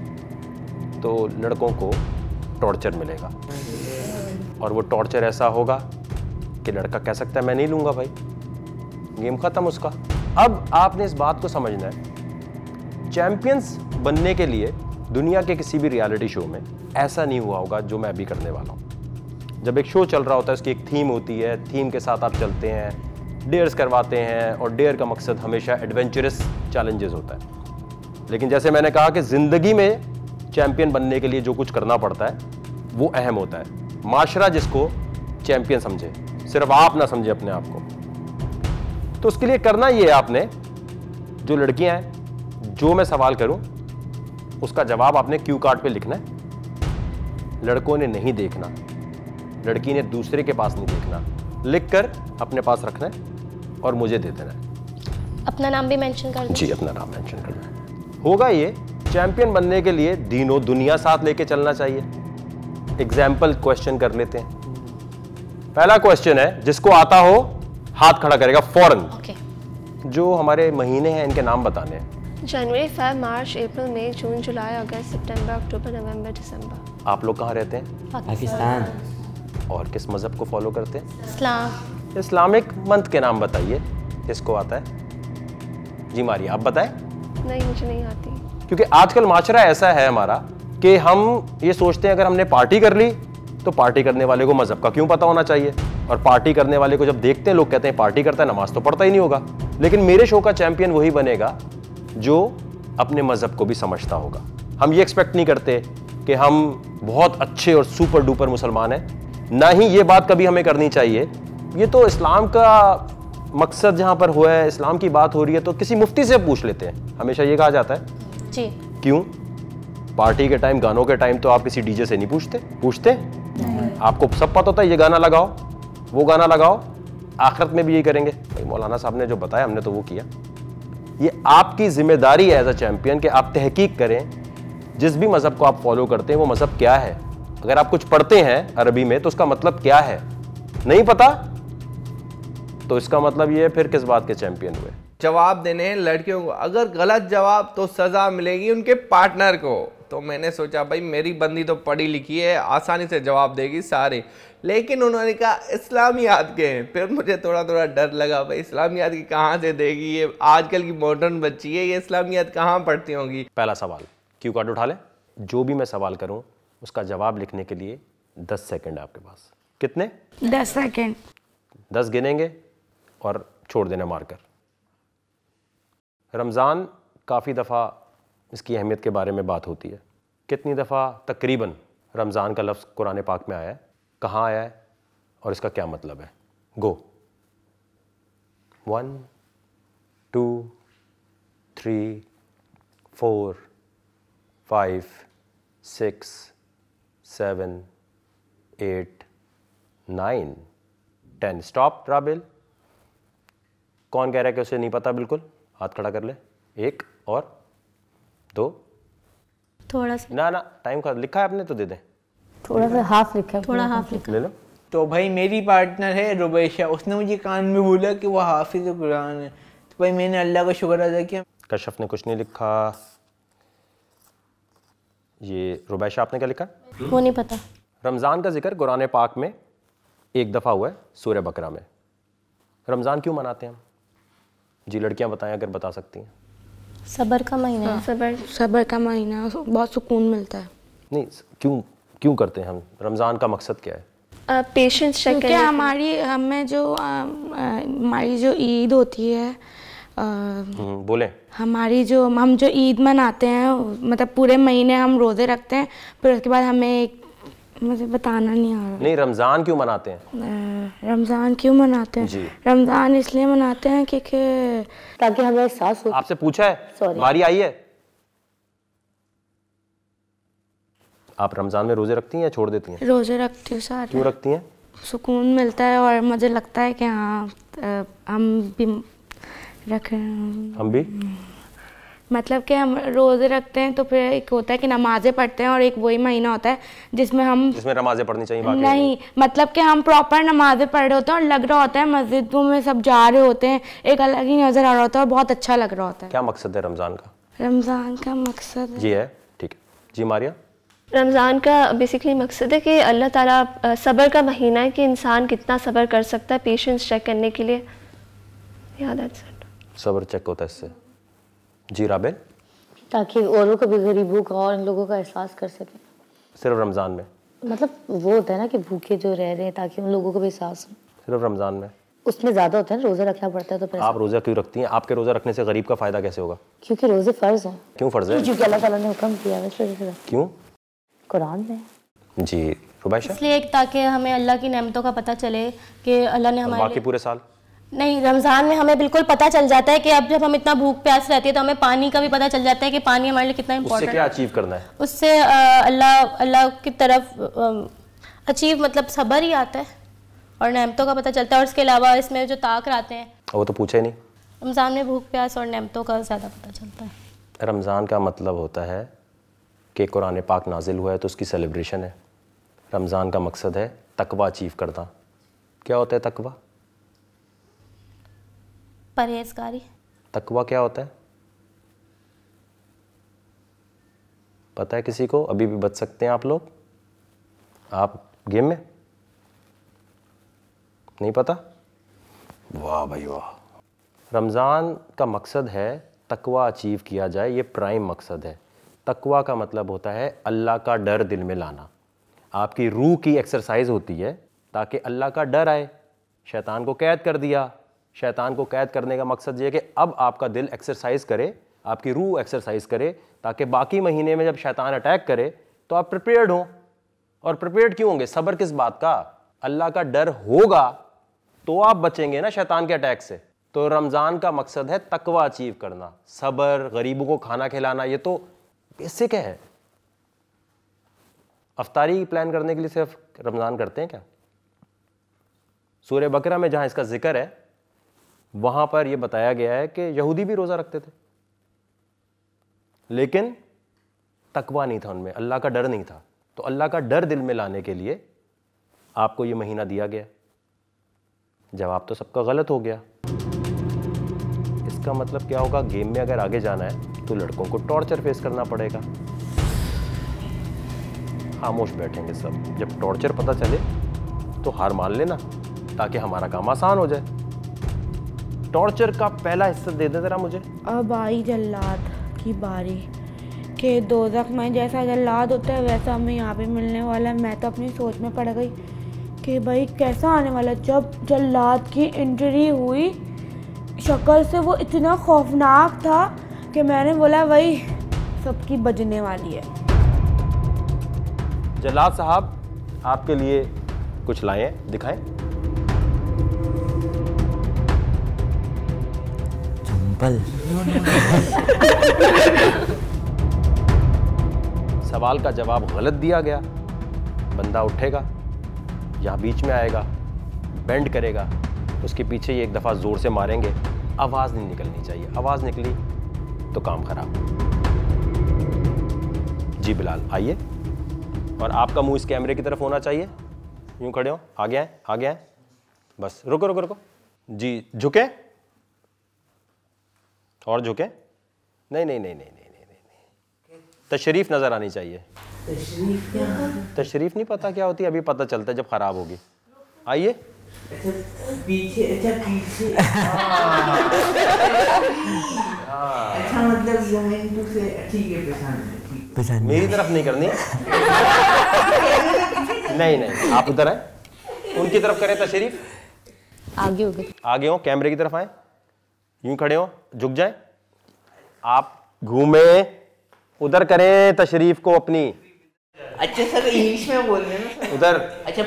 तो लड़कों को टॉर्चर मिलेगा, और वो टॉर्चर ऐसा होगा कि लड़का कह सकता है मैं नहीं लूंगा भाई, गेम खत्म उसका। अब आपने इस बात को समझना है, चैंपियंस बनने के लिए दुनिया के किसी भी रियलिटी शो में ऐसा नहीं हुआ होगा जो मैं अभी करने वाला हूँ। जब एक शो चल रहा होता है उसकी एक थीम होती है, थीम के साथ आप चलते हैं, डेयर्स करवाते हैं, और डेयर का मकसद हमेशा एडवेंचरस चैलेंजेस होता है। लेकिन जैसे मैंने कहा कि ज़िंदगी में चैंपियन बनने के लिए जो कुछ करना पड़ता है वो अहम होता है। माशरा जिसको चैंपियन समझे, सिर्फ आप ना समझे अपने आप को। तो उसके लिए करना ये है, आपने जो लड़कियां हैं, जो मैं सवाल करूं उसका जवाब आपने क्यू कार्ड पे लिखना है। लड़कों ने नहीं देखना, लड़की ने दूसरे के पास नहीं देखना, लिखकर अपने पास रखना है और मुझे दे देना है। अपना नाम भी मेंशन कर दो। जी, अपना नाम मेंशन करना है। होगा ये, चैंपियन बनने के लिए दीनों दुनिया साथ लेके चलना चाहिए। एग्जाम्पल क्वेश्चन कर लेते हैं। पहला क्वेश्चन है, जिसको आता हो हाथ खड़ा करेगा फौरन। okay. जो हमारे महीने हैं इनके नाम बताने हैं। जनवरी, फरवरी, मार्च, अप्रैल, मई, जून, जुलाई, अगस्त, सितंबर, अक्टूबर, नवंबर, दिसंबर। आप लोग कहाँ रहते हैं? पाकिस्तान। और किस मजहब को फॉलो करते हैं? इस्लाम। इस्लामिक मंथ के नाम बताइए, किसको आता है? जी मारिया, आप बताएं। नहीं, मुझे नहीं आती। क्योंकि आजकल माशरा ऐसा है हमारा कि हम ये सोचते हैं अगर हमने पार्टी कर ली तो पार्टी करने वाले को मजहब का क्यों पता होना चाहिए, और पार्टी करने वाले को जब देखते हैं लोग कहते हैं पार्टी करता है, नमाज तो पढ़ता ही नहीं होगा। लेकिन मेरे शो का चैंपियन वही बनेगा जो अपने मजहब को भी समझता होगा। हम ये एक्सपेक्ट नहीं करते कि हम बहुत अच्छे और सुपर डुपर मुसलमान हैं, ना ही ये बात कभी हमें करनी चाहिए। ये तो इस्लाम का मकसद जहाँ पर हुआ है, इस्लाम की बात हो रही है तो किसी मुफ्ती से पूछ लेते हैं, हमेशा ये कहा जाता है। जी। क्यों? पार्टी के टाइम, गानों के टाइम तो आप किसी डीजे से नहीं पूछते? पूछते? आपको सब पता होता है ये गाना लगाओ, वो गाना लगाओ, आखिरत में भी यही करेंगे। भाई मौलाना साहब ने जो बताया हमने तो वो किया। ये आपकी जिम्मेदारी है एज अ चैंपियन कि आप तहकीक करें जिस भी मजहब को आप फॉलो करते हैं वो मजहब क्या है। अगर आप कुछ पढ़ते हैं अरबी में तो उसका मतलब क्या है, नहीं पता तो इसका मतलब ये फिर किस बात के चैंपियन हुए। जवाब देने हैं लड़कियों को, अगर गलत जवाब तो सजा मिलेगी उनके पार्टनर को। तो मैंने सोचा भाई मेरी बंदी तो पढ़ी लिखी है, आसानी से जवाब देगी सारे, लेकिन उन्होंने कहा इस्लामियात के हैं। फिर मुझे थोड़ा थोड़ा डर लगा भाई इस्लामियात की कहाँ से देगी, ये आजकल की मॉडर्न बच्ची है, ये इस्लामियात कहाँ पढ़ती होंगी। पहला सवाल, क्यू कार्ड उठा लें। जो भी मैं सवाल करूं उसका जवाब लिखने के लिए दस सेकंड है आपके पास। कितने? दस सेकंड। दस गिनेंगे और छोड़ देना मार्कर। रमज़ान काफ़ी दफ़ा इसकी अहमियत के बारे में बात होती है। कितनी दफ़ा तकरीबन रमज़ान का लफ्ज़ कुरान पाक में आया है, कहाँ आया है और इसका क्या मतलब है? Go. One, two, three, four, five, six, seven, eight, nine, ten. Stop. Rabil, कौन कह रहा है कि उसे नहीं पता? बिल्कुल हाथ खड़ा कर ले। एक और दो, थोड़ा सा ना ना टाइम का लिखा है आपने तो दे दे। थोड़ा सा हाफ लिखा है, थोड़ा हाफ लिखा ले लो। तो भाई मेरी पार्टनर है रुबैशा, उसने मुझे कान में बोला कि वो हाफिज कुरान है, तो भाई मैंने अल्लाह का शुक्र अदा किया। कशफ ने कुछ नहीं लिखा। ये रुबैशा आपने क्या लिखा? वो नहीं पता। रमज़ान का जिक्र कुरान पाक में एक दफ़ा हुआ है सूरह बकरा में। रमज़ान क्यों मनाते हैं हम? जी लड़कियां बताएं अगर बता सकती हैं। सबर का महीना है। सबर सबर का महीना, बहुत सुकून मिलता है। नहीं, क्यों क्यों करते हैं हम? रमज़ान का मकसद क्या है? पेशेंस चेक करके। हमारी हमें जो हमारी जो ईद होती है, आ, बोलें। हमारी जो हम जो ईद मनाते हैं, मतलब पूरे महीने हम रोज़े रखते हैं, फिर उसके बाद हमें एक, मुझे बताना नहीं आ रहा। नहीं, रमज़ान क्यों मनाते हैं? रमज़ान क्यों मनाते हैं? जी। रमज़ान इसलिए मनाते हैं क्योंकि ताकि हमें एहसास हो। आपसे पूछा है, बारी आई है। आप रमज़ान में रोज़े रखती हैं या छोड़ देती हैं? रोज़े रखती हूँ सारे। क्यों रखती हैं? सुकून मिलता है और मुझे लगता है कि हाँ हम भी रख हम भी मतलब कि हम रोज़े रखते हैं तो फिर एक होता है कि नमाज़ें पढ़ते हैं, और एक वही महीना होता है जिसमें हम जिसमें नमाज़ें पढ़नी चाहिए। बाकी नहीं, मतलब कि हम प्रॉपर नमाज़ें पढ़ रहे होते हैं और लग रहा होता है मस्जिदों में सब जा रहे होते हैं, एक अलग ही नज़र आ रहा होता है और बहुत अच्छा लग रहा होता है। क्या मकसद है रमज़ान का? रमज़ान का मकसद जी है, ठीक है जी। मारिया, रमज़ान का बेसिकली मकसद है कि अल्लाह ताला सब्र का महीना है कि इंसान कितना सब्र कर सकता है, पेशेंस चेक करने के लिए। याद है सब्र चेक होता है इससे। जी राबिल, ताकि औरों को भी, गरीबों का और इन लोगों का एहसास कर सकें। सिर्फ रमज़ान में? मतलब वो होता है ना कि भूखे जो रह रहे हैं, ताकि उन लोगों को भी एहसास हो। सिर्फ रमज़ान में? उसमें ज़्यादा होता है ना, रोज़ा रखना पड़ता है। तो आप रोज़ा क्यों रखती हैं? आपके रोज़ा रखने से गरीब का फ़ायदा कैसे होगा? क्योंकि रोज़े फ़र्ज़ हैं। क्यों फ़र्ज़ है? क्योंकि अल्लाह ताला ने हुक्म किया है, इसलिए। क्यों? कुरान में। जी रुबैशा? इसलिए ताकि हमें अल्लाह की नेमतों का पता चले कि अल्लाह ने हमारे बाकी पूरे साल नहीं, रमज़ान में हमें बिल्कुल पता चल जाता है कि अब जब हम इतना भूख प्यास रहती है तो हमें पानी का भी पता चल जाता है कि पानी हमारे लिए कितना इम्पोर्टेंट है। उससे क्या अचीव करना है? उससे अल्लाह अल्लाह की तरफ अचीव मतलब सब्र ही आता है और नेमतों का पता चलता है। और इसके अलावा इसमें जो ताक़ आते हैं, वो तो पूछे नहीं। रमज़ान में भूख प्यास और नेमतों का ज़्यादा पता चलता है। रमज़ान का मतलब होता है कि कुरान पाक नाजिल हुआ है तो उसकी सेलिब्रेशन है। रमज़ान का मकसद है तकवा अचीव करना। क्या होता है तकवा? परहेजगारी। तकवा क्या होता है पता है किसी को? अभी भी बच सकते हैं आप लोग। आप गेम में नहीं पता? वाह भाई वाह। रमज़ान का मकसद है तकवा अचीव किया जाए, ये प्राइम मकसद है। तकवा का मतलब होता है अल्लाह का डर दिल में लाना। आपकी रूह की एक्सरसाइज होती है ताकि अल्लाह का डर आए। शैतान को कैद कर दिया। शैतान को कैद करने का मकसद ये है कि अब आपका दिल एक्सरसाइज करे, आपकी रूह एक्सरसाइज करे, ताकि बाकी महीने में जब शैतान अटैक करे तो आप प्रिपेयर्ड हों। और प्रिपेयर्ड क्यों होंगे? सब्र किस बात का? अल्लाह का डर होगा तो आप बचेंगे ना शैतान के अटैक से। तो रमज़ान का मकसद है तकवा अचीव करना, सब्र, गरीबों को खाना खिलाना। ये तो बेसिक है। अफ्तारी प्लान करने के लिए सिर्फ रमज़ान करते हैं क्या? सूरह बकरा में जहाँ इसका जिक्र है वहाँ पर यह बताया गया है कि यहूदी भी रोज़ा रखते थे, लेकिन तकवा नहीं था उनमें, अल्लाह का डर नहीं था। तो अल्लाह का डर दिल में लाने के लिए आपको ये महीना दिया गया। जवाब तो सबका गलत हो गया। इसका मतलब क्या होगा? गेम में अगर आगे जाना है तो लड़कों को टॉर्चर फेस करना पड़ेगा। खामोश बैठेंगे सब, जब टॉर्चर पता चले तो हार मान लेना ताकि हमारा काम आसान हो जाए। टॉर्चर का पहला हिस्सा दे दे जरा मुझे। अब आई जल्लाद की बारी कि दोज़ख में जैसा जल्लाद होता है वैसा हमें यहाँ पे मिलने वाला है। मैं तो अपनी सोच में पड़ गई कि भाई कैसा आने वाला। जब जल्लाद की एंट्री हुई शक्ल से वो इतना खौफनाक था कि मैंने बोला वही सबकी बजने वाली है। जल्लाद साहब आपके लिए कुछ लाए हैं, दिखाएं। चंपल। सवाल का जवाब गलत दिया गया। बंदा उठेगा, यहाँ बीच में आएगा, बेंड करेगा, उसके पीछे ही एक दफ़ा ज़ोर से मारेंगे। आवाज़ नहीं निकलनी चाहिए, आवाज़ निकली तो काम खराब। जी बिलाल आइए, और आपका मुंह इस कैमरे की तरफ होना चाहिए। यूं खड़े हो, आगे आए, आगे आए, बस रुको रुको रुको। जी झुके और झुके, नहीं नहीं नहीं नहीं नहीं नहीं नहीं तशरीफ नज़र आनी चाहिए। तशरीफ क्या? तशरीफ नहीं पता क्या होती है? अभी पता चलता है जब खराब होगी। आइए। अच्छा पीछे, अच्छा पीछे। अच्छा मतलब जमीन से ठीक है, पहचान मेरी तरफ नहीं करनी। नहीं नहीं आप उधर आए, उनकी तरफ करें तशरीफ। आगे हो गए, आगे हो, कैमरे की तरफ आए, यूं खड़े हो, झुक जाए। आप घूमे, उधर करें तशरीफ को अपनी। अच्छा सर इंग्लिश में बोल रहे हैं ना उधर। अच्छा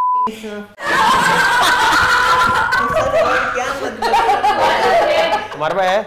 क्या मतलब? मरवा है।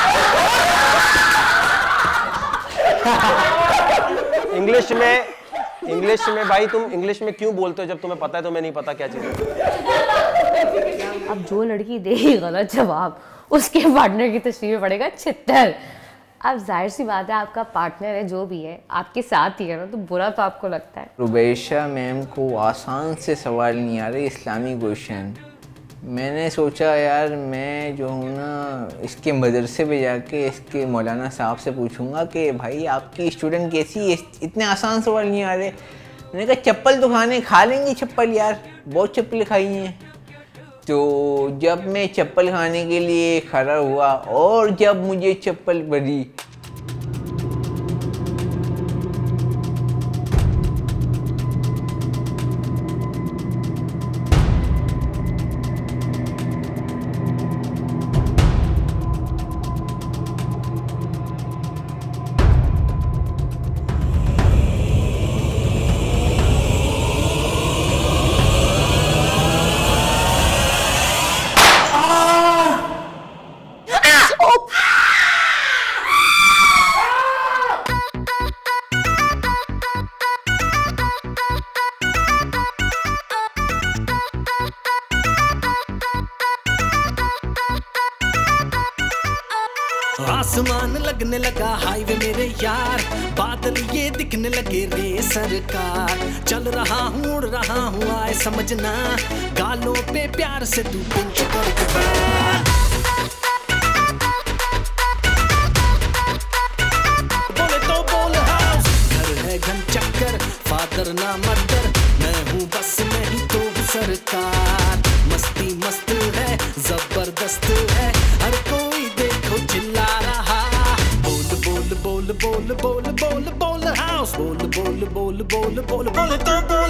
इंग्लिश में, इंग्लिश में भाई तुम इंग्लिश में क्यों बोलते हो जब तुम्हें पता है तुम्हें नहीं पता क्या चीज़ है? अब जो लड़की देगी गलत जवाब उसके पार्टनर की तशरीफ पड़ेगा छितर। अब जाहिर सी बात है आपका पार्टनर है जो भी है आपके साथ ही है ना, तो बुरा तो आपको लगता है। रुबैशा मैम को आसान से सवाल नहीं आ रहे, इस्लामी क्वेश्चन। मैंने सोचा यार मैं जो हूँ ना इसके मदरसे पे जाके इसके मौलाना साहब से पूछूंगा कि भाई आपकी स्टूडेंट कैसी है, इतने आसान सवाल नहीं आ रहे। मैंने कहा चप्पल तो खाने खा लेंगी चप्पल, यार बहुत चप्पल खाई हैं। तो जब मैं चप्पल खाने के लिए खड़ा हुआ और जब मुझे चप्पल पड़ी आसमान लगने लगा हाईवे मेरे यार, बादल ये दिखने लगे रे सरकार। चल रहा हूँ उड़ रहा हूँ आए समझना, गालों पे प्यार से तू पिंच कर बोले तो बोल हाउस। घर है घन चक्कर, फादर ना मदर, मैं हूँ बस मैं ही तो सरकार। मस्ती मस्त है जबरदस्त है, हर कोई देखो चिल्ला रहा। बोल बोल बोल बोल बोल बोल बोल हाउस, बोल बोल बोल बोल बोल बोल तो बोल।